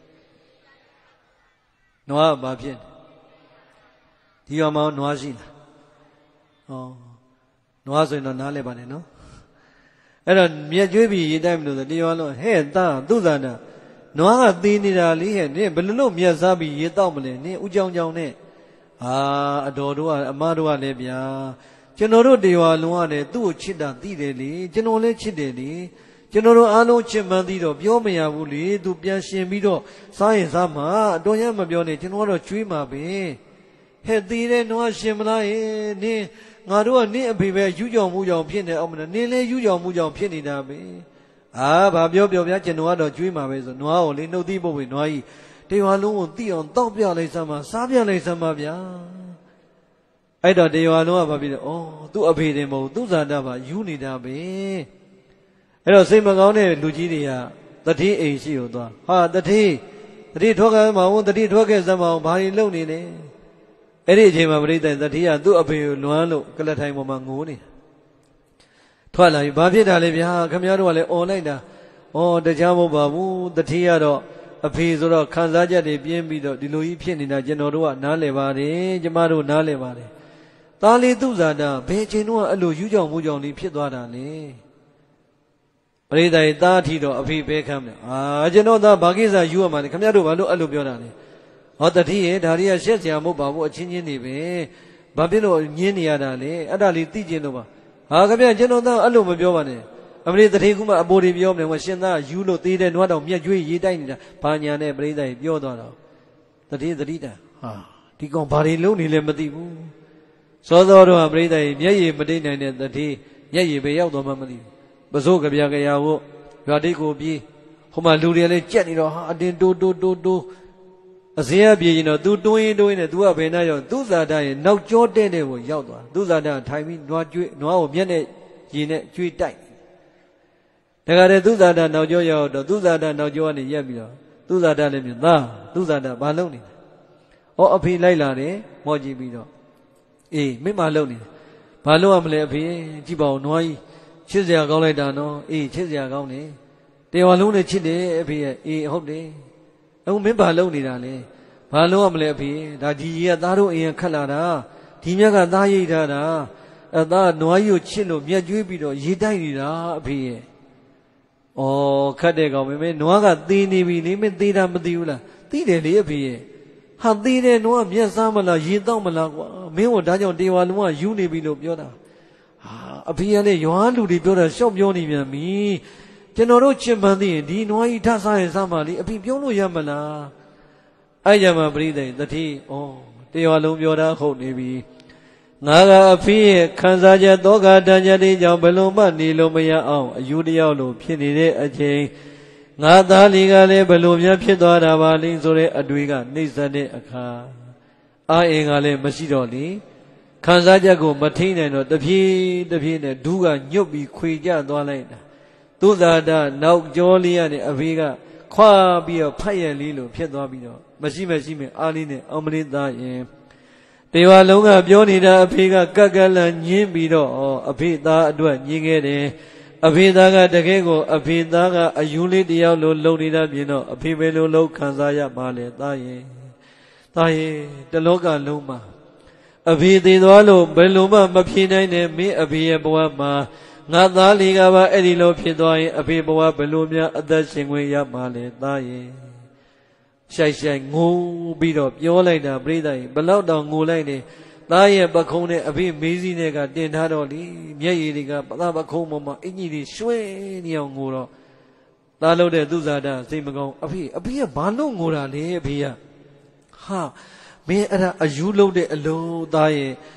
နွားဘာဖြစ်ဒီရွာမှာနွားရှိလားဩနွားဆိုရင်တော့နားလဲပါနဲ့နော်အဲ့တော့မြက်ကျွေးပြီးရေတိုက်မလို့ဆိုတရွာလုံးဟဲ့သားသူ့ဇာတာနွားကသေးနေတာလေးဟဲ့နင်ဘယ်လိုလုပ်မြတ်စားပြီးရေတောက်မလဲနင်ဥကြောင်ကြောင်နဲ့အာအတော်တို့ကအမတို့ကလည်းဗျာကျွန်တော်တို့တရွာလုံးကလည်းသူ့ကိုချစ်တာသိတယ်လေကျွန်တော်လည်းချစ်တယ်လေကျွန်တော်တို့အားလုံးချစ်မှန်းသိတော့ပြောမရဘူးလေသူပြန်ရှင်ပြီးတော့စားရင်စားမှာအတော်ရမပြောနဲ့ကျွန်တော်ကတော့ကျွေးမှာပဲဟဲ့သေးတယ်နွားရှင်မလားဟဲ့နင်ငါတို့ကနင့်အဖေပဲယူကြောင်မှုကြောင်ဖြစ်နေအောင်မလားနင်လည်းယူကြောင်မှုကြောင်ဖြစ်နေတာပဲအာဘာပြောပြောဗျာကျွန်တော်ကတော့ကျွေးမှာပဲဆိုနွားကိုလေနှုတ်သီးပုတ်ပြီးနွားကြီးတရွာလုံးကိုသိအောင်တောက်ပြလိုက်စမ်းပါစားပြလိုက်စမ်းပါဗျာအဲ့တော့တရွာလုံးကဘာဖြစ်လဲဩသူ့အဖေတင်မဟုတ်သူ့ဇာတာပါယူနေတာပဲအဲ့တော့စိတ်မကောင်းတဲ့လူကြီးတွေကတတိအိမ်ရှိကိုသွားဟာတတိတတိထွက်ခဲ့မအောင်တတိထွက်ခဲ့စမ်းမအောင်ဘာတွေလုပ်နေလဲအဲ့ဒီအချိန်မှာပရိသတ်တတိကသူ့အဖေကိုလွမ်းလို့ကလထိုင်ပေါ်မှာငိုးနေတာထွက်လာပြီဘာဖြစ်တာလဲဗျာခင်ဗျားတို့ကလည်းអော်လိုက်တာဩတရားမဟုတ်ပါဘူးတတိကတော့အဖေဆိုတော့ခံစားချက်တွေပြင်းပြီးတော့ဒီလိုကြီးဖြစ်နေတာကျွန်တော်တို့ကနားလည်ပါတယ်ကျမတို့နားလည်ပါတယ်သားလေးသူ့ဇာတာဘယ်ချိန်တော့အဲ့လိုယူကြောင်မှုကြောင်လေးဖြစ်သွားတာလဲပရိသတ်သားအထီတော့အဖေပဲခံမယ်အာကျွန်တော်သားဘာကိစ္စယူရမှာလဲခင်ဗျားတို့ဘာလို့အဲ့လိုပြောတာလဲဟောတတိရဲ့ဒါတွေကရှက်စရာမဟုတ်ပါဘူးအချင်းချင်းနေပဲဘာဖြစ်လို့ညင်းနေရတာလဲအဲ့ဒါလေးသိကျင်လို့ပါဟာခင်ဗျကျွန်တော်သားအဲ့လိုမပြောပါနဲ့အမလေးတတိကူမအပေါ်တွေပြောမလဲဟောရှင်သားယူလို့သေးတယ်နွားတောင်မြက်ကျွေးရေးတိုက်နေတာဘာညာနဲ့ပရိသတ်ပြောသွားတော့တတိတတိတာဟာဒီကောင်ဘာတွေလုံးနေလဲမသိဘူးစောစောတော့ပရိသတ်မျက်ရည်မတိတ်နိုင်တဲ့တတိမျက်ရည်ပဲရောက်တော့မှမသိဘူးပစိုးကြပြကြရဖို့ရွာတိတ်ကိုပြေးဟိုမှာလူတွေလည်းကြက်နေတော့ဟာအတင်းတိုးတိုးတိုးတိုးအစင်းအပြေးရင်တော့ तू တွင်းရင်တွင်းနေ तू ကဘယ်နှရောက်သူ့ဇာတာရဲ့နောက်ကျောတဲ့တဲ့ကိုရောက်သွားသူ့ဇာတာထိုင်ပြီးနွားကျွေးနွားကိုမျက်နဲ့ရေနဲ့ကျွေးတိုက်တခါတည်းသူ့ဇာတာနောက်ကျောရောက်တော့သူ့ဇာတာနောက်ကျောကနေရက်ပြီးတော့သူ့ဇာတာလည်းမြင်သားသူ့ဇာတာဘာလုပ်နေလဲဩအဖေလိုက်လာတယ်မော့ကြည့်ပြီးတော့အေးမင်းမလုပ်နေတယ်ဘာလုပ်ရမလဲအဖေကြည့်ပါဦးနွားကြီးချစ်စရာကောင်းလိုက်တာနော်အေးချစ်စရာကောင်းတယ်တရွာလုံးနဲ့ချစ်တယ်အဖေရဲ့အေးဟုတ်တယ်အခုမင်းဘာလုပ်နေတာလဲဘာလုပ်ရမလဲအဖေဒါဒီကြီးကသားတို့အရင်ခတ်လာတာဒီမြက်ကသားရိတ်ထားတာအဲသားနွားကြီးကိုချစ်လို့မြက်ကျွေးပြီးတော့ရေတိုက်နေတာအဖေရဲ့ဩခတ်တဲ့ကောင်မင်းမင်းနွားကသေးနေပြီလေမင်းသေးတာမသိဘူးလားသိတယ်လေအဖေရဲ့ဟာသေးတယ်နွားမြက်စားမလားရေတောက်မလားကွာမင်းကဒါကြောင့်တရွာလုံးကယူနေပြီလို့ပြောတာဟာအဖေကလည်းရွာလူတွေပြောတာရှောက်ပြောနေပြန်ပြီကျွန်တော်တို့ချစ်မှန်းသိရင်ဒီနွားကြီးထစားရင်စားမှလေအဖေပြောလို့ရမလားအဲ့ကြမှာပရိသေတတိဩတရွာလုံးပြောတာဟုတ်နေပြီငါကအဖေရဲ့ခံစားချက်သောကတန်ကြတဲ့ကြောင့်ဘယ်လိုမှနေလို့မရအောင်အယူတယောက်လိုဖြစ်နေတဲ့အချိန်ငါသားလေးကလည်းဘယ်လိုများဖြစ်သွားတာပါလိမ့်ဆိုတဲ့အတွေ့ကနှိမ့်ဆက်တဲ့အခါအာအင်ကလည်းမရှိတော့လေခံစားချက်ကိုမထိန်နိုင်တော့တပြေးတပြေးနဲ့ဒူးကညွတ်ပြီးခွေကြသွားလိုက်တာသူဇာတာနောက်ကျောလေးရနဲ့အဖေကခွာပြီးတော့ဖတ်ရလေးလိုဖြစ်သွားပြီးတော့မရှိမရှိမဲ့အားလေးနဲ့အောင်မလေးသားရင်တေဝါလုံးကပြောနေတာအဖေကကက်ကလန်ညင်းပြီးတော့အဖေသားအတွက်ညင်းခဲ့တယ်အဖေသားကတကယ်ကိုအဖေသားကအယူလေးတယောက်လိုလုံနေတာပြင်တော့အဖေပဲလိုလုံခံစားရပါလေသားရင်သားရင်တလောကလုံးမှာအဖေသေးသွားလို့ဘယ်လိုမှမဖြေနိုင်တဲ့မင်းအဖေရဲ့ဘဝမှာငါသားလေးကပါအဲ့ဒီလိုဖြစ်သွားရင်အဖေဘဝဘယ်လိုများအသက်ရှင်ခွင့်ရမှာလဲသားရင်ရှိုက်ရှိုက်ငိုပြီးတော့ပြောလိုက်တာပြိဿရင်ဘလောက်တောင်ငိုလိုက်နေသားရဲ့ပခုံးနဲ့အဖေမေးစည်းနဲ့ကတင်ထားတော့လေမျက်ရည်တွေကပသားပခုံးပေါ်မှာအင်ကြီးတွေရွှဲနေအောင်ငိုတော့သားလို့တဲ့သူဇာတာစိတ်မကောင်းအဖေအဖေကဘာလို့ငိုတာလဲအဖေကဟာမင်းအဲ့ဒါအယူလို့တဲ့အလုံးသားရဲ့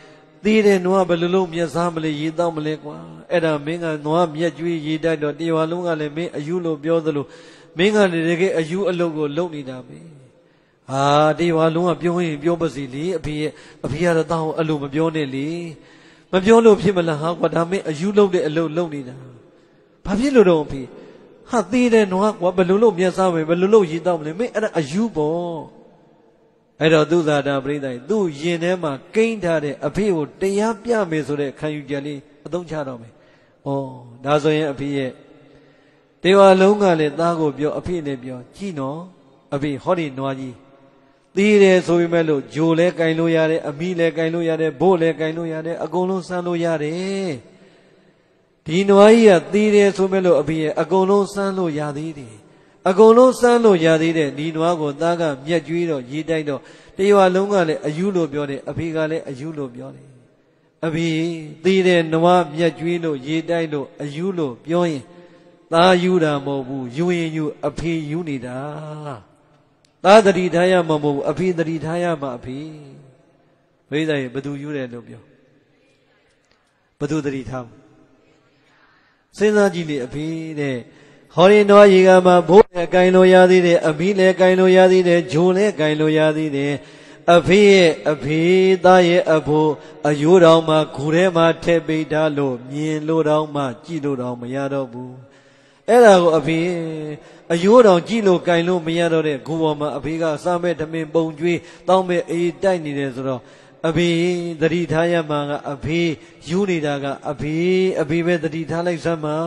သေးတဲ့နွားဘယ်လိုလုပ်မြတ်စားမလဲရေတောက်မလဲကွာအဲ့ဒါမင်းကနွားမြက်ကျွေးရေတိုက်တော့တရွာလုံးကလည်းမင်းအယူလို့ပြောသလိုမင်းကလည်းတကယ်အယူအလုပ်ကိုလုပ်နေတာပဲဟာတရွာလုံးကပြောရင်ပြောပါစီလေအဖေရဲ့အဖေကတော့တောင်းအဲ့လိုမပြောနဲ့လေမပြောလို့ဖြစ်မလားဟာကွာဒါမင်းအယူလုပ်တဲ့အလုပ်လုပ်နေတာဘာဖြစ်လို့တော့အဖေဟာသေးတဲ့နွားကွာဘယ်လိုလုပ်မြတ်စားမလဲဘယ်လိုလုပ်ရေတောက်မလဲမင်းအဲ့ဒါအယူပေါ့အဲ့တော့သူသာတာပြိဿကြီးသူ့ရင်ထဲမှာကိန်းထားတဲ့အဖေကိုတရားပြမယ်ဆိုတဲ့ခံယူချက်လေးအသုံးချတော့မယ်။ဩဒါဆိုရင်အဖေရဲ့တေဝါလုံးကလည်းသားကိုပြောအဖေနဲ့ပြောကြည့်နော်အဖေဟောဒီနွားကြီးသီးတယ်ဆိုပေမဲ့လို့ဂျိုလဲကင်လို့ရတယ်အမိလဲကင်လို့ရတယ်ဘို့လဲကင်လို့ရတယ်အကုန်လုံးစမ်းလို့ရတယ်ဒီနွားကြီးကသီးတယ်ဆိုပေမဲ့လို့အဖေရဲ့အကုန်လုံးစမ်းလို့ရသေးတယ်အကုန်လုံးစမ်းလို့ရသေးတဲ့ဒီနွားကိုသားကမြက်ကျွေးတော့ရေးတိုက်တော့တရွာလုံးကလည်းအယူလို့ပြောတယ်အဖေကလည်းအယူလို့ပြောတယ်အဖေသေးတဲ့နွားမြက်ကျွေးလို့ရေးတိုက်လို့အယူလို့ပြောရင်သားယူတာမဟုတ်ဘူးယူရင်ယူအဖေယူနေတာသားတတိထားရမှာမဟုတ်ဘူးအဖေတတိထားရမှာအဖေဘိဓာရေဘသူယူတယ်လို့ပြောဘသူတတိထားစဉ်းစားကြည့်လေအဖေတဲ့ဟောရင်တော်ရေကမှာဘိုးလည်းကင်လို့ရသေးတယ်အဖေလည်းကင်လို့ရသေးတယ်ဂျိုလည်းကင်လို့ရသေးတယ်အဖေရဲ့အဖေသားရဲ့အဖိုးအယိုးတော်မှာဂူထဲမှာထည့်ပိတ်ထားလို့မြင်လို့တော့မှကြည့်လို့တော့မရတော့ဘူးအဲ့ဒါကိုအဖေအယိုးတော်ကြည့်လို့ကင်လို့မရတော့တဲ့ဂူပေါ်မှာအဖေကစားမဲ့ဓမင်ပုံကျွေးတောင်းမဲ့အေးတိုက်နေတယ်ဆိုတော့အဖေသတိထားရမှာကအဖေယူနေတာကအဖေအဖေပဲသတိထားလိုက်စမ်းပါ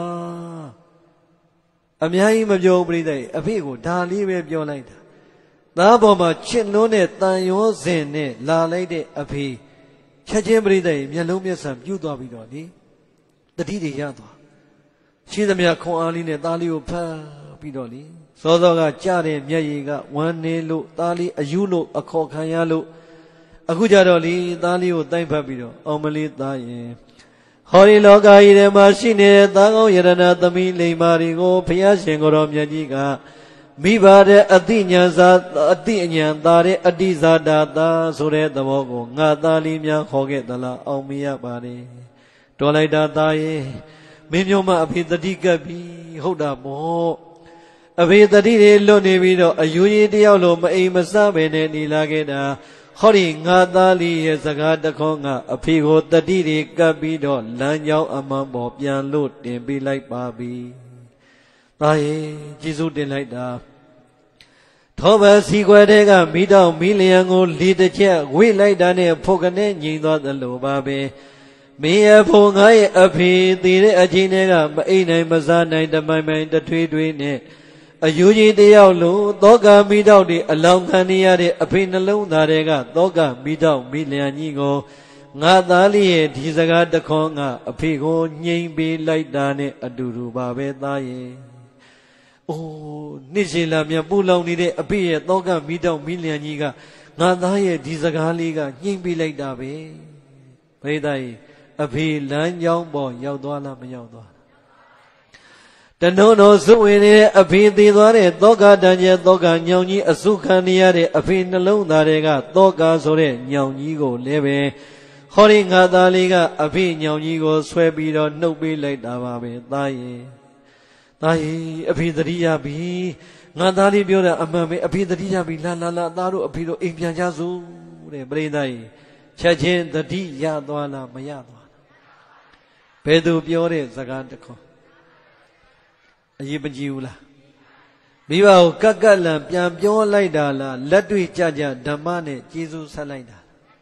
အများကြီးမပြောပြိတဲ့။အဖေကိုဒါလေးပဲပြောလိုက်တာ။သားပေါ်မှာချစ်နှုံးတဲ့တန်ရောစဉ်နဲ့လာလိုက်တဲ့အဖေချက်ချင်းပြိတဲ့မျက်လုံးမျက်စံပြုတ်သွားပြီးတော့လေတတိတွေရသွား။ရှိသမျှခွန်အားလေးနဲ့သားလေးကိုဖမ်းပြီးတော့လေစောစောကကြတဲ့မျက်ရည်ကဝမ်းနေလို့သားလေးအယူလို့အခေါ်ခံရလို့အခုကြတော့လေသားလေးကိုတိုက်ဖက်ပြီးတော့အောင်မလေးသားရင်ဟောဒီလောကကြီးထဲမှာရှိနေတဲ့သားကောင်းယရဏသမီးလိမ္မာတွေကိုဘုရားရှင်ကိုယ်တော်မြတ်ကြီးကမိဘတဲ့အတိညာသာအတိအညာသာတဲ့အတိဇာတာသာဆိုတဲ့သဘောကိုငါသားလေးများခေါ်ခဲ့သလားအောင်မရပါနဲ့တော်လိုက်တာသားရဲ့မင်းမျိုးမအဖေတတိကပ်ပြီဟုတ်တာပေါ့အဖေတတိတွေလွတ်နေပြီးတော့အယူကြီးတယောက်လိုမအိမ်မစပဲနဲ့နေလာခဲ့တာဟောဒီငါသားလေးရဲ့စကားတခေါငါအဖေကိုတတိတွေကပ်ပြီးတော့လမ်းကြောင်းအမှန်ပေါ်ပြန်လို့တင်ပေးလိုက်ပါပြီ။ဒါရဲ့ကျေးဇူးတင်လိုက်တာထောပစီခွဲတဲ့ကမိတော့မီလျံကိုလီတစ်ချက်ဝိလိုက်တာနဲ့ဖုတ်ကနေငြိမ်သွားသလိုပါပဲ။မင်းရဲ့ဖို့ငါရဲ့အဖေတည်တဲ့အချိန်တွေကမအိမ်နိုင်မစားနိုင်တမိုင်မိုင်တထွေးထွေးနဲ့အယူကြီးတယောက်လို့သောကမိတော့တွေအလောင်းခံနေရတဲ့အဖေနှလုံးသားတွေကသောကမိတော့မိလျံကြီးကိုငါသားလေးရဲ့ဒီစကားတခေါငါအဖေကိုညှိမ့်ပေးလိုက်တာနဲ့အတူတူပါပဲသားရဲ့အိုးနှစ်ရှည်လာမြပူလောင်နေတဲ့အဖေရဲ့သောကမိတော့မိလျံကြီးကငါသားရဲ့ဒီစကားလေးကညှိမ့်ပေးလိုက်တာပဲဘိသားကြီးအဖေလမ်းကြောင်းပေါ်ရောက်သွားလားမရောက်သွားတနုံတော်စုဝင်နေတဲ့အဖေသေးသွားတဲ့သောကတန်ကျဲသောကညောင်ကြီးအစုခံနေရတဲ့အဖေနှလုံးသားတွေကသောကဆိုတဲ့ညောင်ကြီးကိုလည်းပဲဟောဒီငါသားလေးကအဖေညောင်ကြီးကိုဆွဲပြီးတော့နှုတ်ပေးလိုက်တာပါပဲသားရဲ့သားရဲ့အဖေသတိရပြီငါသားလေးပြောတာအမှန်ပဲအဖေသတိရပြီလာလာလာသားတို့အဖေတို့အိမ်ပြန်ကြစို့တဲ့ပရိသတ်ကြီးချက်ချင်းသတိရသွားလားမရသွားလားဘယ်သူပြောတဲ့စကားတစ်ခုအရေးမကြီးဘူးလားမိဘကိုကက်ကက်လန်ပြန်ပြောလိုက်တာလားလက်တွေ့ကြကြဓမ္မနဲ့ကျေးဇူးဆက်လိုက်တာ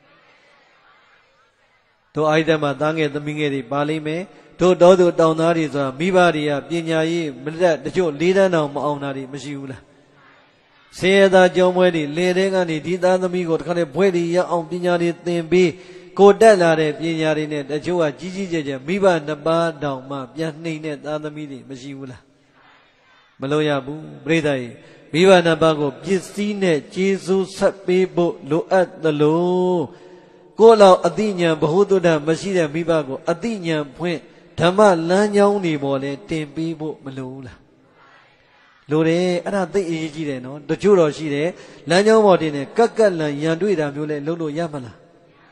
တို့အဲ့ဒီမှာသားငယ်သမီးငယ်တွေပါလိမ့်မယ်တို့တော်သူတောင်သားတွေဆိုတာမိဘတွေကပညာရေးမလက်တချို့လေးတန်းတောင်မအောင်တာတွေမရှိဘူးလားဆေးရသားကြောင်းပွဲတွေလေတဲ့ကနေဒီသားသမီးကိုတခါတည်းဘွဲတွေရအောင်ပညာတွေသင်ပေးကိုတက်လာတဲ့ပညာတွေနဲ့တချို့ကကြီးကြီးကျယ်ကျယ်မိဘနှစ်ပါးတောင်မှပြန်နှိမ်တဲ့သားသမီးတွေမရှိဘူးလားမလို့ရဘူးပြိဿကြီးမိဘနှစ်ပါးကိုပစ္စည်းနဲ့ကျေးဇူးဆက်ပေးဖို့လိုအပ်သလိုကိုယ်လောက်အသိဉာဏ်ဘ ഹു တုဒ္ဓမရှိတဲ့မိဘကိုအသိဉာဏ်ဖွင့်ဓမ္မလမ်းကြောင်းတွေပေါ်လဲတင်ပေးဖို့မလိုဘူးလားလိုတယ်အဲ့ဒါသိအရေးကြီးတယ်နော်တချို့တော့ရှိတယ်လမ်းကြောင်းပေါ်တင်တယ်ကက်ကက်လန်ရန်တွေ့တာမျိုးလဲလုပ်လို့ရမလားမ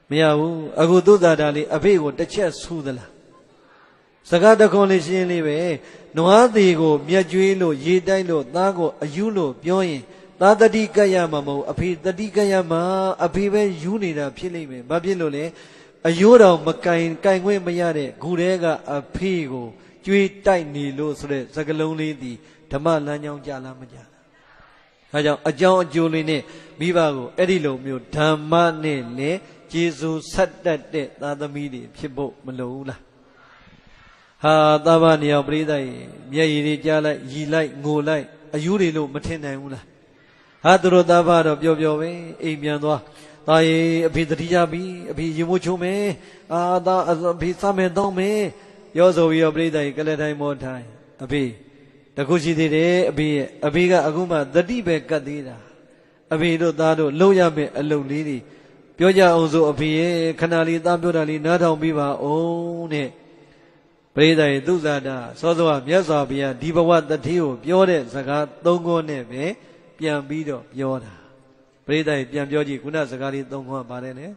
မရဘူးအခုသုသာတာလေးအဖေကိုတစ်ချက်ဆူသလားစကားတခွန်လေးရှင်းလေးပဲနွားသေးကိုမြက်ကျွေးလို့ရေတိုက်လို့သားကိုအယူလို့ပြောရင်သားတတိကရမှာမဟုတ်အဖေတတိကရမှာအဖေပဲယူနေတာဖြစ်လိမ့်မယ်ဘာဖြစ်လို့လဲအယိုးတော်မကင်ကင်ခွင့်မရတဲ့ဂူတဲကအဖေကိုကျွေးတိုက်နေလို့ဆိုတဲ့စကလုံးလေးဒီဓမ္မလမ်းကြောင်းကြလားမကြလားအဲကြောင့်အကြောင်းအကျိုးလေးနဲ့မိဘကိုအဲ့ဒီလိုမျိုးဓမ္မနဲ့လေကျေစုဆက်တတ်တဲ့သာသမီတွေဖြစ်ဖို့မလိုဘူးလားဟာသဗ္ဗနေအောင်ပရိသတ်မျက်ရည်တွေကြားလိုက်ရီလိုက်ငိုလိုက်အယူတွေလို့မထင်နိုင်ဘူးလားဟာသူတို့သဗ္ဗတော့ပျော်ပျော်ပဲအိမ်ပြန်သွားသားရေအဖေတတိယပြီအဖေရင်မိုးချုံမယ်အာသားအဖေစမယ်တော့မယ်ရောဆိုပြီးတော့ပရိသတ်ကလည်းတိုင်းမောထိုင်အဖေတခုရှိသေးတယ်အဖေရဲ့အဖေကအခုမှတတိပဲကတ်သေးတာအဖေတို့သားတို့လှုပ်ရမယ်အလုပ်လေးတွေပြောကြအောင်ဆိုအဖေရဲ့ခဏလေးသားပြောတာလေးနားထောင်ပြီးပါအောင်တဲ့ပရိသတ်ရဲ့သုဇာတာစောစောကမြတ်စွာဘုရားဒီဘဝတတိကိုပြောတဲ့စကားသုံးခုနဲ့ပဲပြန်ပြီးတော့ပြောတာပရိသတ်ပြန်ပြောကြည့်ခုနစကားလေးသုံးခုကပါတယ်လေ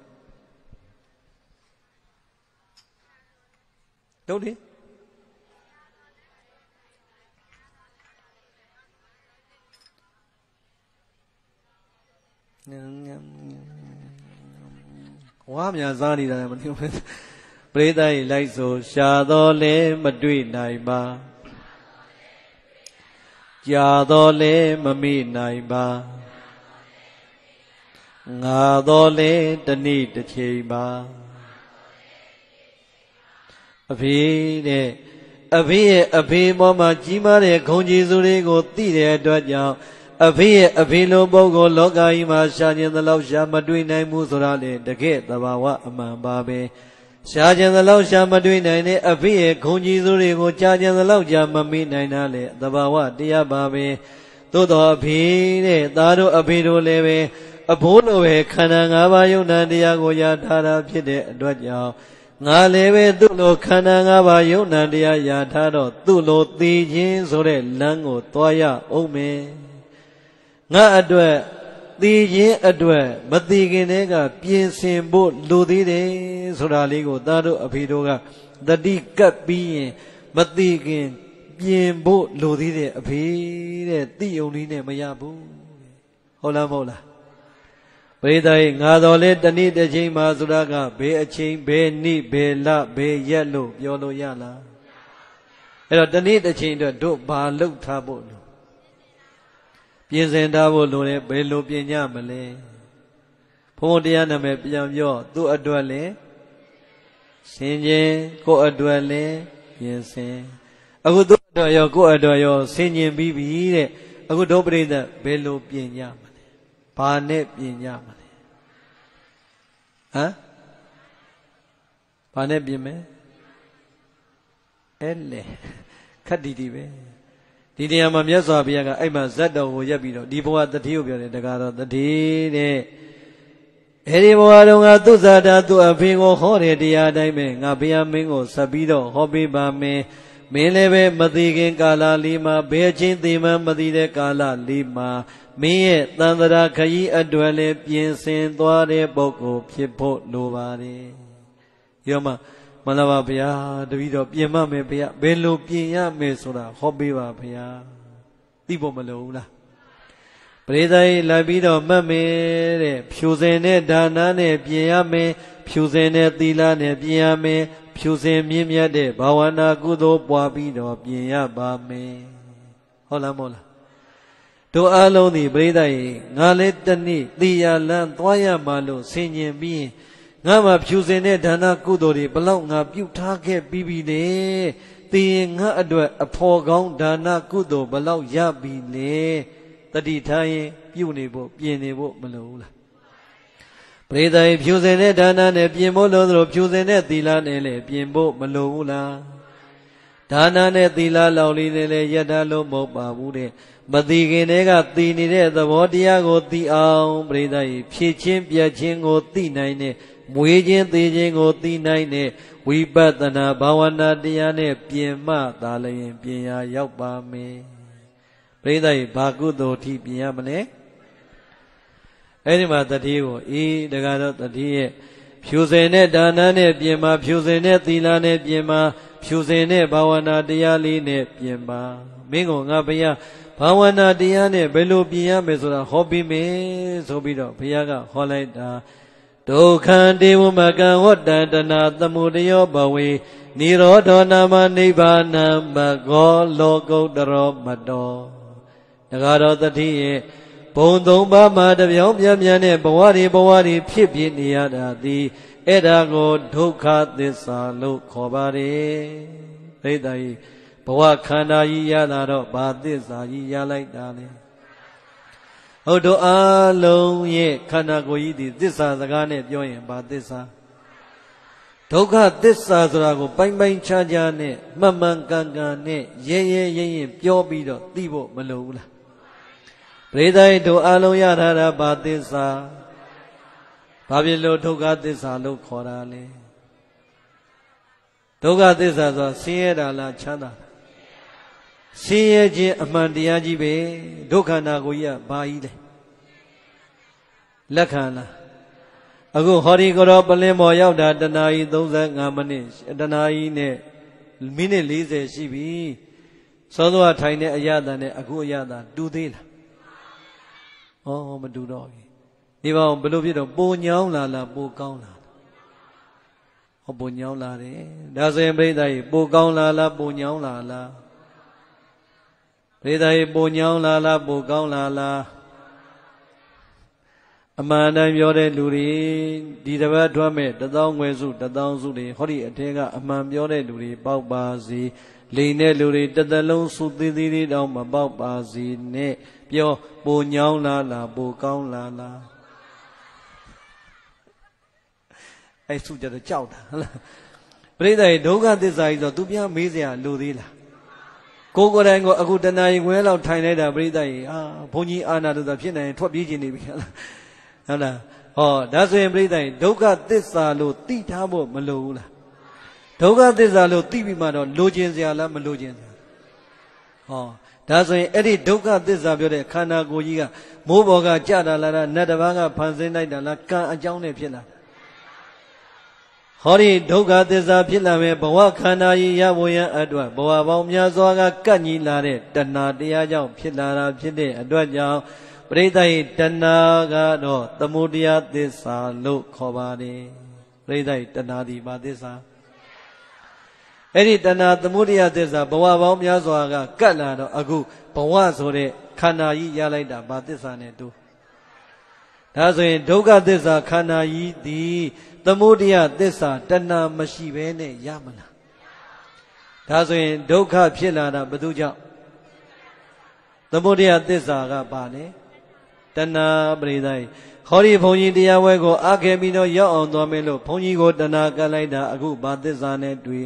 တို့လေဝါမြစားနေတာလည်းမသိဘူးပရိသတ်လိုက်ဆိုရှာတော်လဲမတွေ့နိုင်ပါကြာတော်လဲမမိနိုင်ပါငါတော်လဲတနေ့တစ်ချိန်ပါအဖေတဲ့အဖေရဲ့အဖေပေါ်မှာကြီးမားတဲ့ဂုဏ်ကျေးဇူးတွေကိုသိတဲ့အတွက်ကြောင့်အဖေရဲ့အဖေလိုပုဂ္ဂိုလ်လောကကြီးမှာရှားခြင်းသလောက်ရှားမတွေ့နိုင်ဘူးဆိုတာလေတကယ်သဘာဝအမှန်ပါပဲရှားခြင်းသလောက်ရှားမတွေ့နိုင်တဲ့အဖေရဲ့ဂုဏ်ကြီးစိုးတွေကိုကြားခြင်းသလောက်ကြားမမိနိုင်တာလေသဘာဝတရားပါပဲသို့တော်အဖေတဲ့သားတို့အဖေတို့လည်းပဲအဘိုးလိုပဲခန္ဓာ၅ပါးယုံနာတရားကိုရထားတာဖြစ်တဲ့အတွက်ကြောင့်ငါလည်းပဲသူ့လိုခန္ဓာ၅ပါးယုံနာတရားရထားတော့သူ့လိုသိခြင်းဆိုတဲ့လမ်းကိုသွားရအောင်မယ်ငါအတွက်သိခြင်းအတွက်မသိခင်တည်းကပြင်ဆင်ဖို့လိုသေးတယ်ဆိုတာလေးကိုသားတို့အဖေတို့ကတတိကပ်ပြီးရင်မသိခင်ပြင်ဖို့လိုသေးတယ်အဖေတဲ့သိုံလေးနဲ့မရဘူးဟုတ်လားမဟုတ်လားပရိသတ်ငါတော်လဲတနေ့တစ်ချိန်မှာဆိုတာကဘယ်အချိန်ဘယ်နေ့ဘယ်လဘယ်ရက်လို့ပြောလို့ရလားအဲ့တော့တနေ့တစ်ချိန်အတွက်တို့ဘာလုပ်ထားဖို့လို့ပြင်ဆင်ထားဖို့လိုတယ်ဘယ်လိုပြင်ကြမလဲဘုန်းတရားနာမည်ပြန်ပြောသူ့အတွက်လဲဆင်ခြင်းကိုယ့်အတွက်လဲပြင်ဆင်အခုသူ့အတွက်ရောကိုယ့်အတွက်ရောဆင်ခြင်းပြီးပြီတဲ့အခုတို့ပြိဿဘယ်လိုပြင်ကြမလဲဘာနဲ့ပြင်ကြမလဲဟမ်ဘာနဲ့ပြင်မယ်အဲ့လေခက်တီတီပဲဒီနေရာမှာမြတ်စွာဘုရားကအဲ့မှာဇတ်တော်ကိုရက်ပြီးတော့ဒီဘဝတတိကိုပြောတယ်တကားတော့တတိတဲ့အဲဒီဘဝတုန်းကသူဇာတာသူအဖေကိုဟောတဲ့တရားတိုင်းပဲငါဘုရားမင်းကိုဆက်ပြီးတော့ဟောပေးပါမယ်မင်းလည်းပဲမသိခင်ကာလလေးမှာဘယ်ချင်းသိမှမသိတဲ့ကာလလေးမှာမင်းရဲ့သန္တရာခရီးအတွက်လည်းပြင်ဆင်သွားတဲ့ပုဂ္ဂိုလ်ဖြစ်ဖို့လိုပါတယ်ရောမမလာပါဗျာတပည့်တော်ပြင်မမယ်ဗျာဘယ်လိုပြင်ရမယ်ဆိုတာဟောပေးပါဗျာသိဖို့မလိုဘူးလားပရိသတ်လိုက်ပြီးတော့မှတ်မယ်တဲ့ဖြူစင်တဲ့ဒါနနဲ့ပြင်ရမယ်ဖြူစင်တဲ့သီလနဲ့ပြင်ရမယ်ဖြူစင်မြင့်မြတ်တဲ့ဘာဝနာကုသိုလ်ပွားပြီးတော့ပြင်ရပါမယ်ဟုတ်လားမဟုတ်လားတို့အလုံးဒီပရိသတ်ငါလည်းတနေ့သီရလန်းသွားရမှလို့ဆင်ញင်ပြီးငါမှဖြူစင်တဲ့ဒါနကုသိုလ်တွေဘလောက်ငါပြုထားခဲ့ပြီးပြီလေသိရင်ငါအတွက်အဖော်ကောင်းဒါနကုသိုလ်ဘလောက်ရပြီလေတတိထားရင်ပြုနေဖို့ပြင်နေဖို့မလိုဘူးလားပရိသတ်ဖြူစင်တဲ့ဒါနနဲ့ပြင်ဖို့လို့ဆိုဖြူစင်တဲ့သီလနဲ့လည်းပြင်ဖို့မလိုဘူးလားဒါနနဲ့သီလလောက်လေးနဲ့လည်းယတ္တလို့မဟုတ်ပါဘူးတဲ့မသိခင်တည်းကသိနေတဲ့သဘောတရားကိုသိအောင်ပရိသတ်ဖြည့်ချင်းပြတ်ချင်းကိုသိနိုင်တဲ့မွေးခြင်းသိခြင်းကိုသိနိုင်တဲ့ဝိပဿနာဘာဝနာတရားနဲ့ပြင်မှသာလျင်ပြင်ရာရောက်ပါမယ်ပရိသတ်ဘာကုသိုလ်ထိပြင်ရမလဲအဲ့ဒီမှာတတိကိုအေးတကားတော့တတိရဲ့ဖြူစင်တဲ့ဒါနနဲ့ပြင်ပါဖြူစင်တဲ့သီလနဲ့ပြင်ပါဖြူစင်တဲ့ဘာဝနာတရားလေးနဲ့ပြင်ပါမင်းကငါဘုရားဘာဝနာတရားနဲ့ဘယ်လိုပြင်ရမယ်ဆိုတာဟောပြီးမယ်ဆိုပြီးတော့ဘုရားကဟောလိုက်တာဒုက္ခတေဝမကံဝတ္တတနာသမုဒယောဘဝေနိရောဓနာမနိဗ္ဗာနံမကောလောကုတ္တရောမတောတကားတော်တတိရဲ့ဘုံသုံးပါးမှာတပြောင်းပြန်ပြန်နဲ့ဘဝတွေဘဝတွေဖြစ်ပြနေရတာဒီအဲ့ဒါကိုဒုက္ခသစ္စာလို့ခေါ်ပါတယ်ပြိတ္တာကြီးဘဝခန္ဓာကြီးရလာတော့ဘာသစ္စာကြီးရလိုက်တာလဲဟုတ်တို့အလုံးရဲ့ခန္ဓာကိုယ်ကြီးဒီသစ္စာစကားနဲ့ပြောရင်ဘာသစ္စာဒုက္ခသစ္စာဆိုတာကိုပိုင်ပိုင်ခြားခြားနဲ့မှန်မှန်ကန်ကန်နဲ့ရဲရဲရဲရဲပြောပြီးတော့သိဖို့မလိုဘူးလားပရိသတ်တို့အလုံးရထားတာဘာသစ္စာဘာဖြစ်လို့ဒုက္ခသစ္စာလို့ခေါ်တာလဲဒုက္ခသစ္စာဆိုဆင်းရဲတာလားချမ်းသာဆင်းရဲခြင်းအမှန်တရားကြီးပဲဒုက္ခနာကိုကြီးကဘာကြီးလဲလက်ခံလားအခုဟောဒီကောပလင်းမော်ရောက်တာတနာရီ၃၅မိနစ်တနာရီနဲ့မိနစ်၄၀ရှိပြီစောစောထိုင်တဲ့အရသာနဲ့အခုအရသာတူသေးလားဩမတူတော့ဘူးဒီဘောင်ဘယ်လိုဖြစ်တော့ပိုညောင်းလာလားပိုကောင်းလာဟောပိုညောင်းလာတယ်ဒါဆိုရင်ပြိဿကြီးပိုကောင်းလာလားပိုညောင်းလာလားပြိဿကြီးပိုညောင်းလာလားပိုကောင်းလာလားအမှန်တိုင်းပြောတဲ့လူတွေဒီတစ်ပတ်ထွက်မဲ့တသောငွေစုတသောစုတွေဟောဒီအထက်ကအမှန်ပြောတဲ့လူတွေပေါက်ပါစေလိန်တဲ့လူတွေတစ်သက်လုံးစုသေးသေးလေးတောင်မပေါက်ပါစေနဲ့ပြောပိုညောင်းလာလားပိုကောင်းလာလားအဲ့စုကြတော့ကြောက်တာဟုတ်လားပြိဿရဲ့ဒုက္ခသစ္စာကြီးဆိုသူပြမေးစရာလိုသေးလားကိုယ်ကိုယ်တိုင်ကိုအခုတဏှာရင်ခွဲလောက်ထိုင်လိုက်တာပြိဿရဲ့အာဘုန်းကြီးအာနာတို့သာဖြစ်နေထွက်ပြေးခြင်းနေပြီဟုတ်လားဟုတ်လားဟောဒါဆိုရင်ပြိဿရဲ့ဒုက္ခသစ္စာလို့သိထားဖို့မလိုဘူးလားဒုက္ခသစ္စာလို့သိပြီးမှတော့လိုချင်စရာလားမလိုချင်စရာဟောဒါဆိုရင်အဲ့ဒီဒုက္ခသစ္စာပြောတဲ့ခန္ဓာကိုယ်ကြီးကမိုးပေါ်ကကြတာလားနတ်တစ်ပါးကဖန်ဆင်းလိုက်တာလားကံအကြောင်းနဲ့ဖြစ်လာတာဟောဒီဒုက္ခသစ္စာဖြစ်လာမဲ့ဘဝခန္ဓာကြီးရဖို့ရန်အတွက်ဘဝပေါင်းများစွာကကပ်ညီလာတဲ့တဏှာတရားကြောင့်ဖြစ်လာတာဖြစ်တဲ့အတွက်ကြောင့်ပရိသတ်၏တဏှာကတော့သမုဒယသစ္စာလို့ခေါ်ပါတယ်ပရိသတ်၏တဏှာဒီဘာသစ္စာအဲ့ဒီတဏှာသမုဒယသစ္စာဘဝပေါင်းများစွာကကပ်လာတော့အခုဘဝဆိုတဲ့ခန္ဓာကြီးရလိုက်တာဘာသစ္စာနဲ့တူဒါဆိုရင်ဒုက္ခသစ္စာခန္ဓာကြီးဒီသမုဒယသစ္စာတဏှာမရှိဘဲနဲ့ရမလားဒါဆိုရင်ဒုက္ခဖြစ်လာတာဘယ်သူကြောင့်သမုဒယသစ္စာကဘာလဲတဏှာပရိသတ်ဟောဒီဘုန်းကြီးတရားဝဲကိုအားခဲ့ပြီးတော့ရောက်အောင်သွားမယ်လို့ဘုန်းကြီးကိုတဏှာကပ်လိုက်တာအခုဘာသစ္စာနဲ့တွေ့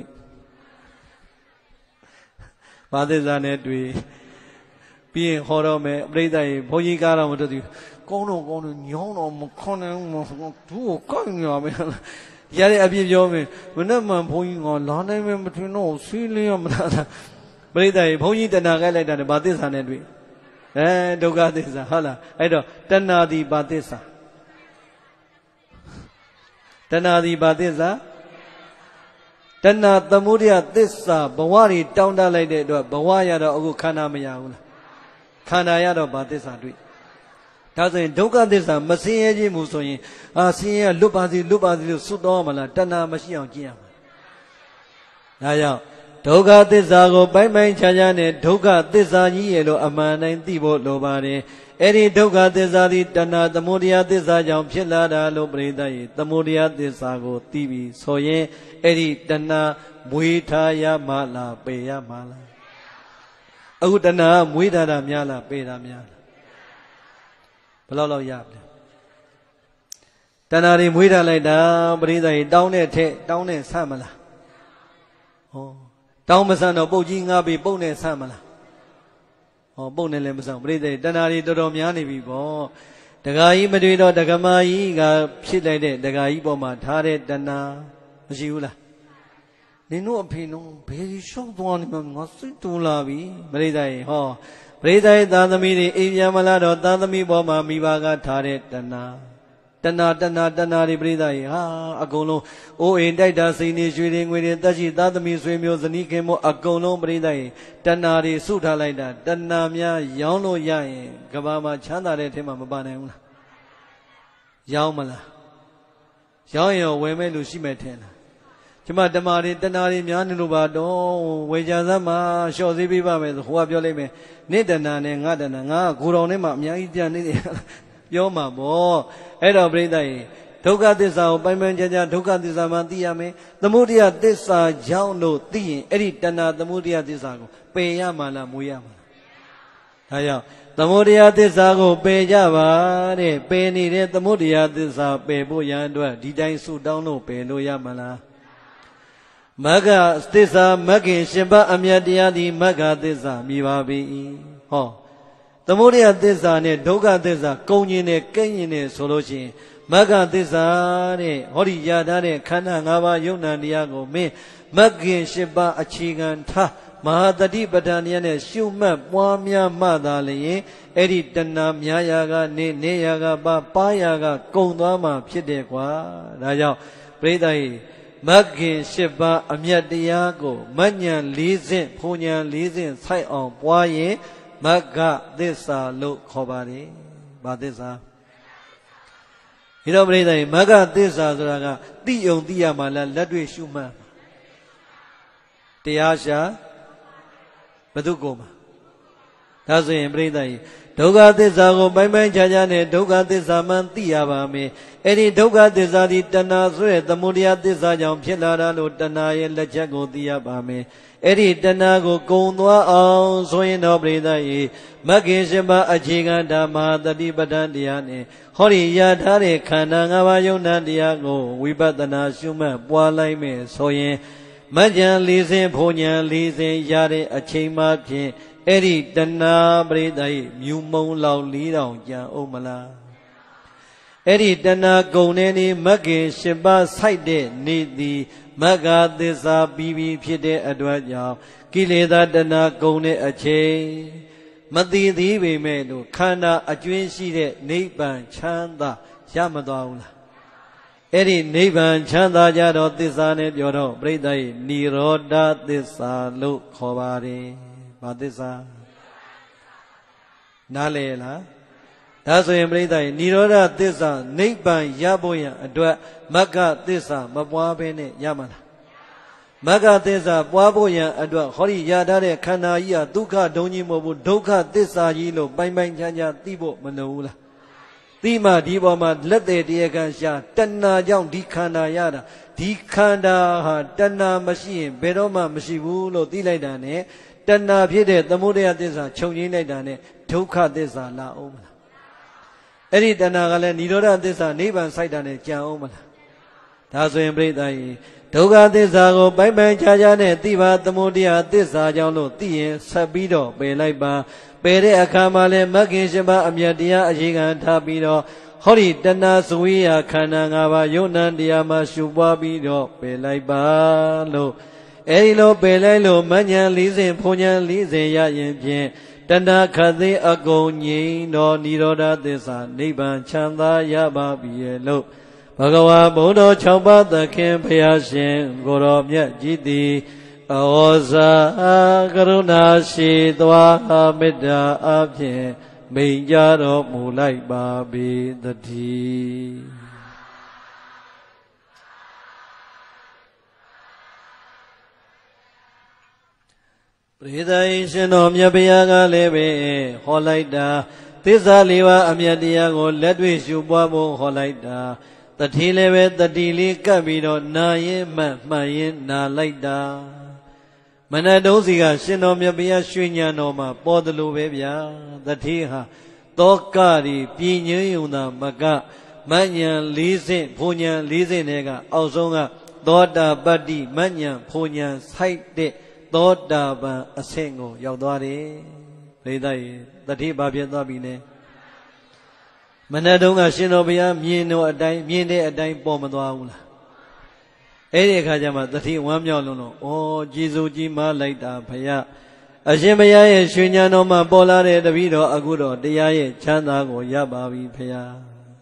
ဘာသစ္စာနဲ့တွေ့ပြီးရင်ဟောတော့မယ်ပရိသတ်ဘုန်းကြီးကားတော့မတူဘူးကောင်းတော့ကောင်းတော့ညောင်းတော့မခွန်နိုင်ဘူးသူ့ကိုကောင်းညာပဲရတဲ့အပြည့်ပြောမယ်မနဲ့မှန်ဘုန်းကြီးကလာနိုင်မယ်မထင်တော့ဆွေးလင်းရမလားပရိသတ်ဘုန်းကြီးတဏှာခိုက်လိုက်တာနဲ့ဘာသစ္စာနဲ့တွေ့အဲဒုက္ခသစ္စာဟုတ်လားအဲ့တော့တဏှာဒီဘာသစ္စာတဏှာဒီဘာသစ္စာတဏှာသမုဒယသစ္စာဘဝတွေတောင်းတလိုက်တဲ့အတွက်ဘဝရတော့အခုခန္ဓာမရဘူးလားခန္ဓာရတော့ဘာသစ္စာတွေ့ဒါဆိုရင်ဒုက္ခသစ္စာမဆင်းရဲခြင်းမူဆိုရင်အာဆင်းရဲလွတ်ပါစေလွတ်ပါစေလို့စွတ်တော်မလားတဏှာမရှိအောင်ကျင့်ရမှာဒါကြောင့်ဒုက္ခသစ္စာကိုပိုင်းပိုင်းခြားခြားနဲ့ဒုက္ခသစ္စာကြီးရဲ့လို့အမှန်တိုင်းသိဖို့လိုပါတယ်အဲ့ဒီဒုက္ခသစ္စာဒီတဏှာသမုဒယသစ္စာကြောင့်ဖြစ်လာတာလို့ပရိသတ်ရေသမုဒယသစ္စာကိုသိပြီးဆိုရင်အဲ့ဒီတဏှာမွေးထားရမှလားပယ်ရမှလားအခုတဏှာမွေးထားတာများလားပယ်တာများလားဘယ်လောက်လောက်ရလဲတဏှာတွေမွေးထားလိုက်တာပရိသတ်ရေတောင်းတဲ့ထက်တောင်းတဲ့ဆန့်မလားဟောတောင်းမဆန့်တော့ပုတ်ကြီးငါပြီပုတ်နဲ့ဆန့်မလားဟောပုတ်နဲ့လည်းမဆန့်ပရိသတ်တဏှာတွေတော်တော်များနေပြီပေါ့တဂါကြီးမတွေ့တော့တဂမကြီးကဖြစ်လိုက်တဲ့တဂါကြီးပေါ်မှာထားတဲ့တဏှာမရှိဘူးလားနင်တို့အဖေလုံးဘယ်ရှောက်သွားနေမှာငါစိတ်တူလာပြီပရိသတ်ဟောပရိသတ်သာသမီတွေအိမ်ပြန်မလာတော့သာသမီပေါ်မှာမိဘကထားတဲ့တဏှာတဏတဏတဏတွေပြိဿရေဟာအကုန်လုံးအိုးအိမ်တိုက်တာစိန်နေရွှေတွေငွေတွေတက်ရှိသားသမီးဆွေမျိုးဇနီးခင်မို့အကုန်လုံးပြိဿရေတဏတွေစုထားလိုက်တာတဏများရောင်းလို့ရရင်ကဘာမှာချမ်းသာတဲ့ထဲမှာမပါနိုင်ဘူးလားရောင်းမလားရောင်းရင်ဝယ်မဲ့လူရှိမဲ့ထင်လားကျမဓမ္မတွေတဏတွေများနေလို့ပါတော့ဝေကြစမ်းမှာလျှော့သေးပေးပါမယ်ဆိုဟိုကပြောလိုက်မယ်နေတဏနဲ့ငါတဏငါကိုယ်တော်နဲ့မှအများကြီးပြန်နေတယ်ပြောမှာပေါ့အဲ့တော့ပြိဿရေဒုက္ခသစ္စာကိုပိုင်းပိုင်းခြားခြားဒုက္ခသစ္စာမှသိရမယ်သမုဒယသစ္စာကြောင့်လို့သိရင်အဲ့ဒီတဏသမုဒယသစ္စာကိုပယ်ရမှာလားမွေးရမှာလားဒါကြောင့်သမုဒယသစ္စာကိုပယ်ကြပါတဲ့ပယ်နေတဲ့သမုဒယသစ္စာပယ်ဖို့ရန်အတွက်ဒီတိုင်းဆုတောင်းလို့ပယ်လို့ရမှာလားမဂ္ဂသစ္စာမဂ္ဂင်ရှင်ပါအမြတ်တရားသည်မဂ္ဂသစ္စာမြည်ပါ၏ဟောသမုဒယသစ္စာနဲ့ဒုက္ခသစ္စာကုံကျင်နဲ့ကဲ့ရင်နဲ့ဆိုလို့ရှိရင်မဂ္ဂသစ္စာတဲ့ဟောဒီရထားတဲ့ခန္ဓာ၅ပါးယုံနာတရားကိုမင်းမဂ္ဂင်၈ပါးအခြေခံထားမဟာတတိပဋ္ဌာန်တရားနဲ့ရှုမှတ်ပွားများမှသာလျင်အဲ့ဒီတဏများရာကနေနေရာကပါပါရာကကုံသွားမှဖြစ်တယ်ကွာဒါကြောင့်ပရိသတ်ကြီးမဂ္ဂင်၈ပါးအမြတ်တရားကိုမဉ္ဇဉ်၄ဆင့်ဘုံဉ္ဇဉ်၄ဆင့်စိုက်အောင်ပွားရင်မဂ္ဂသစ္စာလို့ခေါ်ပါတယ်။ဘာသစ္စာဒီတော့ပြိဿရေမဂ္ဂသစ္စာဆိုတာကသိယုံသိရမှာလားလက်တွေ့ရှုမှတ်တရားရှာဘု து ကိုမှာဒါဆိုရင်ပြိဿရေဒုက္ခသစ္စာကိုပိုင်းပိုင်းခြားခြားနဲ့ဒုက္ခသစ္စာမှန်သိရပါမယ်အဲ့ဒီဒုက္ခသစ္စာဒီတဏှာဆိုတဲ့သမုဒယသစ္စာကြောင့်ဖြစ်လာတာလို့တဏှာရဲ့လက်ချက်ကိုသိရပါမယ်အဲ့ဒီတဏှာကိုကုံသွားအောင်ဆိုရင်တော့ပြိဿရေမဂ္ဂင်၈ပါးအခြေခံဓမ္မတတိပဋ္ဌာန်တရားနဲ့ဟောဒီရထားတဲ့ခန္ဓာ၅ပါးယုံနာတရားကိုဝိပဿနာရှုမှတ်ပွားလိုက်မယ်ဆိုရင်မဉ္ဇဉ်၄ဆင့်ဘုံဉ္ဇဉ်၄ဆင့်ရတဲ့အချိန်မှဖြင့်အဲ့ဒီတဏှာပရိသတ်မြူမုံလောက်လေးတောင်ကြံအောင်မလားအဲ့ဒီတဏှာကုံနေနေမဂ္ဂင်၈ပါးစိုက်တဲ့နေသည်မဂ္ဂသစ္စာပြီးပြီးဖြစ်တဲ့အတွက်ကြောင့်ကိလေသာတဏှာကုံတဲ့အချိန်မသိသေးပေမဲ့လို့ခန္ဓာအကျွင်းရှိတဲ့နိဗ္ဗာန်ချမ်းသာရမသွားဘူးလားအဲ့ဒီနိဗ္ဗာန်ချမ်းသာကြတော့သစ္စာနဲ့ပြောတော့ပရိသတ်နိရောဓသစ္စာလို့ခေါ်ပါတယ်ဘာသစ္စာနားလည်လားဒါဆိုရင်ပြိဿရေနိရောဓသစ္စာနိဗ္ဗာန်ရဖို့ရန်အတွက်မဂ္ဂသစ္စာမပွားဘဲနဲ့ရမှာလားမဂ္ဂသစ္စာပွားဖို့ရန်အတွက်ဟောဒီရထားတဲ့ခန္ဓာကြီးဟာဒုက္ခဒုံကြီးမဟုတ်ဘူးဒုက္ခသစ္စာကြီးလို့ပိုင်းပိုင်းခြားခြားသိဖို့မလိုဘူးလားသိမှဒီပေါ်မှာလက်သေးတရားခံရှာတဏှာကြောင့်ဒီခန္ဓာရတာဒီခန္ဓာဟာတဏှာမရှိရင်ဘယ်တော့မှမရှိဘူးလို့သိလိုက်တာ ਨੇ တဏှာဖြစ်တဲ့သမုဒယသစ္စာခြုံငိမ့်လိုက်တာ ਨੇ ဒုက္ခသစ္စာလာအောင်မလားအဲ့ဒီတဏှာကလည်းនិရောဓသစ္စာနိဗ္ဗာန်စိုက်တာ ਨੇ ကြံအောင်မလားဒါဆိုရင်ပြိဿရေဒုက္ခသစ္စာကိုပိုင်းပိုင်းခြားခြားနဲ့သိပါသမုဒယသစ္စာကြောင့်လို့သိရင်ဆက်ပြီးတော့ပယ်လိုက်ပါပယ်တဲ့အခါမှာလည်းမဂ္ဂင်၈ပါးအမြတ်တရားအခြေခံထားပြီးတော့ဟောဒီတဏှာစဝိယခန္ဓာ၅ပါးယုံနံတရားမှာရှုပွားပြီးတော့ပယ်လိုက်ပါလို့အဲဒီလိုပယ်လိုက်လို့မဉ္ဇဉ်၄ဆင့်ဘုံဉ္ဇဉ်၄ဆင့်ရရင်ဖြင့်တဏှာခသိအကုန်ငြိမ်းတော်និရောဓသစ္စာနိဗ္ဗာန်ချမ်းသာရပါပြီလို့ဘဂဝါဘုဒ္ဓ၆ပါးသခင်ဘုရားရှင်ကိုရောမြတ်ကြီးသည်ဩဇာကရုဏာရှိသွားမေတ္တာအဖြင့်မိန်ကြတော်မူလိုက်ပါပေသတည်းပရိသတ်ရှင်တော်မြတ်ဘုရားကလည်းပဲဟောလိုက်တာသစ္စာလေးပါးအမြတ်တရားကိုလက်တွေ့ရှုပွားဖို့ဟောလိုက်တာတတိလည်းပဲတတိလေးကပ်ပြီးတော့နာရင်မှတ်မှန်ရင်နာလိုက်တာမနတုံးစီကရှင်တော်မြတ်ဘုရားရွှေဉဏ်တော်မှာပေါ်တယ်လို့ပဲဗျာတတိဟာတောကရီပြင်းငြိမ်းုံသာမကမဉ္ဇဉ်၄ဆင့်ဘုံဉ္ဇဉ်၄ဆင့်တွေကအောက်ဆုံးကသောတာပတ္တိမဉ္ဇဉ်ဘုံဉ္ဇဉ်စိုက်တဲ့သောတာပန်အဆင့်ကိုရောက်သွားတယ်ပြိဿရေတတိဘာဖြစ်သွားပြီလဲမနတုံးကရှင်တော်ဘုရားမြင်တော့အတိုင်းမြင်တဲ့အတိုင်းပေါ်မသွားဘူးလားအဲ့ဒီအခါကျမှတတိဝမ်းမြောက်လုံးတော့ဩကျေးဇူးကြီးမလိုက်တာဘုရားအရှင်ဘုရားရဲ့ရွှေဉဏ်တော်မှာပေါ်လာတဲ့တပည့်တော်အခုတော့တရားရဲ့ချမ်းသာကိုရပါပြီဘုရား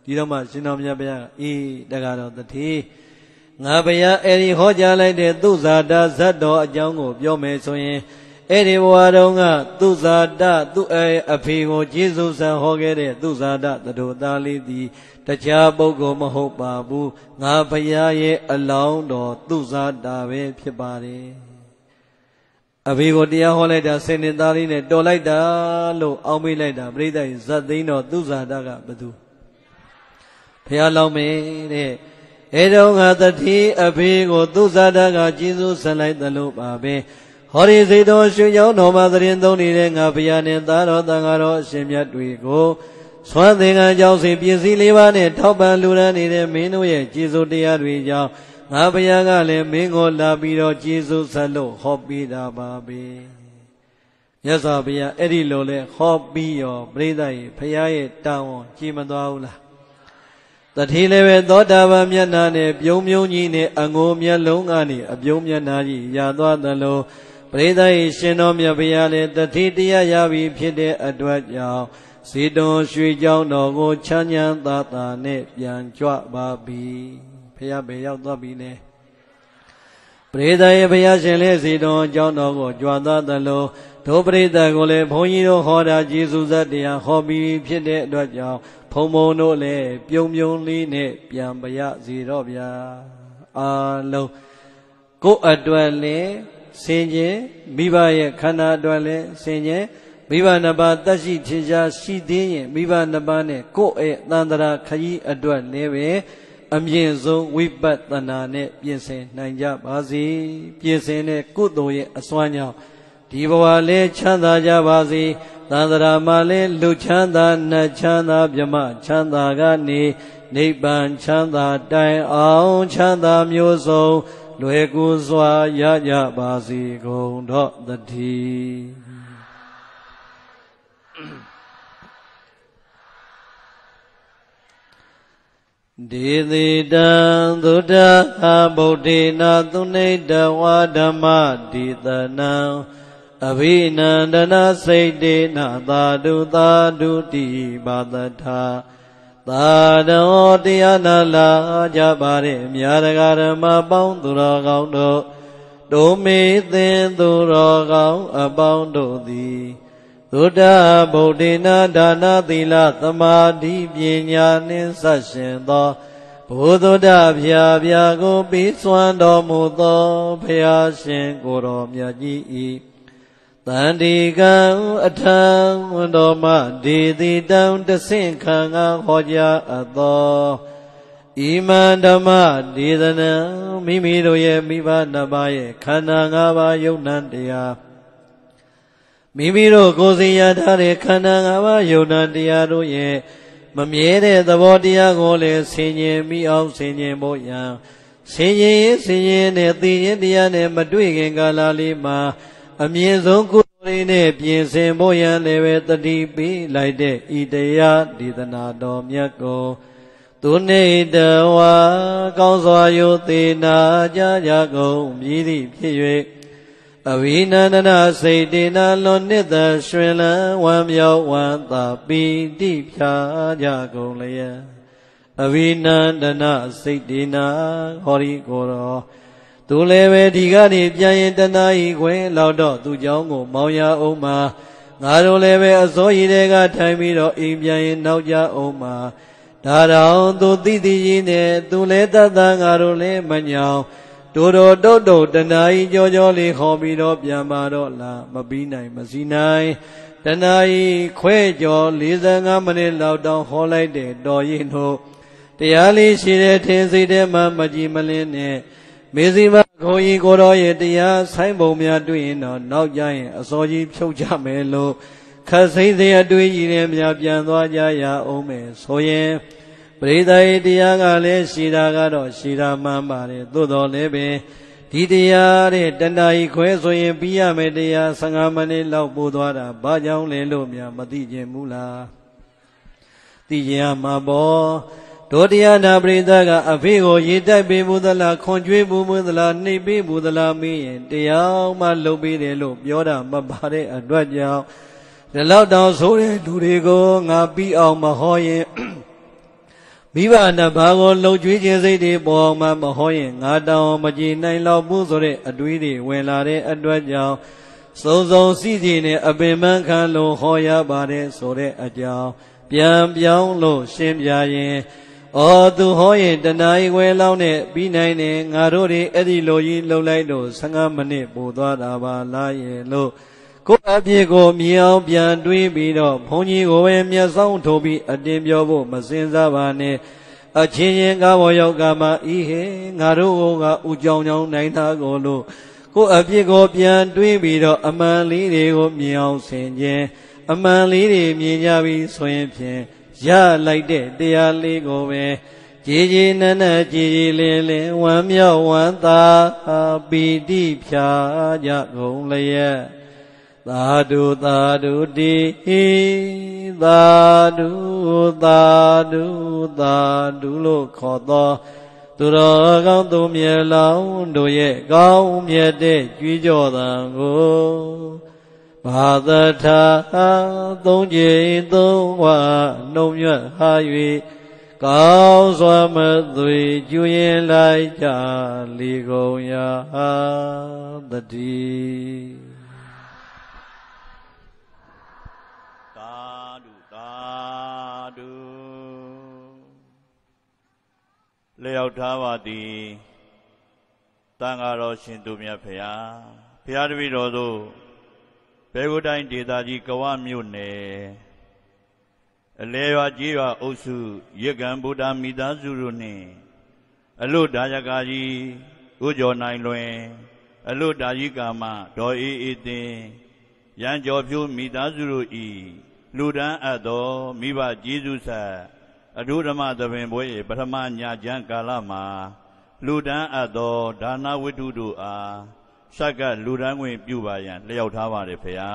ဒီတော့မှရှင်တော်မြတ်ဗျာအေးတက္ကတော်တတိငါဗျာအဲ့ဒီဟောကြားလိုက်တဲ့သူဇာတာဇတ်တော်အကြောင်းကိုပြောမယ်ဆိုရင်အဲ့ဒီဘဝတုန်းကသူဇာတသူ့အဖေကိုကျေးဇူးဆံဟောခဲ့တဲ့သူဇာတသတို့သားလေးသည်တခြားပုဂ္ဂိုလ်မဟုတ်ပါဘူးငါဘုရားရဲ့အလောင်းတော်သူဇာတာပဲဖြစ်ပါတယ်အဖေကိုတရားဟောလိုက်တာစင်တင်သားလေးနဲ့တော်လိုက်တာလို့အောင်းမေးလိုက်တာပြိဿရဲ့ဇတ်သိန်းတော်သူဇာတကဘသူဘုရားလောင်းမေတဲ့အဲတော့ငါတတိအဖေကိုသူဇာတကကျေးဇူးဆံလိုက်သလိုပါပဲဟောဒီစိတ်တော်ရွှေကြောင်းတော်မှာသတင်းသုံးနေတဲ့ငါဘုရားနဲ့သားတော်တန်ဃာတော်အရှင်မြတ်တွေကိုသွမ်းသင်္ကန်းကြောင့်စီပြည့်စည်လေးပါးနဲ့ထောက်ပံ့လူရန်နေတဲ့မင်းတို့ရဲ့ကျေးဇူးတရားတွေကြောင့်ငါဘုရားကလည်းမင်းကိုလာပြီးတော့ကျေးဇူးဆက်လို့ဟောပေးတာပါပဲမြတ်စွာဘုရားအဲ့ဒီလိုလဲဟောပြီးရောပြိဿရဲ့ဘုရားရဲ့တောင်းဝန်ကြည်မသွားဘူးလားတတိလည်းပဲသောတာပန်မျက်နှာနဲ့ပြုံးပြုံးကြီးနဲ့အငိုမျက်လုံးကနေအပြုံးမျက်နှာကြီးရသွားသလိုပရိသတ်၏ရှင်တော်မြတ်ဘုရားလည်းတတိတရားရပြီဖြစ်တဲ့အတွက်ကြောင့်ဇေတဝန်ရွှေကြောင်းတော်ကိုချမ်းချမ်းသာသာနဲ့ပြန်ကြွပါပြီဘုရားဘယ်ရောက်သွားပြီလဲပရိသတ်၏ဘုရားရှင်လည်းဇေတဝန်ကြောင်းတော်ကိုကြွသွားသလိုဒုပရိသတ်ကိုလည်းဘုန်းကြီးတို့ဟောတာကျေးဇူးဇတ်တရားဟောပြီးဖြစ်တဲ့အတွက်ကြောင့်ဘုံဘုံတို့လည်းပြုံပြုံလေးနဲ့ပြန်ပါရစီတော့ဗျာအာလုံးကိုယ်အတွက်လည်းဆင်ခြင်မိဘရဲ့ခန္ဓာအတွက်လည်းဆင်ခြင်မိဘနှစ်ပါးတရှိထင်ရှားရှိသေးရင်မိဘနှစ်ပါးနဲ့ကိုယ့်ရဲ့သန္တရာခရီးအတွက်လည်းပဲအမြင့်ဆုံးဝိပဿနာနဲ့ပြင်ဆင်နိုင်ကြပါစေပြင်ဆင်တဲ့ကုသိုလ်ရဲ့အစွမ်းကြောင့်ဒီဘဝလည်းချမ်းသာကြပါစေသန္တရာမှာလည်းလူချမ်းသာနတ်ချမ်းသာမြမချမ်းသာကနေနိဗ္ဗာန်ချမ်းသာတိုင်အောင်ချမ်းသာမျိုးစုံလွယ်ကူစွာရကြပါစေကုန်တော့တည်းဒေတိတံသုဒ္ဓဗုဒ္ဓေနာသုနိတဝါဓမ္မဒီတနံအဘိနန္ဒနာစိတ်တေနသာဓုသာဓုတိပါတထာသာတော်တရားနာလာကြပါတဲ့မြာတကာဓမ္မပေါင်းသူတော်ကောင်းတို့ဒုမေသင်သူတော်ကောင်းအပေါင်းတို့သည်သုဒ္ဓဗုဒ္ဓေနာဒါနသီလသမာဓိပညာနှင့်ဆက်ရှင်သောဘုသုဒ္ဓဗျာဗျာကိုပြီးစွမ်းတော်မူသောဘုရားရှင်ကိုယ်တော်မြတ်ကြီး၏တန်တိကံအထံတော်မှဒေတိတံတဆင့်ခံငါဟောကြားအပ်သောဣမံဓမ္မဒေသနံမိမိတို့ရဲ့မိဘနှစ်ပါးရဲ့ခန္ဓာ၅ပါးယုံ nant တရားမိမိတို့ကိုယ်စီရထားတဲ့ခန္ဓာ၅ပါးယုံ nant တရားတို့ရဲ့မမြဲတဲ့သဘောတရားကိုလည်းဆင်ញင်မိအောင်ဆင်ញင်ဖို့ရန်ဆင်ញင်ဆင်ញင်နဲ့သိရင်တရားနဲ့မတွေ့ခင်ကာလလေးမှာအမြင့်ဆုံးကုသိုလ်တွေနဲ့ပြင်ဆင်ဖို့ရန်လည်းပဲတတိပေးလိုက်တဲ့ဤတရားဒေသနာတော်မြတ်ကိုသူနေတဝါကောင်းစွာယုသေနာကြကြကုန်မြည်သည့်ဖြစ်၍အဝိနန္ဒနာစိတ်တေနာလွန်နှစ်သက်ရွှင်လန်းဝမ်းမြောက်ဝမ်းသာပီတိဖြာကြကုန်လျက်အဝိနန္ဒနာစိတ်တေနာဟောဒီကိုယ်တော်သူလည်းပဲဒီကနေပြန်ရင်တဏှာဤခွင်လောက်တော့သူเจ้าကိုမောင်းရအောင်မှာငါတို့လည်းပဲအစိုးရတဲ့ကထိုင်ပြီးတော့အိမ်ပြန်ရင်နောက်ကြအောင်မှာဒါတောင်သူသိသိကြီးနဲ့သူလည်းတတ်တာငါတို့လည်းမညောင်တို့တော်တုတ်တုတ်တဏှာဤကြောကြောလေးခေါ်ပြီးတော့ပြန်ပါတော့လားမပြီးနိုင်မစီနိုင်တဏှာဤခွဲကြော၄၅မိနစ်လောက်တောင်ဟောလိုက်တဲ့တော်ရင်တို့တရားလေးရှိတဲ့ထင်စိတ်ထဲမှာမကြည်မလင်းနဲ့မေဇိမခေါ်ကြီးကိုတော်ရဲ့တရားဆိုင်ပုံများတွေ့ရင်တော့နောက်ကြရင်အစောကြီးဖြုတ်ကြမယ်လို့ခတ်စိမ့်စေအတွေ့ကြီးနဲ့များပြန်သွားကြရအောင်မယ်ဆိုရင်ပရိသတ်တရားကလည်းရှိတာကတော့ရှိတာမှန်ပါတယ်သို့တော်လည်းပဲဒီတရားတဲ့တဏှာကြီးခွဲဆိုရင်ပြီးရမယ်တရား၁၅မိနစ်လောက်ပို့သွားတာဘာကြောင့်လဲလို့များမသိခြင်းဘူးလားသိကြရမှာပေါ့တို့တရားနာပရိသတ်ကအဖေကိုရေတိုက်ပေးဘူးသလားခွန်ကျွေးဘူးသလားနှိပ်ပေးဘူးသလားမေးရင်တရားမှလုပ်ပေးတယ်လို့ပြောတာမပါတဲ့အတွက်ကြောင့်ဒီလောက်တောင်ဆိုတဲ့လူတွေကိုငါပြီးအောင်မဟောရင်မိဘနှစ်ပါးကိုလှုပ်ကြွေးခြင်းစိတ်တွေပေါ်အောင်မှမဟောရင်ငါတောင်မကြည်နိုင်တော့ဘူးဆိုတဲ့အတွေးတွေဝင်လာတဲ့အတွက်ကြောင့်စုံစုံစည်းစည်းနဲ့အပင်ပန်းခံလို့ဟောရပါတယ်ဆိုတဲ့အကြောင်းပြန်ပြောင်းလို့ရှင်းပြရင်အော်သူဟောရင်တဏှာကြီးဝဲလောင်းနဲ့ပြီးနိုင်တယ်ငါတို့တွေအဲ့ဒီလိုကြီးလှုပ်လိုက်လို့ဆယ်ငါးမိနစ်ပို့သွားတာပါလားရဲ့လို့ကိုယ်အပြစ်ကိုမြင်အောင်ပြန်တွေးပြီးတော့ဘုန်းကြီးကိုပဲမျက်စောင်းထိုးပြီးအတင်းပြောဖို့မစင်စားပါနဲ့အချင်းချင်းကားပေါ်ရောက်ကမှဤဟဲငါတို့ကဥကြောင်ကြောင်နိုင်တာကိုလို့ကိုယ်အပြစ်ကိုပြန်တွေးပြီးတော့အမှန်လေးတွေကိုမြင်အောင်ဆင်ခြင်အမှန်လေးတွေမြင်ကြပြီးဆိုရင်ဖြင့်ရလိုက်တဲ့တရားလေးကိုပဲကြည်ကြည်နက်နက်ကြည်ကြည်လင်းလင်းဝမ်းမြောက်ဝမ်းသာပီတိဖြာကြကုန်လျက်သာဓုသာဓုတိသာဓုသာဓုသာဓုလို့ခေါ်သောသူတော်ကောင်းသူမြေလောင်တို့ရဲ့ကောင်းမြတ်တဲ့ကြွေးကြော်သံကိုဘာသထာသုံးကြိမ်သုံးဝနှုံမြတ်ဟာ၍ကောင်းစွာမသွေကျွရင်လိုက်ကြလေကုန်ရာတည်းသာဓုသာဓုလျောက်ထားပါသည်တန်ဃာတော်ရှင်သူမြတ်ဖရာဖရာတပည့်တော်တို့ဘေကုတိုင်းဒေသကြီးကဝမြို့နယ်အလဲရွာကြီးရွာအုပ်စုရက္ကံဗုဒ္ဓမိသားစုတို့နှင့်အလုဒါယကာကြီးဥကျော်နိုင်လွင်အလုဒါကြီးကာမဒေါ်အေးအေးသိန်းရန်ကျော်ဖြိုးမိသားစုတို့ဤလူဒန်းအပ်သောမိဘကျေးဇူးဆက်အထုဓမ္မသဘင်ပွဲ၏ပထမညာကျမ်းကာလမှာလူဒန်းအပ်သောဒါနဝိတ္ထုတို့အားစက္ကလူဒန်းခွင့်ပြုပါရန်လျှောက်ထားပါれဖေယ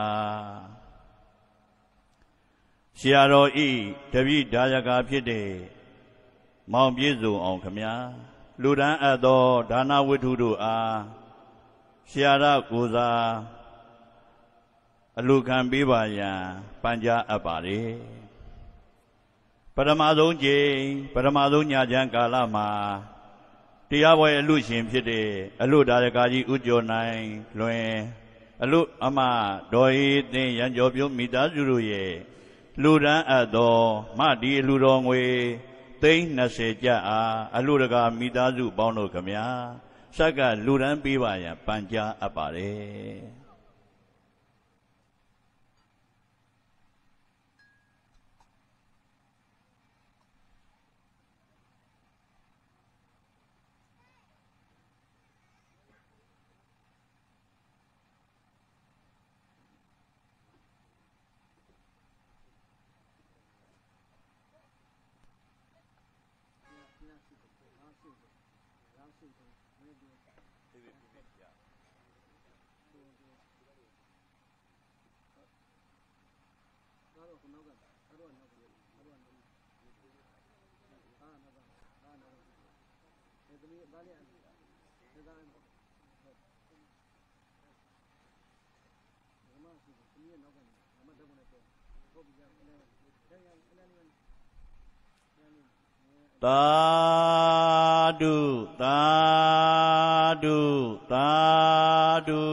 ဆရာတော်ဤတပည့်ဒါယကာဖြစ်တဲ့မောင်ပြည့်စုံအောင်ခမညာလူဒန်းအပ်သောဒါနဝိတ္ထုတို့အားဆရာတော်ကိုစားအလူခံပေးပါရန်ပန်ကြားအပ်ပါれပထမဆုံးကြိမ်ပထမဆုံးညာချမ်းကာလမှာတရားပွဲအလူရှင်ဖြစ်တဲ့အလူဒါယကာကြီးဥကျော်နိုင်လွင်အလူအမဒေါ်အေးသိန်းရန်ကျော်ပြုံးမိသားစုတို့ရဲ့လူဒန်းအပ်သောမဒီအလူတော်ငွေသိန်း၂၀ကျပ်အားအလူတကာမိသားစုပေါင်းတို့ခမညာစက္ကလူဒန်းပေးပါရန်ပန်ကြားအပ်ပါれသာဓုသာဓုသာဓု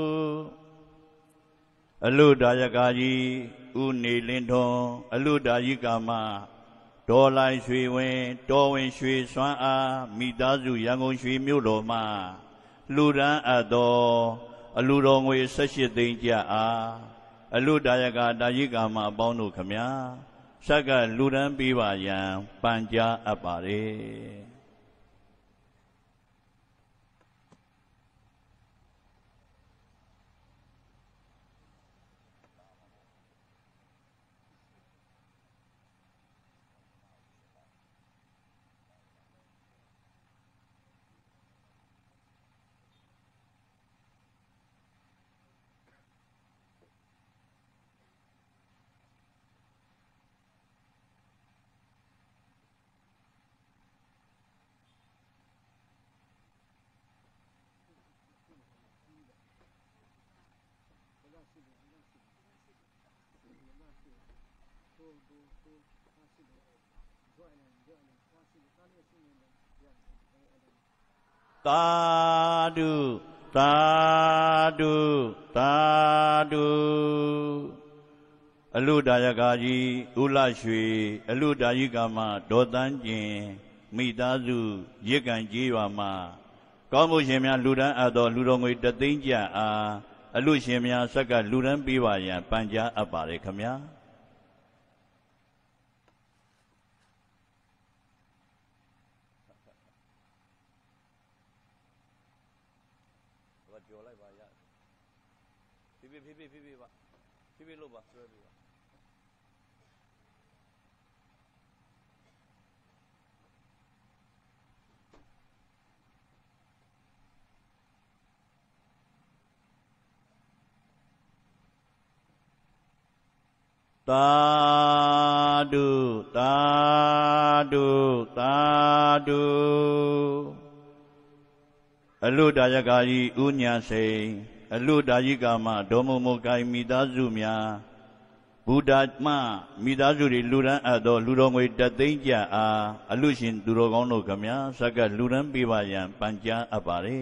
အလုဒါယကာကြီးဥနေလင်းထွန်းအလုဒါယိကာမဒေါ်လိုက်ရွှေဝင်းတော်ဝင်ရွှေစွမ်းအားမိသားစုရန်ကုန်ရွှေမြို့တော်မှလူဒန်းအပ်သောအလူတော်ငွေ၁၈သိန်းကျပ်အားအလုဒါယကာဒါယိကာမအပေါင်းတို့ခမညာစက္ကလူဒန်းပေးပါရန်ပန်ကြားအပ်ပါれตาดุตาดุตาดุอลุดายกาจีอุลาရွှေอลุดายิกามาဒေါ်တန်းကျင်မိသားစုရစ်ကန်ကြီးရွာမှာကောင်းမှုရှင်များလူဒန်းအပ်သောလူတော်ငွေတသိန်းကျပ်အားအလူရှင်များဆက်ကလူဒန်းပေးပါရန်ပန်ကြားအပ်ပါれခမညာပြောလိုက်ပါရဖိဖိဖိဖိဖိဖိပါဖိဖိလို့ပါဆွဲပြီးပါသာဓုသာဓုသာဓုအလုဒါယကာယီဥညာစိန်အလုဒါယိကာမဒေါမုံမုကိုင်မိသားစုများဘုဒ္ဓမမိသားစုတွေလူရန်အပ်သောလူတော်ငွေတသိန်းကျပ်အားအလုရှင်သူတော်ကောင်းတို့ခမညာစက္ကလူရန်ပေးပါရန်ပန်ကြားအပ်ပါれ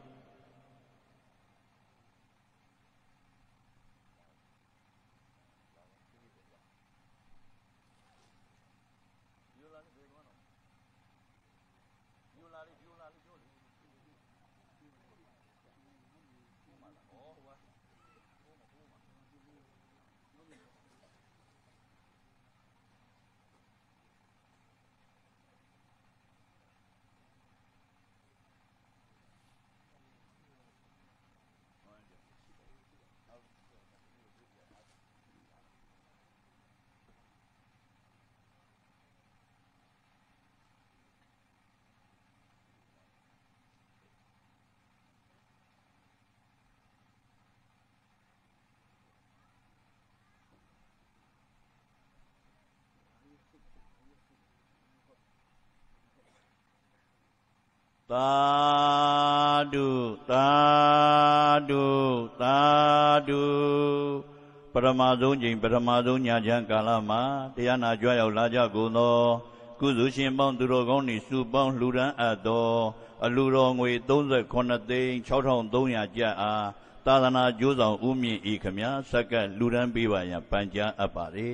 သာဓုသာဓုသာဓုပရမဆုံးချိန်ပရမဆုံးညာချမ်းကာလမှာတရားနာကြွရောက်လာကြကုန်သောကုသိုလ်ရှင်ပေါင်းသူတော်ကောင်းနှင့်စုပေါင်းလှူဒန်းအပ်သောအလှူတော်ငွေသုံးခုသိန်းခြောက်ထောင်သုံးရာကျပ်အားသာသနာကျိုးဆောင်ဦးမြင့်ဤခမညာစက္ကန့်လှူဒန်းပေးပါရန်ပန်ကြားအပ်ပါれ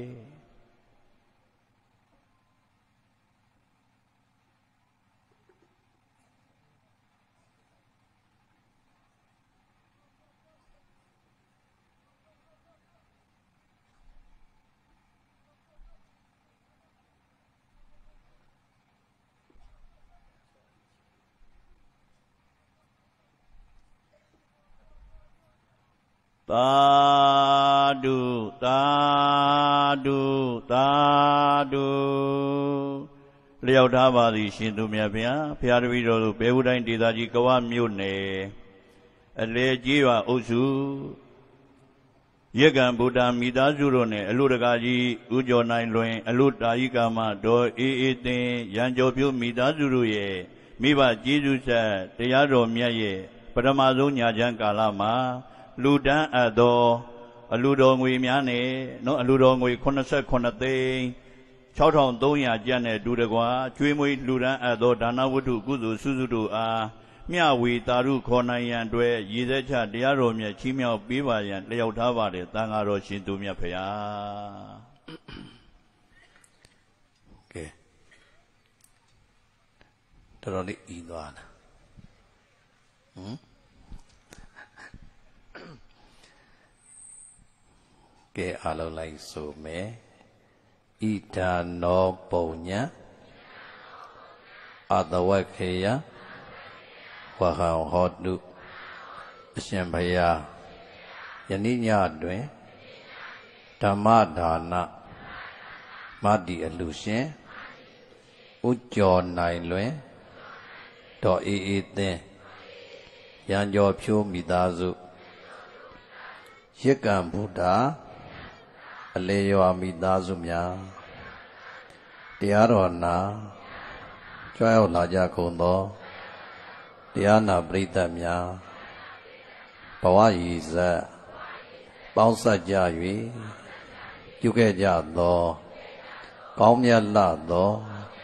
သာဓုသာဓုသာဓုလျောက်ထားပါသည်ရှင်သူမြတ်ဗျာဖရာတပည့်တော်တို့ဘေဝတိုင်းဒေသကြီးကဝမြို့နယ်အလေကြီးရွာအုပ်စုရက်ကံဗုဒ္ဓမိသားစုတို့နဲ့အလုတကာကြီးဥကျော်နိုင်လွင်အလုတာယိကာမဒေါ်အေးအေးသိန်းရန်ကျော်ပြုမိသားစုတို့ရဲ့မိဘကျေးဇူးဆက်တရားတော်မြတ်ရဲ့ပထမဆုံးညာချမ်းကာလမှာလူဒန်းအပ်သောအလူတော်ငွေများနဲ့နော်အလူတော်ငွေခုနှစ်ခုသိန်းခြောက်ထောင်သုံးရာကျပ်နဲ့တူတကွာကျွေးမွေးလူဒန်းအပ်သောဒါနဝတ္ထုကုသိုလ်စုစုတို့အားမျှဝေတာရုခေါ်နိုင်ရန်အတွက်ရည်စက်ချတရားတော်မြတ်ချီးမြှောက်ပေးပါရန်လျှောက်ထားပါတယ်သံဃာတော်ရှင်သူမြတ်ဖရာကဲတော်တော်လေးဤသွားလားဟမ်ကဲအားလုံးလိုက်ဆိုမယ်ဣဒာနောပုံညအတဝက္ခေယဝဟံဟောတုအရှင်ဘုရားယနေ့ညတွင်ဓမ္မဒါနမတ္တိအလူရှင်ဥကျော်နိုင်လွင်ဒေါ်အေးအေးသင်းရန်ကျော်ဖြိုးမိသားစုရက်ကံဗုဒ္ဓအလေရွာမိသားစုများတရားတော်နာကြွရောက်လာကြကုန်သောတရားနာပရိသတ်များဘဝရည်စက်ပေါင်းစပ်ကြ၍ပြုခဲ့ကြသောကောင်းမြတ်လာသော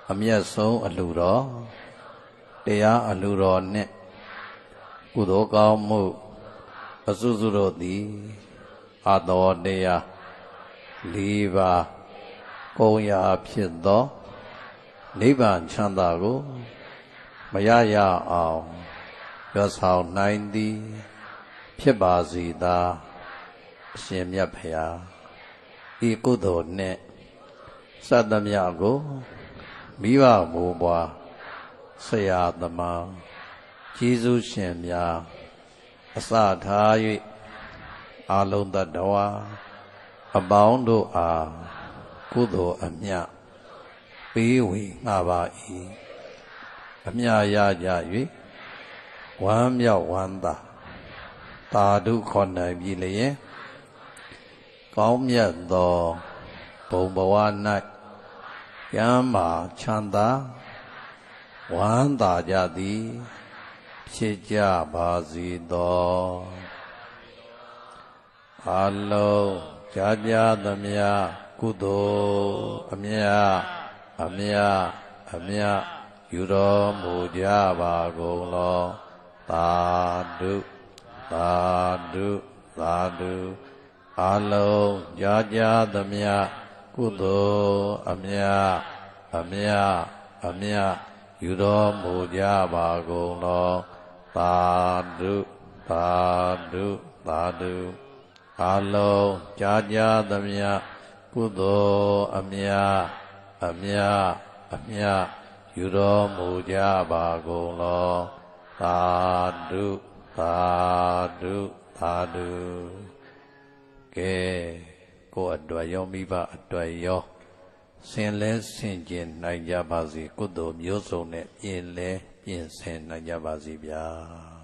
အမြတ်ဆုံးအလှတော်တရားအလှတော်နှင့်ကုသိုလ်ကောင်းမှုအစုစုတို့သည်အတော်တရားလေးပါးကုန်ရာဖြစ်သောနိဗ္ဗာန်ချမ်းသာကိုမရရအောင်ရဆောင်နိုင်သည်ဖြစ်ပါစေသာအရှင်မြတ်ဖရာဤကုသိုလ်နှင့်စသမျှကိုမိဘဘိုးဘွားဆရာသမားကျေးဇူးရှင်များအစထား၍အာလုံးတတဝါအပေါင်းတို့အားကုသိုလ်အမြတ်ပေးဝေငှပါ၏အမြတ်ရကြ၍ဝမ်းမြောက်ဝမ်းသာသာဓုခေါ်နိုင်ပြီလျင်ကောင်းမြတ်သောဘုံဘဝ၌ကျမ်းမာချမ်းသာဝမ်းသာကြသည်ဖြစ်ကြပါစေသောအလုံးကြာကြာသမျှကုသိုလ်အမြတ်အမြတ်အမြတ်ယူတော်မူကြပါကုန်လောသာဓုသာဓုသာဓုအလုံးကြာကြာသမျှကုသိုလ်အမြတ်အမြတ်အမြတ်ယူတော်မူကြပါကုန်လောသာဓုသာဓုသာဓုအလုံးကြာကြာသမျှကုသိုလ်အမြတ်အမြတ်အမြတ်ယူတော်မူကြပါကုန်လောသာဓုသာဓုသာဓုကဲကိုယ်အတွက်ရောမိဘအတွက်ရောဆင်လဲဆင်ကျင်နိုင်ကြပါစေကုသိုလ်မျိုးစုံနဲ့ပြင်လဲပြင်ဆင်နိုင်ကြပါစေဗျာ